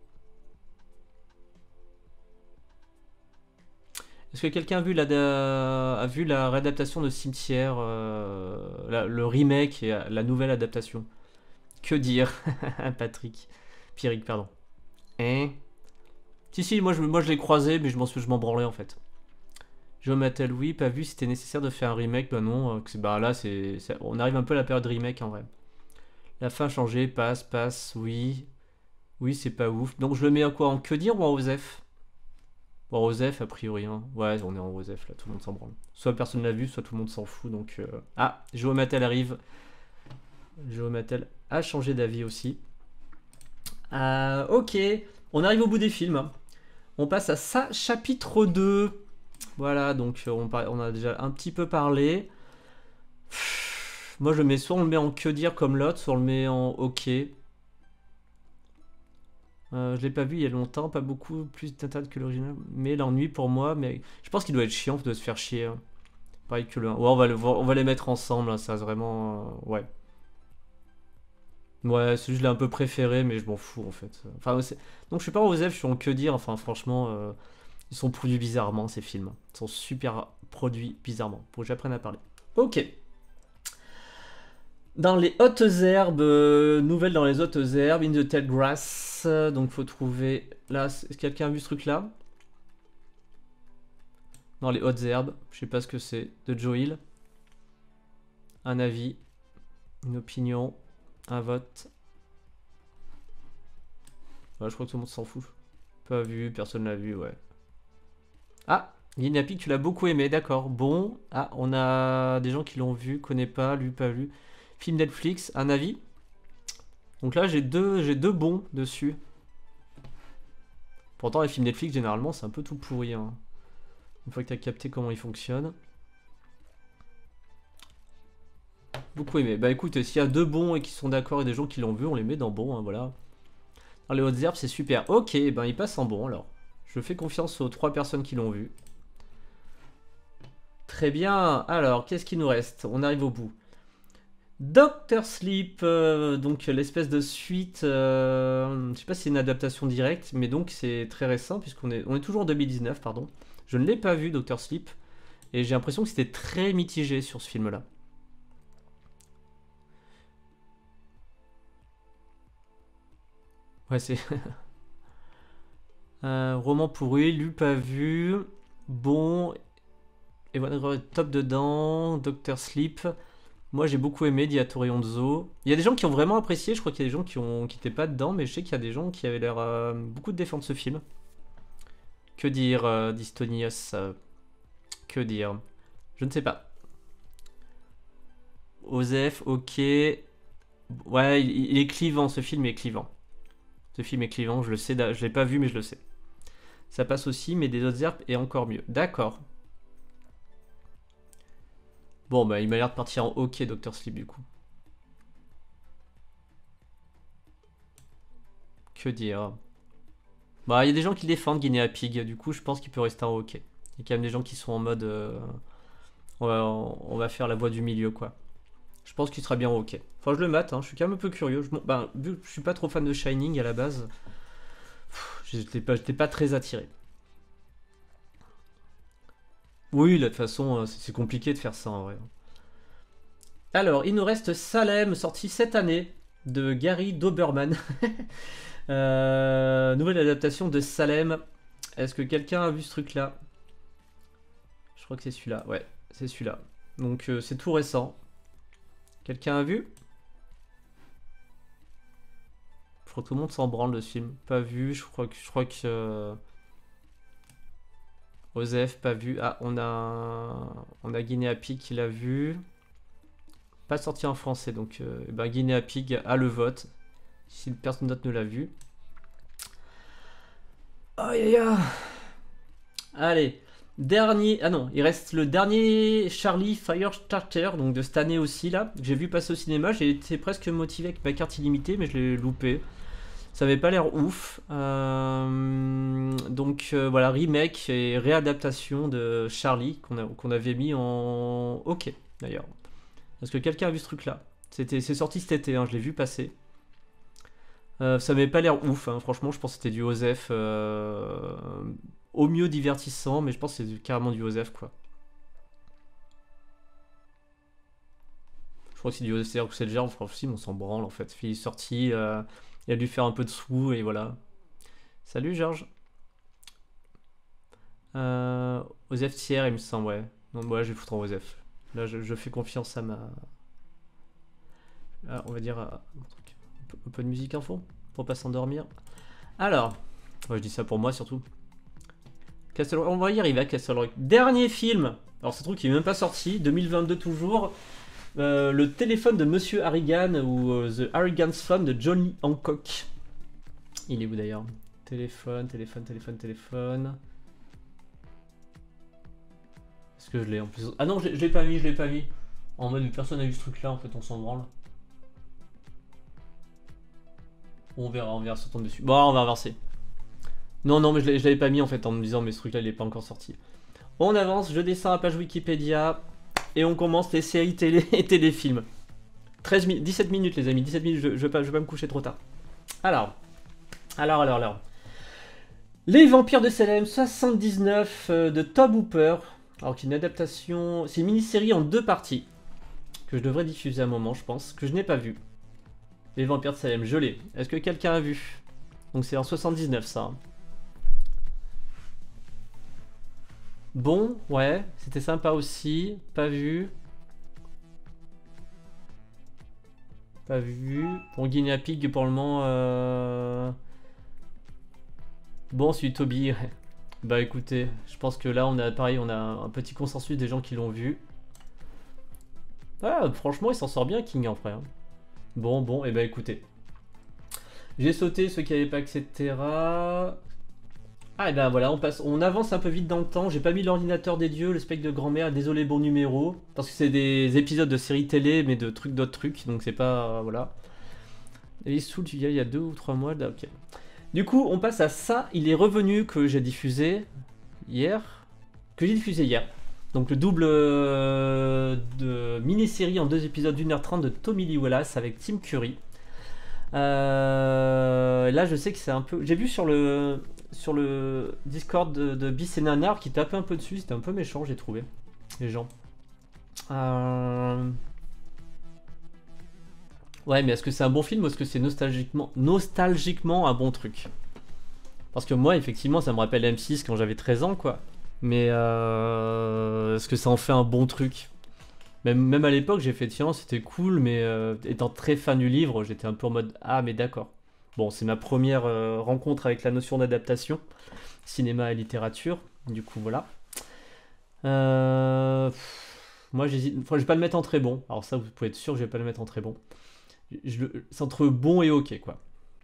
Est-ce que quelqu'un a vu la réadaptation de Cimetière, le remake et la nouvelle adaptation? Que dire, Patrick? Pierrick, pardon. Hein? Si, moi je l'ai croisé, mais je m'en branlais en fait. Joe Mattel, oui, pas vu, c'était nécessaire de faire un remake, bah non, bah là, on arrive un peu à la période remake en vrai. La fin a changé, passe, oui. Oui, c'est pas ouf. Donc je le mets à quoi? En que dire ou en OSEF? Bon, OSEF, a priori, hein. Ouais, on est en OSEF là, tout le monde s'en branle. Soit personne l'a vu, soit tout le monde s'en fout, donc... Ah, Joe Mattel arrive. Joe Mattel a changé d'avis aussi. Ok, on arrive au bout des films. On passe à ça, chapitre 2. Voilà, donc on a déjà un petit peu parlé. Moi je mets soit on le met en que dire comme l'autre, soit on le met en ok. Je l'ai pas vu il y a longtemps, pas beaucoup plus d'internet que l'original. Mais l'ennui pour moi, mais je pense qu'il doit être chiant de se faire chier. Hein. Pareil que le 1. Ouais, on va les mettre ensemble, hein, ça vraiment... ouais. Ouais, c'est juste je l'ai un peu préféré, mais je m'en fous en fait. Enfin, donc je suis pas en OSEF, je suis en que dire. Enfin, franchement, ils sont produits bizarrement ces films. Ils sont super produits bizarrement. Pour que j'apprenne à parler. Ok. Dans les hautes herbes, nouvelle dans les hautes herbes, In the Tall Grass. Donc faut trouver. Là, est-ce que quelqu'un a vu ce truc-là? Dans les hautes herbes, je sais pas ce que c'est. De Joe Hill. Un avis, une opinion. Un vote. Ouais, je crois que tout le monde s'en fout. Pas vu, personne l'a vu, ouais. Ah, Guinea Pig, tu l'as beaucoup aimé, d'accord. Bon, ah, on a des gens qui l'ont vu, connaît pas, lu, pas lu. Film Netflix, un avis. Donc là, j'ai deux bons dessus. Pourtant, les films Netflix, généralement, c'est un peu tout pourri. Hein. Une fois que tu as capté comment ils fonctionnent. Beaucoup aimé. Bah écoute, s'il y a deux bons et qui sont d'accord et des gens qui l'ont vu, on les met dans bon, hein, voilà. Alors, les hautes herbes, c'est super. Ok, ben il passe en bon alors. Je fais confiance aux 3 personnes qui l'ont vu. Très bien. Alors, qu'est-ce qu'il nous reste? On arrive au bout. Doctor Sleep, donc l'espèce de suite. Je sais pas si c'est une adaptation directe, mais donc c'est très récent on est toujours en 2019, pardon. Je ne l'ai pas vu, Doctor Sleep, et j'ai l'impression que c'était très mitigé sur ce film-là. Ouais, c'est roman pourri, lu pas vu. Bon, Evan est top dedans. Doctor Sleep. Moi j'ai beaucoup aimé Diatori Onzo. Il y a des gens qui ont vraiment apprécié, je crois qu'il y a des gens qui étaient pas dedans, mais je sais qu'il y a des gens qui avaient l'air beaucoup de défendre ce film. Que dire d'Istonius que dire? Je ne sais pas. Osef, ok. Ouais, il est clivant, ce film est clivant. Ce film est clivant, je le sais, je l'ai pas vu mais je le sais. Ça passe aussi, mais des autres herbes est encore mieux. D'accord. Bon, bah il m'a l'air de partir en ok, Dr. Sleep, du coup. Que dire? Bah, il y a des gens qui défendent Guinea Pig, du coup, je pense qu'il peut rester en ok. Il y a quand même des gens qui sont en mode... on va faire la voie du milieu, quoi. Je pense qu'il sera bien en ok. Enfin, je le mate, hein, je suis quand même un peu curieux. Bah, vu que je suis pas trop fan de Shining à la base, j'étais pas très attiré. Oui, là, de toute façon, c'est compliqué de faire ça en vrai. Alors, il nous reste Salem, sorti cette année, de Gary Doberman. Nouvelle adaptation de Salem. Est-ce que quelqu'un a vu ce truc-là? Je crois que c'est celui-là, ouais, c'est celui-là. Donc, c'est tout récent. Quelqu'un a vu? Je crois que tout le monde s'en branle de ce film. Pas vu, je crois que Osef, pas vu. Ah, on a Guinea Pig qui l'a vu. Pas sorti en français, donc ben Guinea Pig a le vote. Si personne d'autre ne l'a vu. Aïe aïe aïe. Allez, dernier. Ah non, il reste le dernier Charlie Firestarter, donc de cette année aussi là. Que j'ai vu passer au cinéma. J'ai été presque motivé avec ma carte illimitée, mais je l'ai loupé. Ça avait pas l'air ouf. Donc voilà, remake et réadaptation de Charlie qu'on avait mis en ok d'ailleurs. Est-ce que quelqu'un a vu ce truc là? C'est sorti cet été, hein, je l'ai vu passer. Ça m'avait pas l'air ouf, hein, franchement je pense que c'était du Osef au mieux divertissant, mais je pense que c'est carrément du Osef quoi. Je crois que c'est du Osef, c'est-à-dire que c'est déjà en film on s'en branle en fait. Il est sorti, il a dû faire un peu de sous et voilà. Salut Georges. Osef tiers il me semble, ouais. Donc ouais, je vais foutre en Osef. Là je fais confiance à ma... on va dire un peu de musique info pour pas s'endormir. Alors, ouais, je dis ça pour moi surtout. Castle Rock, on va y arriver à Castle Rock. Dernier film. Alors ce truc qui est même pas sorti, 2022 toujours. Le téléphone de Monsieur Harrigan ou The Harrigan's Phone de Johnny Hancock. Il est où d'ailleurs? Téléphone. Est-ce que je l'ai en plus? Ah non, je l'ai pas mis, En mode personne n'a vu ce truc là, en fait, on s'en branle. On verra, ça tombe dessus. Bon, on va avancer. Non, mais je l'avais pas mis en fait en me disant, mais ce truc là il est pas encore sorti. On avance, je descends à la page Wikipédia et on commence les séries télé et téléfilms. 17 minutes les amis, 17 minutes, je vais pas me coucher trop tard. Alors. Les Vampires de Salem 79 de Tobe Hooper. Alors qui est une adaptation, c'est une mini-série en 2 parties que je devrais diffuser à un moment je pense, que je n'ai pas vu. Les Vampires de Salem, je l'ai. Est-ce que quelqu'un a vu? Donc c'est en 79 ça. Bon, ouais, c'était sympa aussi. Pas vu. Pas vu. Bon, Guinea Pig pour le moment. Bon, celui de Toby. Bah écoutez, je pense que là on a pareil, on a un petit consensus des gens qui l'ont vu. Ah, franchement, il s'en sort bien, King, en vrai. Hein. Bon, et bah écoutez. J'ai sauté ceux qui n'avaient pas, etc. Ah, et ben voilà, on avance un peu vite dans le temps. J'ai pas mis l'ordinateur des dieux, le spectre de grand-mère, désolé, bon numéro. Parce que c'est des épisodes de séries télé, mais de trucs d'autres trucs, donc c'est pas. Voilà. Et Soul, il y a 2 ou 3 mois, là, ok. Du coup, on passe à ça. Il est revenu que j'ai diffusé hier. Donc le double de mini-série en 2 épisodes d'1h30 de Tommy Lee Wallace avec Tim Curry. Là je sais que c'est un peu... J'ai vu sur le Discord de Bis et Nanar qui tapait un peu dessus, c'était un peu méchant j'ai trouvé, les gens. Ouais mais est-ce que c'est un bon film ou est-ce que c'est nostalgiquement un bon truc? Parce que moi effectivement ça me rappelle M6 quand j'avais 13 ans quoi. Mais est-ce que ça en fait un bon truc? Même à l'époque, j'ai fait tiens, c'était cool, mais étant très fan du livre, j'étais un peu en mode ah, mais d'accord. Bon, c'est ma première rencontre avec la notion d'adaptation, cinéma et littérature, du coup voilà. Moi j'hésite, enfin, je vais pas le mettre en très bon, alors ça vous pouvez être sûr que je vais pas le mettre en très bon. C'est entre bon et ok quoi.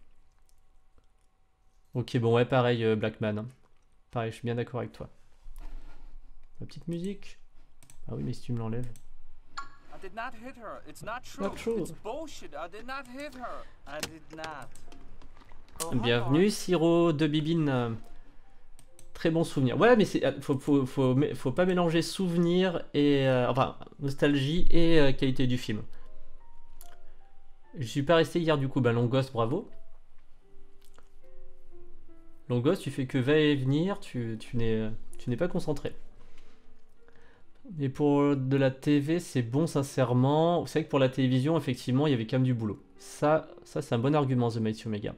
Ok, bon, ouais, pareil, Blackman. Hein. Pareil, je suis bien d'accord avec toi. La petite musique. Ah oui, mais si tu me l'enlèves. I did not hit her. It's not true. Not true. It's bullshit. I did not hit her. I did not. Oh, Bienvenue, Siro de Bibine. Très bon souvenir. Ouais, mais faut pas mélanger souvenir et. Enfin, nostalgie et qualité du film. Je suis pas resté hier du coup. Bah, Longos, bravo. Longos, tu fais que va et venir, tu n'es pas concentré. Et pour de la TV, c'est bon, sincèrement. Vous savez que pour la télévision, effectivement, il y avait quand même du boulot. Ça c'est un bon argument, The Mighty Omega.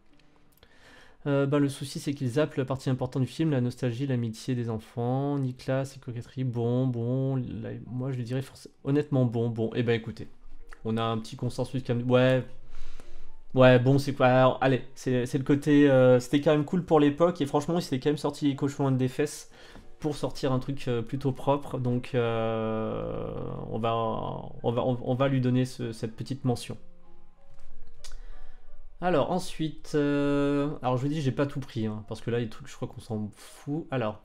Le souci, c'est qu'ils zappent la partie importante du film, la nostalgie, l'amitié des enfants, Nicolas, et coquetterie. Bon. Là, moi, je lui dirais honnêtement bon. Et ben écoutez, on a un petit consensus quand même. Ouais, bon, c'est quoi? Alors, allez, c'est le côté. C'était quand même cool pour l'époque, et franchement, il s'était quand même sorti les cochons des fesses pour sortir un truc plutôt propre, donc on va lui donner cette petite mention. Alors ensuite, alors je vous dis j'ai pas tout pris, hein, parce que là les trucs je crois qu'on s'en fout. Alors,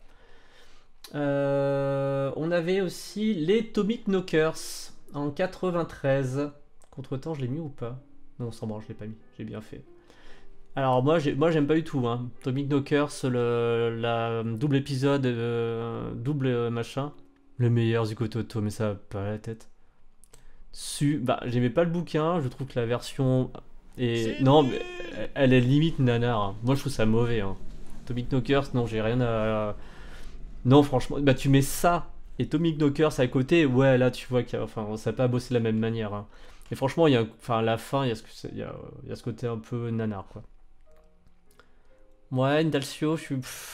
on avait aussi les Atomic Knockers en 93. Contre-temps je l'ai mis ou pas? Non, on s'en branle, je l'ai pas mis, j'ai bien fait. Alors moi j'aime pas du tout hein. Atomic Knockers, la double épisode, double machin, le meilleur Zuko Toto, mais ça va pas à la tête. Bah j'aimais pas le bouquin, je trouve que la version est... Non mais elle est limite nanar, hein. Moi je trouve ça mauvais hein. Atomic Knockers, non j'ai rien à... Non franchement, bah tu mets ça et Atomic Knockers à côté, ouais là tu vois enfin ça n'a pas bossé de la même manière hein. Et franchement il y a, enfin à la fin il y a ce côté un peu nanar quoi. Ouais, Indalcio, je suis...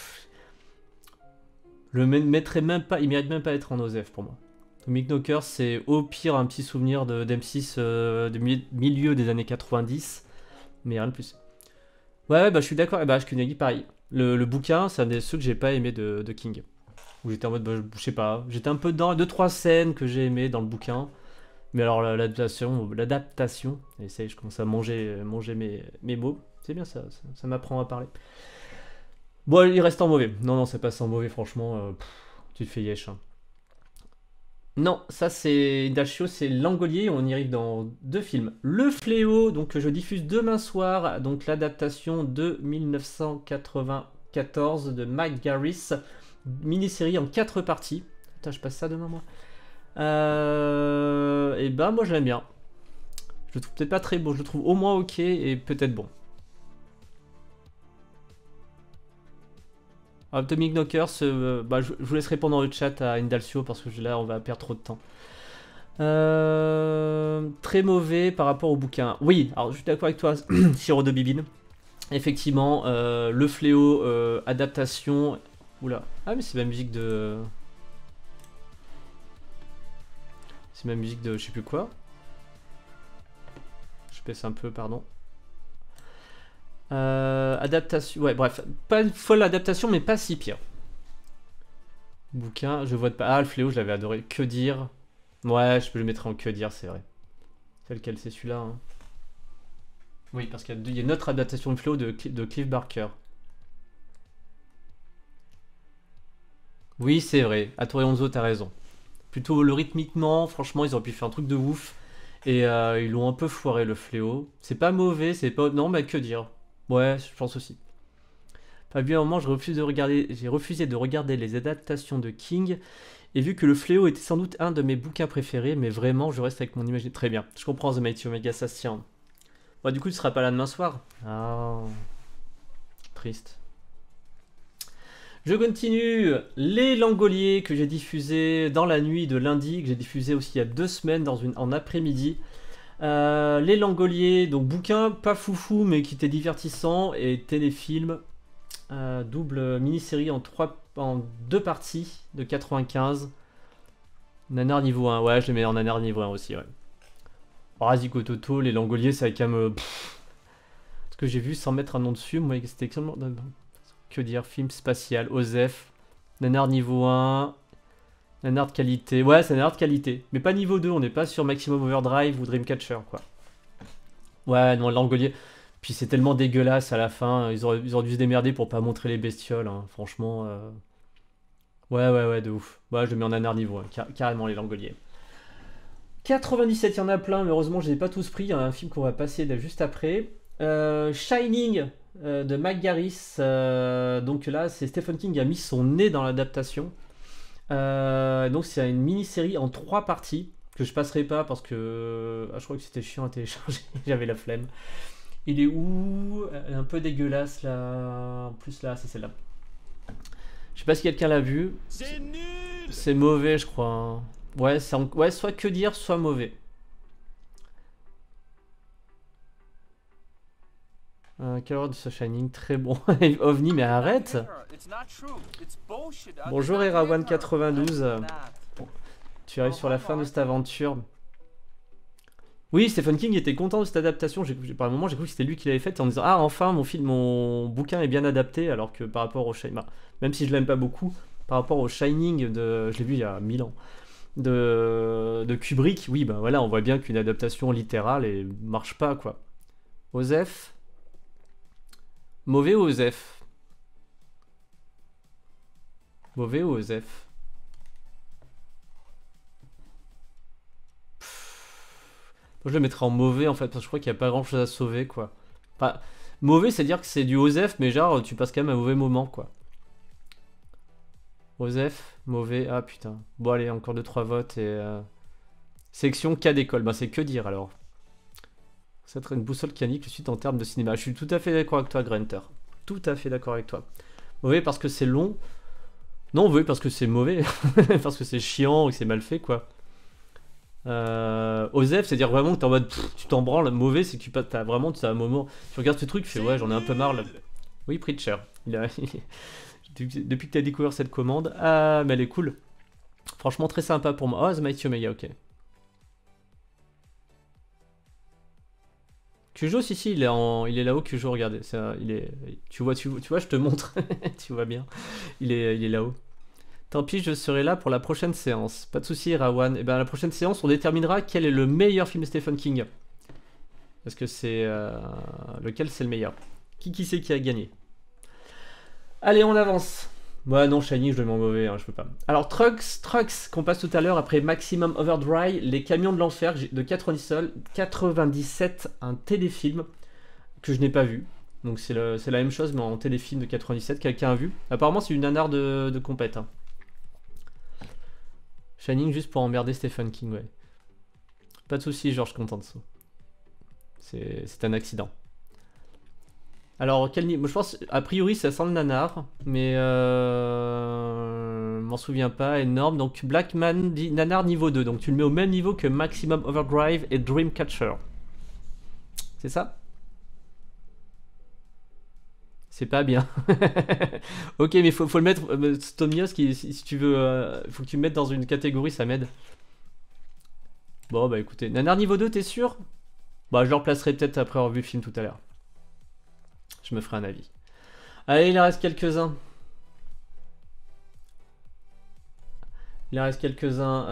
Je le mettrais même pas, il mérite même pas d'être en OSEF pour moi. Atomic Knockers, c'est au pire un petit souvenir d'M6 du milieu des années 90, mais rien de plus. Ouais, bah je suis d'accord, et bah Kunagi pareil. Le bouquin, c'est un des ceux que j'ai pas aimé de King. Où j'étais en mode, bah, je sais pas, j'étais un peu dans 2-3 scènes que j'ai aimé dans le bouquin. Mais alors l'adaptation, et ça y est, je commence à manger mes mots. C'est bien ça m'apprend à parler. Bon, il reste en mauvais. Non, c'est pas sans mauvais, franchement. Tu te fais yesh. Hein. Non, ça c'est Indalcio, c'est Langolier. On y arrive dans 2 films. Le Fléau, donc que je diffuse demain soir. Donc l'adaptation de 1994 de Mike Garris. Mini-série en 4 parties. Putain, je passe ça demain, moi. Et ben, moi je l'aime bien. Je le trouve peut-être pas très beau. Je le trouve au moins ok et peut-être bon. Atomic Knockers, bah, je vous laisse répondre dans le chat à Indalcio parce que là on va perdre trop de temps. Très mauvais par rapport au bouquin. Oui, alors je suis d'accord avec toi, Siro de Bibine. Effectivement, le Fléau, adaptation. Oula. Ah, mais c'est ma musique de. C'est ma musique de je sais plus quoi. Je baisse un peu, pardon. Adaptation, ouais bref, pas une folle adaptation mais pas si pire. Bouquin, je vois pas. Ah, le fléau, je l'avais adoré. Que dire? Ouais, je peux le mettre en que dire, c'est vrai. C'est lequel, c'est celui-là. Hein. Oui, parce qu'il y a une autre adaptation de fléau de Cliff Barker. Oui, c'est vrai. Hattori Hanzo, t'as raison. Plutôt le rythmiquement, franchement, ils auraient pu faire un truc de ouf. Et ils l'ont un peu foiré, le fléau. C'est pas mauvais, c'est pas... Non, mais que dire? Ouais, je pense aussi. Pas bien, à un moment, j'ai refusé de regarder les adaptations de King. Et vu que le fléau était sans doute un de mes bouquins préférés, mais vraiment, je reste avec mon imaginaire. Très bien, je comprends The Mighty Omega, ça se tient. Bah, du coup, tu seras pas là demain soir. Ah, triste. Je continue. Les Langoliers que j'ai diffusé dans la nuit de lundi, que j'ai diffusé aussi il y a 2 semaines en après-midi. Les Langoliers, donc bouquin pas foufou mais qui était divertissant, et téléfilm, double mini-série en 2 parties de 95. Nanar niveau 1, ouais, je les mets en nanar niveau 1 aussi, ouais. Raziko Toto, les Langoliers, ça a quand même... ce que j'ai vu sans mettre un nom dessus, moi c'était extrêmement... Que dire, film spatial, Osef, nanar niveau 1, nanar de qualité, ouais c'est nanar de qualité, mais pas niveau 2, on n'est pas sur Maximum Overdrive ou Dreamcatcher quoi. Ouais non, Langolier, puis c'est tellement dégueulasse à la fin, ils auraient dû se démerder pour pas montrer les bestioles, hein. Franchement, ouais de ouf, ouais je le mets en nanar niveau 1, carrément les Langoliers. 97, il y en a plein, mais heureusement je les ai pas tous pris, il y a un film qu'on va passer juste après. Shining de McGarris, donc là c'est Stephen King qui a mis son nez dans l'adaptation, donc c'est une mini-série en 3 parties que je passerai pas parce que je crois que c'était chiant à télécharger, j'avais la flemme. Il est où? Un peu dégueulasse là, en plus là c'est celle-là, je sais pas si quelqu'un l'a vu. C'est nul. C'est mauvais je crois, hein. Ouais, ouais, soit que dire soit mauvais. Quelle heure de ce Shining, très bon. OVNI, mais arrête. Bonjour Erawan92. Tu arrives sur la fin de cette aventure. Oui, Stephen King était content de cette adaptation. Par un moment, j'ai cru que c'était lui qui l'avait faite en disant ah enfin mon bouquin est bien adapté, alors que par rapport au Shining, même si je l'aime pas beaucoup, par rapport au Shining je l'ai vu il y a 1000 ans. De Kubrick, oui, bah voilà, on voit bien qu'une adaptation littérale et marche pas quoi. Osef. Mauvais ou Osef? Mauvais ou Osef? Moi je le mettrais en mauvais en fait, parce que je crois qu'il n'y a pas grand chose à sauver quoi. Enfin, mauvais c'est dire que c'est du Osef, mais genre tu passes quand même un mauvais moment quoi. Osef, mauvais, ah putain. Bon allez, encore 2-3 votes et... Section cas d'école, bah c'est que dire alors. Ça être une boussole qui indique le suite en termes de cinéma. Je suis tout à fait d'accord avec toi, Grunter. Tout à fait d'accord avec toi. Mauvais parce que c'est long. Non, mauvais parce que c'est mauvais. Parce que c'est chiant ou que c'est mal fait, quoi. Osef, c'est dire vraiment que t'es en mode tu t'en branles. Mauvais, c'est que tu as vraiment un moment. Tu regardes ce truc, tu fais ouais, j'en ai un peu marre là. Oui, Preacher. Depuis que tu as découvert cette commande. Ah, mais elle est cool. Franchement, très sympa pour moi. Oh, The Mighty Omega, ok. Kujo, si, il est là-haut, Kujo, regardez. Tu vois, je te montre. Tu vois bien. Il est là-haut. Tant pis, je serai là pour la prochaine séance. Pas de soucis, Rawan. Et ben, la prochaine séance, on déterminera quel est le meilleur film de Stephen King. Parce que c'est... lequel c'est le meilleur. Qui c'est qui a gagné? Allez, on avance. Ouais, non, Shining, je le mets en mauvais, hein, je peux pas. Alors, Trucks, qu'on passe tout à l'heure après Maximum Overdrive, les camions de l'enfer de 97, un téléfilm que je n'ai pas vu. Donc, c'est la même chose, mais en téléfilm de 97, quelqu'un a vu. Apparemment, c'est une nanar de compète. Hein. Shining, juste pour emmerder Stephen King, ouais. Pas de soucis, Georges Contenso. C'est un accident. Alors, quel niveau? Je pense, a priori, ça sent le nanar, mais m'en souviens pas, énorme. Donc, Blackman dit nanar niveau 2, donc tu le mets au même niveau que Maximum Overdrive et Dreamcatcher. C'est ça? C'est pas bien. Ok, mais faut le mettre, Stomios, si tu veux, faut que tu me mettes dans une catégorie, ça m'aide. Bon, bah écoutez, nanar niveau 2, t'es sûr? Bah, je le replacerai peut-être après avoir vu le film tout à l'heure. Je me ferai un avis. Allez, il en reste quelques-uns. Il en reste quelques-uns.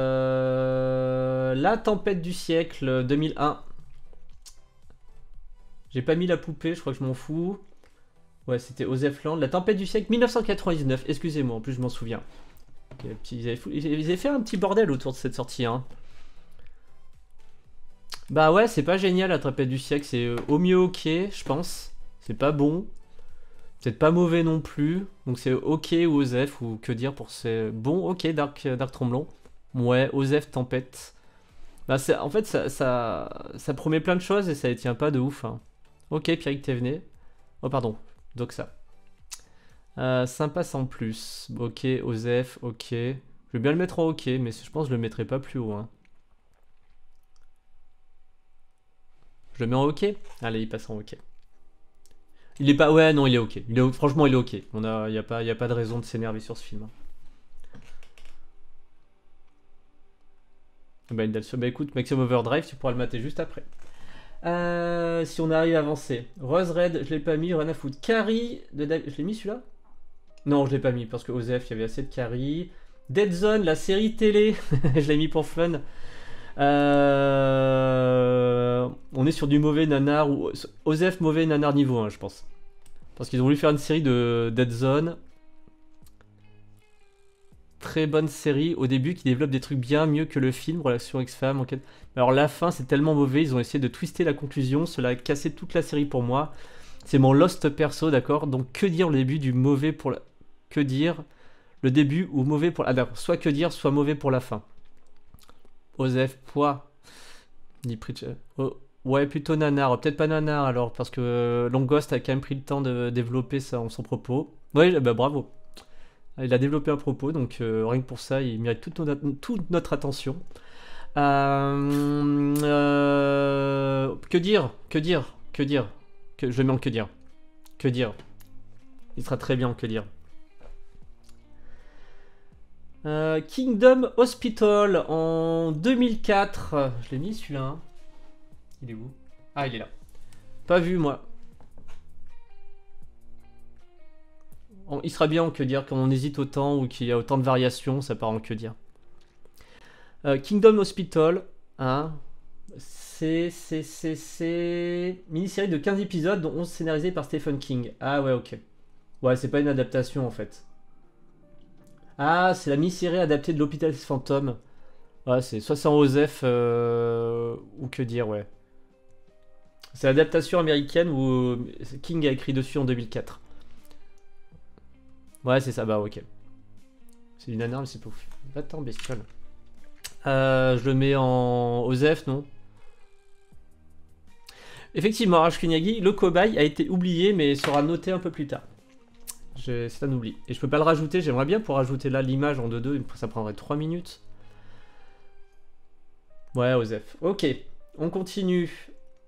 La tempête du siècle 2001. J'ai pas mis la poupée, je crois que je m'en fous. Ouais, c'était Osef Land. La tempête du siècle 1999. Excusez-moi, en plus je m'en souviens. Ils avaient fait un petit bordel autour de cette sortie. Hein. Bah ouais, c'est pas génial la tempête du siècle. C'est au mieux ok, je pense. C'est pas bon. Peut-être pas mauvais non plus. Donc c'est ok ou Osef ou que dire pour ces... Bon, ok, Dark Tromblon. Ouais, Osef Tempête. Bah en fait, ça promet plein de choses et ça les tient pas de ouf. Hein. Ok, Pierrick Thévenet. Oh pardon, Doxa. Sympa sans plus. Ok, Osef, ok. Je vais bien le mettre en ok, mais je pense que je le mettrai pas plus haut. Hein. Je le mets en ok. Allez, il passe en ok. Il est pas... Ouais, non, il est ok. Franchement, il est ok. Il n'y a pas de raison de s'énerver sur ce film. Bah, écoute, Maximum Overdrive, tu pourras le mater juste après. Si on arrive à avancer. Rose Red, je l'ai pas mis. Rien à foutre. Carrie, je l'ai mis celui-là? Non, je l'ai pas mis parce que Osef, il y avait assez de Carrie. Dead Zone, la série télé. Je l'ai mis pour fun. On est sur du mauvais nanar. Ou Osef, mauvais nanar niveau 1, je pense. Parce qu'ils ont voulu faire une série de Dead Zone. Très bonne série au début qui développe des trucs bien mieux que le film, Relation ex-femme, enquête. Alors la fin c'est tellement mauvais, ils ont essayé de twister la conclusion, cela a cassé toute la série pour moi. C'est mon lost perso, d'accord. Donc que dire le début du mauvais pour la... Que dire le début ou mauvais pour... Ah d'accord, soit que dire, soit mauvais pour la fin. Osef, poids. Dit Pritch. Oh, ouais, plutôt nanar. Peut-être pas nanar alors, parce que Longost a quand même pris le temps de développer son propos. Ouais, bah bravo. Il a développé un propos, donc rien que pour ça, il mérite toute notre attention. Que dire? Je le mets en que dire. Que dire? Il sera très bien en que dire. Kingdom Hospital en 2004. Je l'ai mis celui-là. Hein. Il est où? Ah, il est là. Pas vu, moi. Il sera bien en que dire quand on hésite autant ou qu'il y a autant de variations, ça part en que dire. Kingdom Hospital, hein, c'est mini-série de 15 épisodes dont 11 scénarisés par Stephen King. Ah ouais, ok. Ouais, c'est pas une adaptation en fait. Ah, c'est la mini-série adaptée de l'Hôpital Fantôme. Ouais, c'est soit c'est en Osef ou que dire, ouais. C'est l'adaptation américaine où King a écrit dessus en 2004. Ouais, c'est ça, bah ok. C'est du nanar, mais c'est pas ouf. Va-t'en, bestiole. Je le mets en Osef, non? Effectivement, Arash Kunyagi, le cobaye a été oublié, mais sera noté un peu plus tard. C'est un oubli. Et je peux pas le rajouter, j'aimerais bien pour rajouter là l'image en 2-2, ça prendrait 3 minutes. Ouais, Osef. Ok, on continue.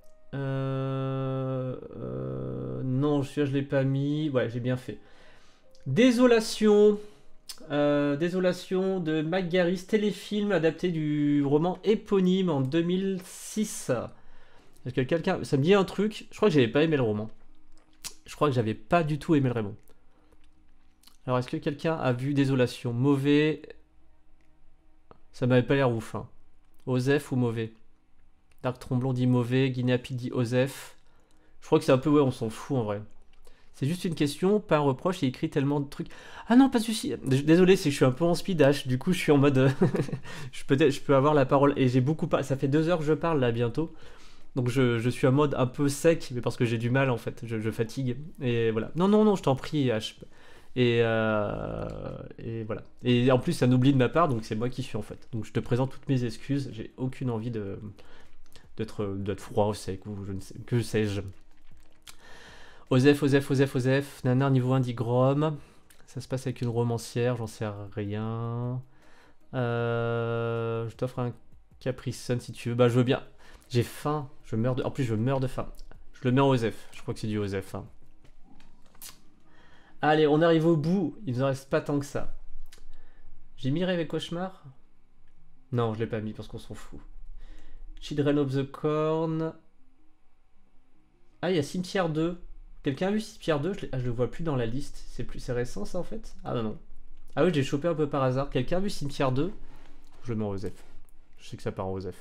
Non, celui-là je l'ai pas mis. Ouais, j'ai bien fait. Désolation. Désolation de Mike Garris, téléfilm adapté du roman éponyme en 2006. Est-ce que quelqu'un... Ça me dit un truc. Je crois que j'avais pas aimé le roman. Je crois que j'avais pas du tout aimé le roman. Alors est-ce que quelqu'un a vu Désolation? Mauvais. Ça m'avait pas l'air ouf. Hein. Osef ou mauvais? Dark Tromblon dit mauvais. Guinéapi dit Osef. Je crois que c'est un peu... Ouais, on s'en fout en vrai. C'est juste une question, pas un reproche, il écrit tellement de trucs. Ah non, pas de souci. Désolé, c'est que je suis un peu en speed dash, du coup je suis en mode... je peux avoir la parole, et j'ai beaucoup... Ça fait 2 heures que je parle là bientôt, donc je suis en mode un peu sec, mais parce que j'ai du mal en fait, je fatigue, et voilà. Non, je t'en prie, H. Et voilà. Et en plus, c'est un oubli de ma part, donc c'est moi qui suis en fait. Donc je te présente toutes mes excuses, j'ai aucune envie d'être froid ou sec, ou je ne sais, que sais-je. Osef, nanar niveau 1 dit Grom. Ça se passe avec une romancière, j'en sais rien. Je t'offre un Caprice Sun si tu veux. Bah je veux bien. J'ai faim, en plus je meurs de faim. Je le mets en Osef, je crois que c'est du Osef. Hein. Allez, on arrive au bout, il ne nous en reste pas tant que ça. J'ai mis Rêve et Cauchemar? Non, je l'ai pas mis parce qu'on s'en fout. Children of the Corn. Ah, il y a Cimetière 2. Quelqu'un a vu Cimetière 2? Je le vois plus dans la liste. C'est récent ça en fait? Ah non. Ah oui, j'ai chopé un peu par hasard. Quelqu'un a vu Cimetière 2? Je le mets en Osef. Je sais que ça part en Osef.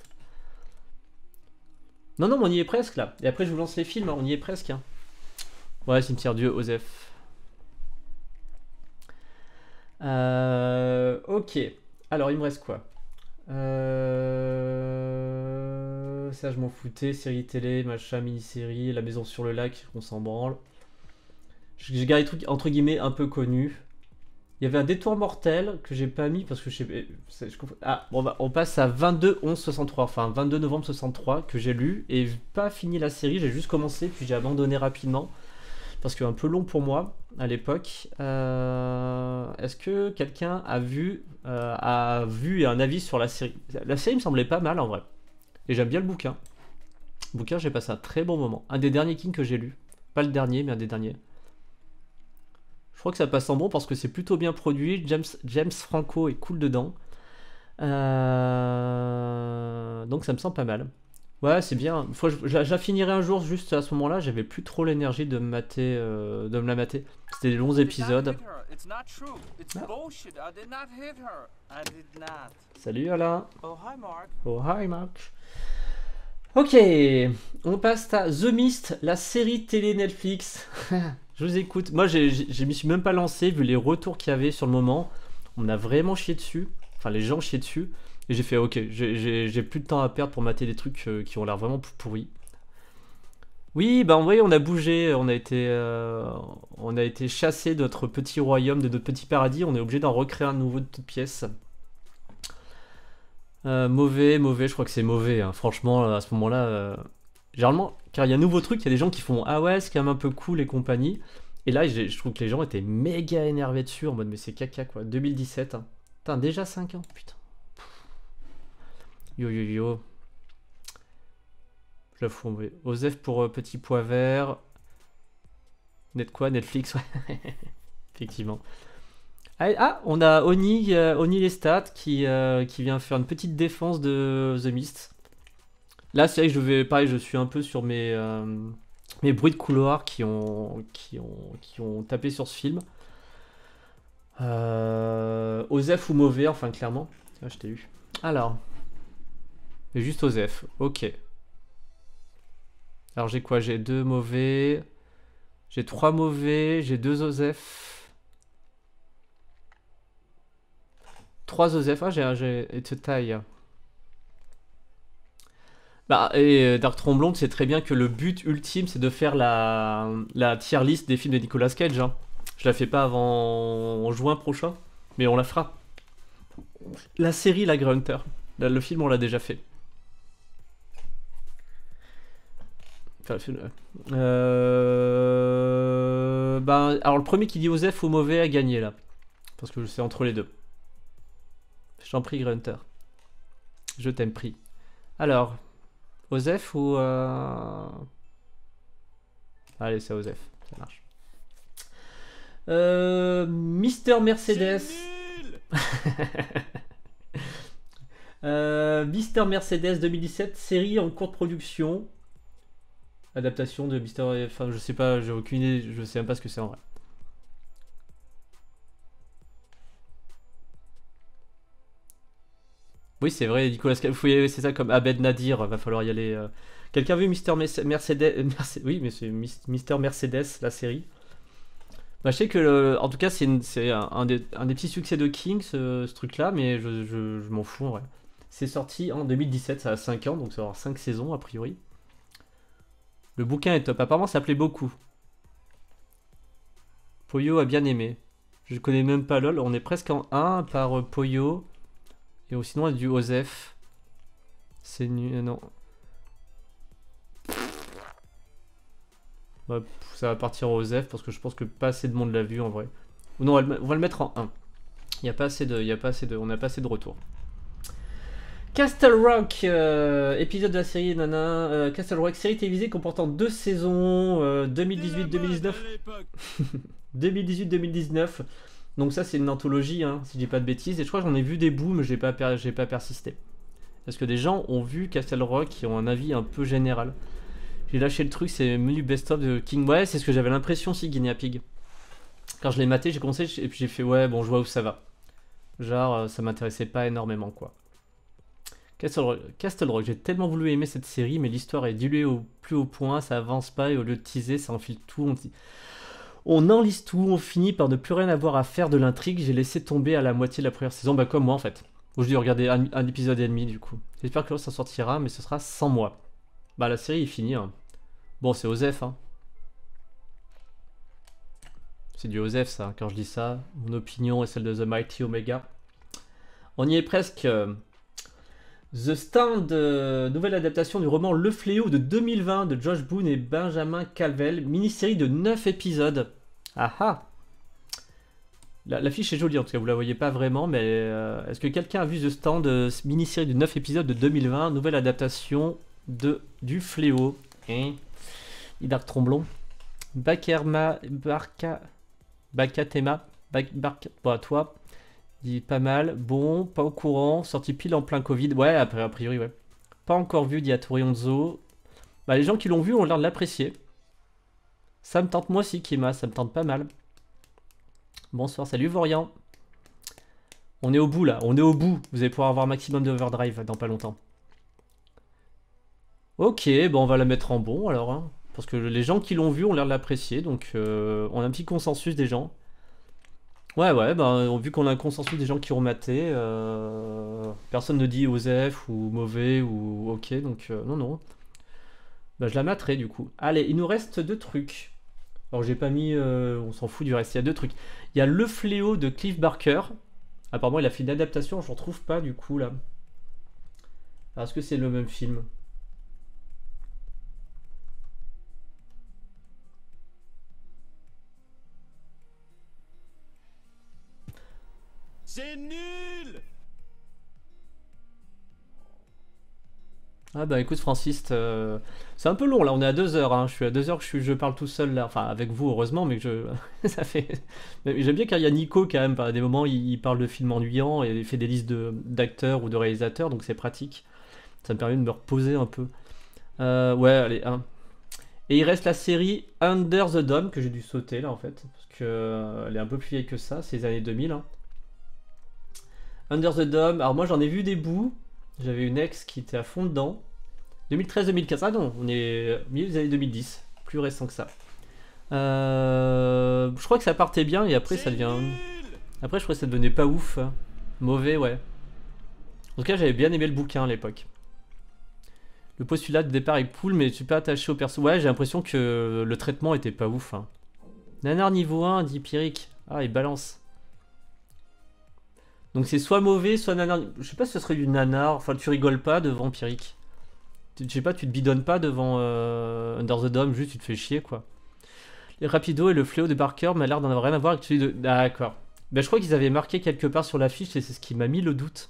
Non, non, mais on y est presque là. Et après, je vous lance les films, hein, on y est presque. Hein. Ouais, Cimetière Dieu, Osef. Ok. Alors, il me reste quoi? Ça, je m'en foutais. Série télé, machin, mini-série, La Maison sur le lac, on s'en branle. J'ai gardé des trucs entre guillemets un peu connus. Il y avait un détour mortel que j'ai pas mis parce que je sais. Ah, bon, on passe à 22-11-63, enfin 22 novembre 63 que j'ai lu et pas fini la série. J'ai juste commencé puis j'ai abandonné rapidement parce que un peu long pour moi à l'époque. Est-ce que quelqu'un a vu un avis sur la série? La série me semblait pas mal en vrai et j'aime bien le bouquin. Le bouquin, j'ai passé un très bon moment. Un des derniers King que j'ai lu, pas le dernier mais un des derniers. Je crois que ça passe en bon parce que c'est plutôt bien produit. James Franco est cool dedans. Donc ça me semble pas mal. Ouais, c'est bien. Je finirai un jour juste à ce moment-là. J'avais plus trop l'énergie de me la mater. C'était des longs épisodes. Salut Alain. Oh, hi, Mark. Oh hi Mark. Ok, on passe à The Mist, la série télé Netflix. Je vous écoute. Moi, je m'y suis même pas lancé vu les retours qu'il y avait sur le moment. On a vraiment chié dessus. Enfin, les gens chiaient dessus. Et j'ai fait, ok, j'ai plus de temps à perdre pour mater des trucs qui ont l'air vraiment pourris. Oui, bah en vrai, on a bougé. On a été chassé de notre petit royaume, de notre petit paradis. On est obligé d'en recréer un nouveau de toutes pièces. Mauvais, je crois que c'est mauvais. Hein. Franchement, à ce moment-là, généralement, car il y a un nouveau truc, il y a des gens qui font ah ouais, c'est quand même un peu cool et compagnie. Et là, je trouve que les gens étaient méga énervés dessus en mode mais c'est caca quoi. 2017. Hein. Putain, déjà 5 ans, putain. Yo yo yo. Je la fous en vrai. Osef pour Petit Pois Vert. Netflix, ouais. Effectivement. Ah, on a Oni Lestat qui vient faire une petite défense de The Mist. Là, c'est vrai que pareil, je suis un peu sur mes bruits de couloir qui ont tapé sur ce film. Osef ou mauvais, enfin clairement. Ah, je t'ai eu. Alors, juste Osef, ok. Alors j'ai quoi? J'ai 2 mauvais, j'ai 3 mauvais, j'ai 2 Osef. 3 Osef, ah j'ai It's a tie. Bah, et Dark Throne Blonde, c'est très bien que le but ultime, c'est de faire la tier list des films de Nicolas Cage. Hein. Je la fais pas avant juin prochain, mais on la fera. La série, la Grunter. Le film, on l'a déjà fait. Enfin, le film, bah, alors, le premier qui dit Osef ou mauvais a gagné là. Parce que c'est entre les deux. Je t'en prie, Grunter. Je t'aime pris. Alors, Osef ou... Allez, c'est Osef. Ça marche. Mister Mercedes. Mister Mercedes 2017, série en cours de production. Adaptation de Mister... Enfin, je sais pas, j'ai aucune idée, je sais même pas ce que c'est en vrai. Oui, c'est vrai, Nicolas Cage, c'est ça comme Abed Nadir, va falloir y aller. Quelqu'un a vu Mister Mercedes oui, mais c'est Mister Mercedes, la série. Bah, je sais que, en tout cas, c'est un des petits succès de King, ce truc-là, mais je m'en fous en vrai. C'est sorti en 2017, ça a 5 ans, donc ça va avoir 5 saisons a priori. Le bouquin est top, apparemment ça plaît beaucoup. Poyo a bien aimé. Je connais même pas LOL, on est presque en 1 par Poyo. Et sinon, du Osef. C'est nul. Non. Bah, ça va partir au Osef parce que je pense que pas assez de monde l'a vu en vrai. Ou non, on va le mettre en 1. Il n'y a pas assez de. On n'a pas assez de retour. Castle Rock, épisode de la série Nana. Castle Rock, série télévisée comportant 2 saisons, 2018-2019. 2018-2019. Donc ça c'est une anthologie, hein, si je dis pas de bêtises. Et je crois que j'en ai vu des bouts, mais j'ai pas persisté. Parce que des gens ont vu Castle Rock et ont un avis un peu général. J'ai lâché le truc, c'est menu best-of de King. Ouais, c'est ce que j'avais l'impression si Guinea Pig. Quand je l'ai maté, j'ai commencé et puis j'ai fait ouais, bon, je vois où ça va. Genre, ça m'intéressait pas énormément, quoi. Castle Rock, j'ai tellement voulu aimer cette série, mais l'histoire est diluée au plus haut point, ça avance pas et au lieu de teaser, ça enfile tout. On enlise tout, on finit par ne plus rien avoir à faire de l'intrigue. J'ai laissé tomber à la moitié de la première saison, bah comme moi en fait. Où je dis regarder un épisode et demi du coup. J'espère que ça sortira, mais ce sera sans moi. Bah la série est finie. Hein. Bon, c'est Osef. Hein. C'est du Osef ça, quand je dis ça. Mon opinion est celle de The Mighty Omega. On y est presque. The Stand, nouvelle adaptation du roman Le Fléau de 2020 de Josh Boone et Benjamin Calvel, mini-série de 9 épisodes. Ah ah. L'affiche est jolie en tout cas, vous la voyez pas vraiment, mais est-ce que quelqu'un a vu The Stand, mini-série de 9 épisodes de 2020, nouvelle adaptation du Fléau hein. Idark Tromblon. Bakatema. Bon, à toi. Dit pas mal. Bon, pas au courant. Sorti pile en plein Covid. Ouais, a priori, ouais. Pas encore vu, dit Atorionzo. Bah, les gens qui l'ont vu ont l'air de l'apprécier. Ça me tente moi aussi, Kima. Ça me tente pas mal. Bonsoir, salut Vorian. On est au bout là. On est au bout. Vous allez pouvoir avoir un maximum d'overdrive dans pas longtemps. Ok, bon, on va la mettre en bon alors. Hein, parce que les gens qui l'ont vu ont l'air de l'apprécier. Donc, on a un petit consensus des gens. Ouais, bah, vu qu'on a un consensus des gens qui ont maté, personne ne dit Osef ou mauvais ou ok, donc non. Bah, je la materai du coup. Allez, il nous reste 2 trucs. Alors j'ai pas mis, on s'en fout du reste, il y a 2 trucs. Il y a Le Fléau de Cliff Barker. Apparemment il a fait une adaptation, je ne retrouve pas du coup là. Alors, est-ce que c'est le même film ? C'est nul. Ah bah écoute Francis, c'est un peu long là, on est à 2 heures, hein. Je suis à 2 heures que je parle tout seul là, enfin avec vous heureusement, mais que ça fait... J'aime bien car il y a Nico quand même, à des moments il parle de films ennuyants et il fait des listes d'acteurs ou de réalisateurs, donc c'est pratique. Ça me permet de me reposer un peu. Ouais, allez, hein. Et il reste la série Under the Dome, que j'ai dû sauter là en fait, parce que elle est un peu plus vieille que ça, c'est les années 2000. Hein. Under the Dome, alors moi j'en ai vu des bouts, j'avais une ex qui était à fond dedans. 2013-2015, ah non, on est au milieu des années 2010, plus récent que ça. Je crois que ça partait bien et après ça devient... Après je crois que ça devenait pas ouf, hein. Mauvais, ouais. En tout cas j'avais bien aimé le bouquin à l'époque. Le postulat de départ est cool, mais je suis pas attaché au perso. Ouais, j'ai l'impression que le traitement était pas ouf. Hein. Nanar niveau 1, dit Pyric. Ah, il balance. Donc c'est soit mauvais, soit nanar. Je sais pas si ce serait du nanar. Enfin, tu rigoles pas devant Pyric. Je sais pas, tu te bidonnes pas devant Under the Dome, juste tu te fais chier, quoi. Les Rapido et le Fléau de Barker m'a l'air d'en avoir rien à voir avec celui de... D'accord. Ben, je crois qu'ils avaient marqué quelque part sur l'affiche et c'est ce qui m'a mis le doute.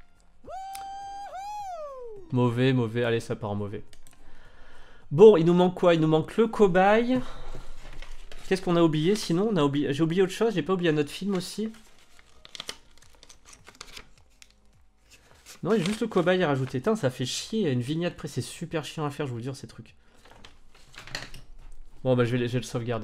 Mauvais, mauvais, allez ça part en mauvais. Bon, il nous manque quoi? Il nous manque le cobaye. Qu'est-ce qu'on a oublié sinon? J'ai oublié autre chose, j'ai pas oublié un autre film aussi. Non, il y a juste le cobaye à rajouter. Putain, ça fait chier, une vignette près, c'est super chiant à faire, je vous jure, ces trucs. Bon, bah je vais le sauvegarder.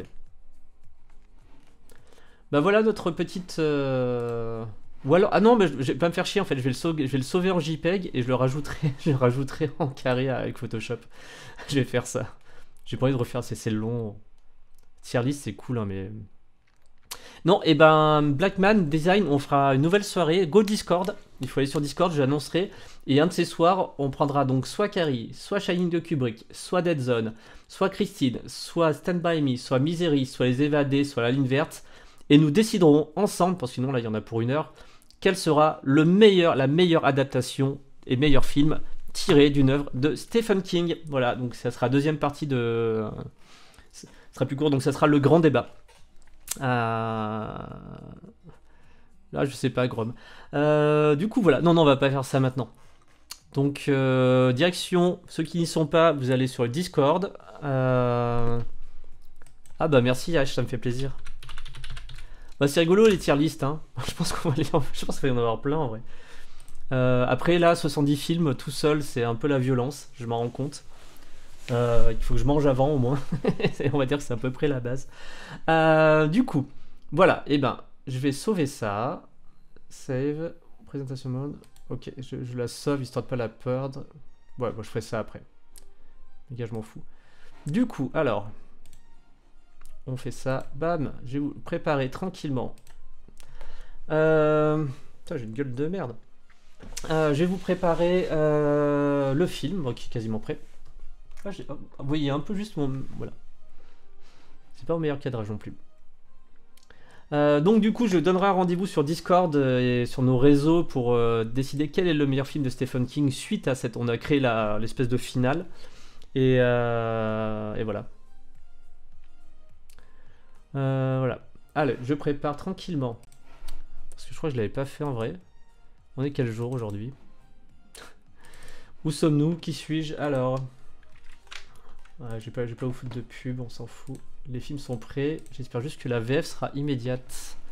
Bah voilà notre petite... Ou alors, ah non, mais je vais pas me faire chier en fait, je vais le sauver en JPEG et je le rajouterai en carré avec Photoshop. Je vais faire ça. J'ai pas envie de refaire, c'est long. Tier list c'est cool hein, mais... Non, et ben Blackman Design, on fera une nouvelle soirée, go Discord, il faut aller sur Discord, je l'annoncerai. Et un de ces soirs, on prendra donc soit Carrie, soit Shining de Kubrick, soit Dead Zone, soit Christine, soit Stand By Me, soit Misery, soit Les Évadés, soit La Ligne Verte. Et nous déciderons ensemble, parce que sinon là il y en a pour 1 heure, quelle sera la meilleure adaptation et meilleur film tiré d'une œuvre de Stephen King. Voilà, donc ça sera la deuxième partie de... Ça sera plus court, donc ça sera le grand débat. Là, je sais pas, Grom. Du coup, voilà. Non, on va pas faire ça maintenant. Donc, direction, ceux qui n'y sont pas, vous allez sur le Discord. Ah bah merci H, ça me fait plaisir. Bah c'est rigolo les tier list hein. Je pense qu'il va y en avoir plein en vrai. Après là 70 films tout seul c'est un peu la violence, je m'en rends compte. Il faut que je mange avant au moins. On va dire que c'est à peu près la base. Du coup, Voilà, et ben, je vais sauver ça. Save, présentation mode. Ok, je la sauve histoire de pas la perdre. Ouais, moi je ferai ça après. Les gars, je m'en fous. Du coup, alors, on fait ça. Bam, je vais vous préparer tranquillement. Putain, j'ai une gueule de merde. Je vais vous préparer le film, qui est quasiment prêt. Ah, vous voyez un peu juste mon... Voilà. C'est pas au meilleur cadrage non plus. Donc du coup je donnerai un rendez-vous sur Discord et sur nos réseaux pour décider quel est le meilleur film de Stephen King suite à cette... On a créé l'espèce de finale. Et voilà. Voilà. Allez, je prépare tranquillement. Parce que je crois que je l'avais pas fait en vrai. On est quel jour aujourd'hui? Où sommes-nous? Qui suis-je? Alors... je vais pas vous foutre de pub, on s'en fout. Les films sont prêts. J'espère juste que la VF sera immédiate.